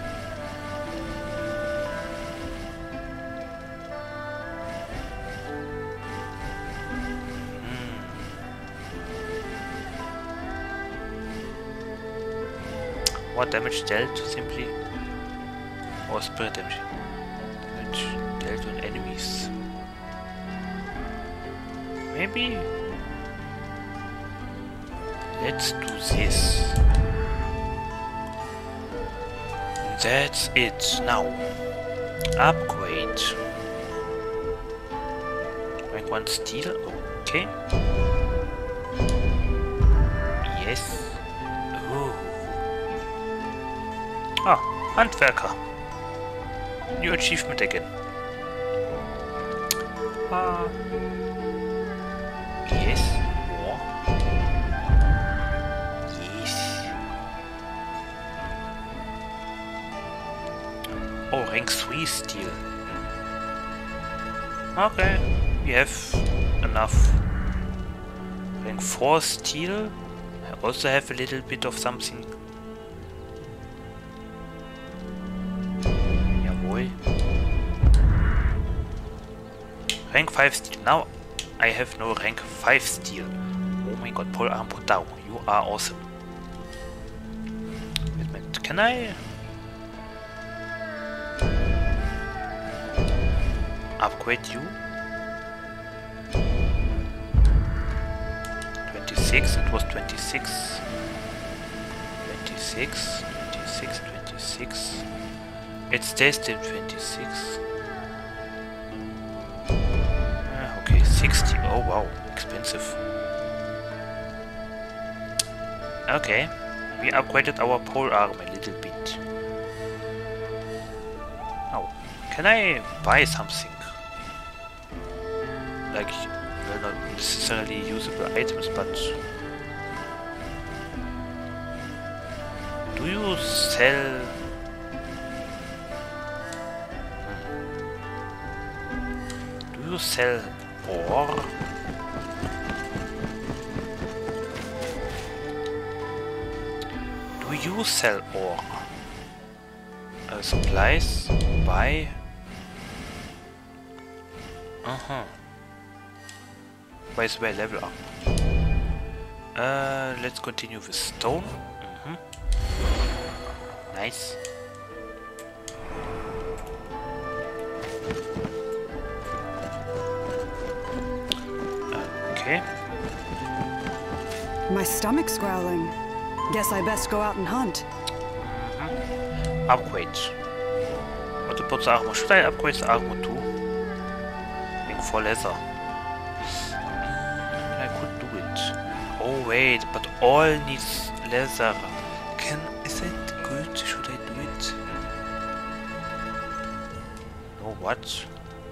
What damage dealt simply? Or spirit damage? Damage dealt on enemies. Maybe? Let's do this. That's it. Now, upgrade. Rank 1 steel. Okay. Yes. Oh. Ah, Handwerker. New achievement again. Yes. More. Yes. Oh, rank 3 steel. Okay, we have enough. Rank 4 steel. I also have a little bit of something. Jawohl. Rank 5 steel. Now I have no rank 5 steel. Oh my god, Paul Armbruch, you are awesome. Wait a minute, can I upgrade you? 26, it was 26. 26, 26, 26. It stays still 26. Okay, 60. Oh wow, expensive. Okay, we upgraded our pole arm a little bit. Oh, can I buy something? Like, well, not necessarily usable items, but do you sell? Do you sell ore? Do you sell ore? Supplies? Buy? By the way, level up. Let's continue with stone. Nice. Okay. My stomach's growling. Guess I best go out and hunt. Upgrade. What about the armor? Should I upgrade the armor too? Being for leather. I could do it. Oh wait, but all needs leather. Is that good? Should I do it? No, what?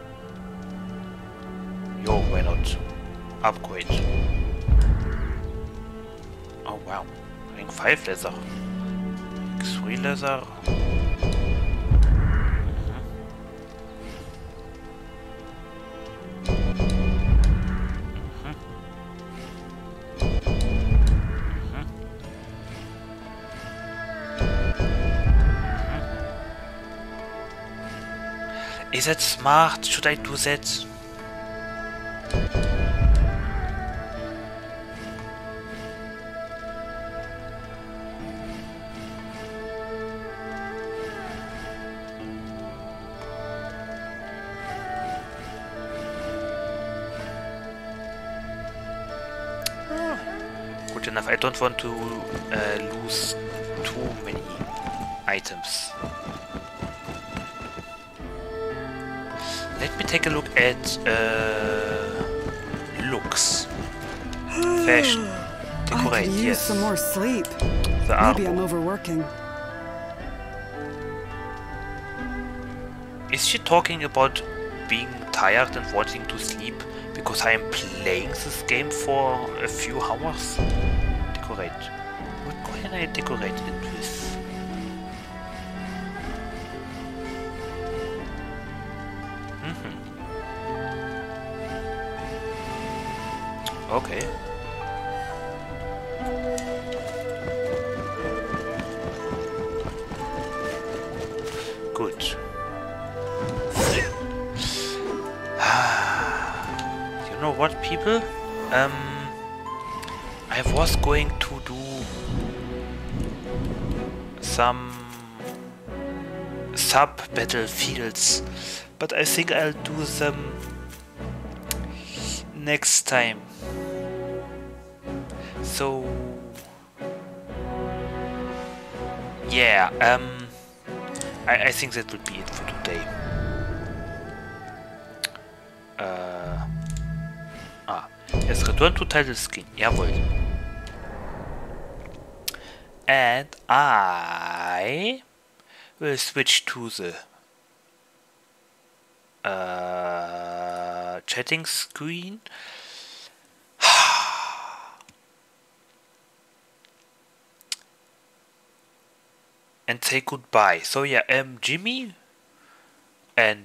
Yo, why not? Upgrade. Oh wow. Rank 5 leather. Rank 3 leather. Is that smart? Should I do that? Good enough. I don't want to lose too many items. Let me take a look at looks, fashion, decorate. I could use yes, some more sleep. the Maybe armor. I'm overworking. Is she talking about being tired and wanting to sleep because I am playing this game for a few hours? Decorate. What can I decorate it with? Okay. Good. You know what, people? I was going to do some sub-battlefields, but I think I'll do them next time. So Yeah, I think that would be it for today. Yes, return to title screen. Jawohl. And I will switch to the chatting screen. And say goodbye. So yeah, Jimmy and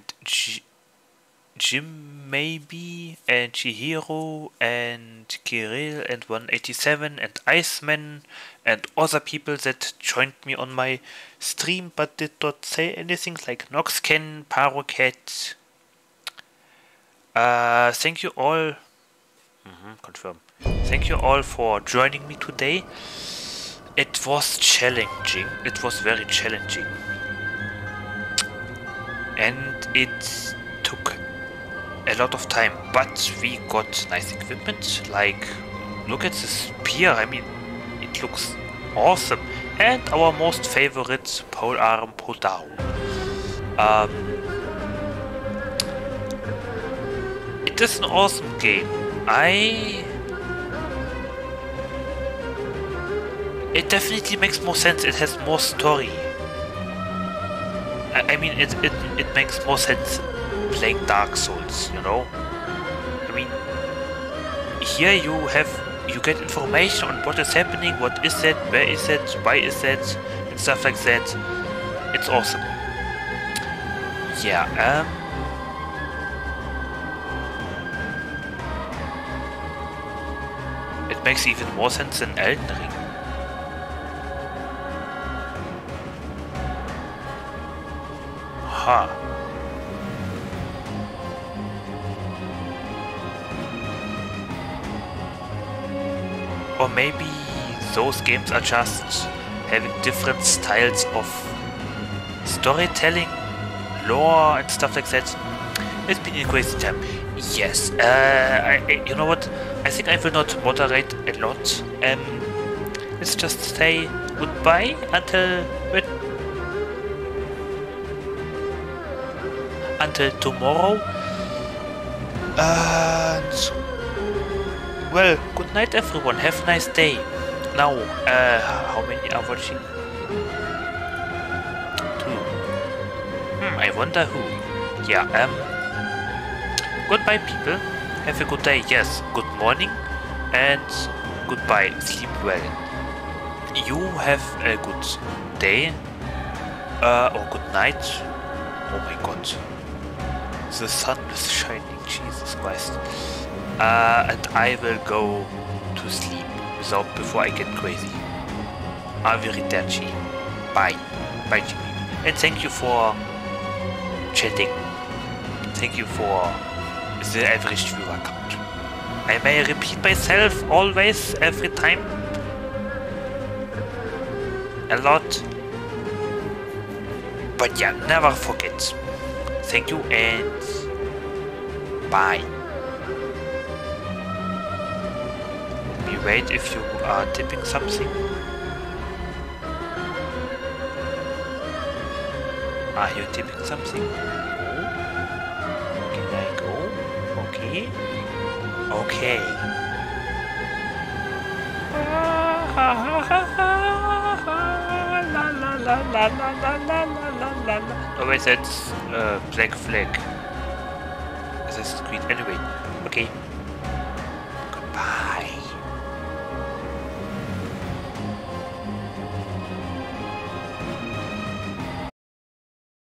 Jim maybe and Chihiro and Kirill and 187 and Iceman and other people that joined me on my stream but did not say anything, like Noxken, Parocat. Thank you all. Confirm. Thank you all for joining me today. It was challenging. It was very challenging. And it took a lot of time, but we got nice equipment. Like, look at the spear. I mean, it looks awesome. And our most favorite polearm Podao. It is an awesome game. It definitely makes more sense. It has more story. I mean, it makes more sense playing Dark Souls, you know? I mean, here you get information on what is happening, what is that, where is that, why is that, and stuff like that. It's awesome. Yeah, it makes even more sense than Elden Ring. Huh. Or maybe those games are just having different styles of storytelling, lore and stuff like that. It's been a crazy time. Yes, you know what? I think I will not moderate a lot. Let's just say goodbye until tomorrow. And well, good night everyone, have a nice day. Now, how many are watching? 2. I wonder who. Yeah, goodbye people, have a good day. Yes, good morning and goodbye, sleep well. You have a good day or good night. Oh my god, the sun is shining, Jesus Christ. And I will go to sleep before I get crazy. Arrivederci. Bye. Bye, Jimmy. And thank you for chatting. Thank you for the average viewer count. I may repeat myself always, every time. A lot. But yeah, never forget. Thank you and bye. Wait if you are tipping something. Are you tipping something? No? Can I go? Okay. Okay. Oh wait, that's Black Flag. Assassin's Creed. Anyway, okay.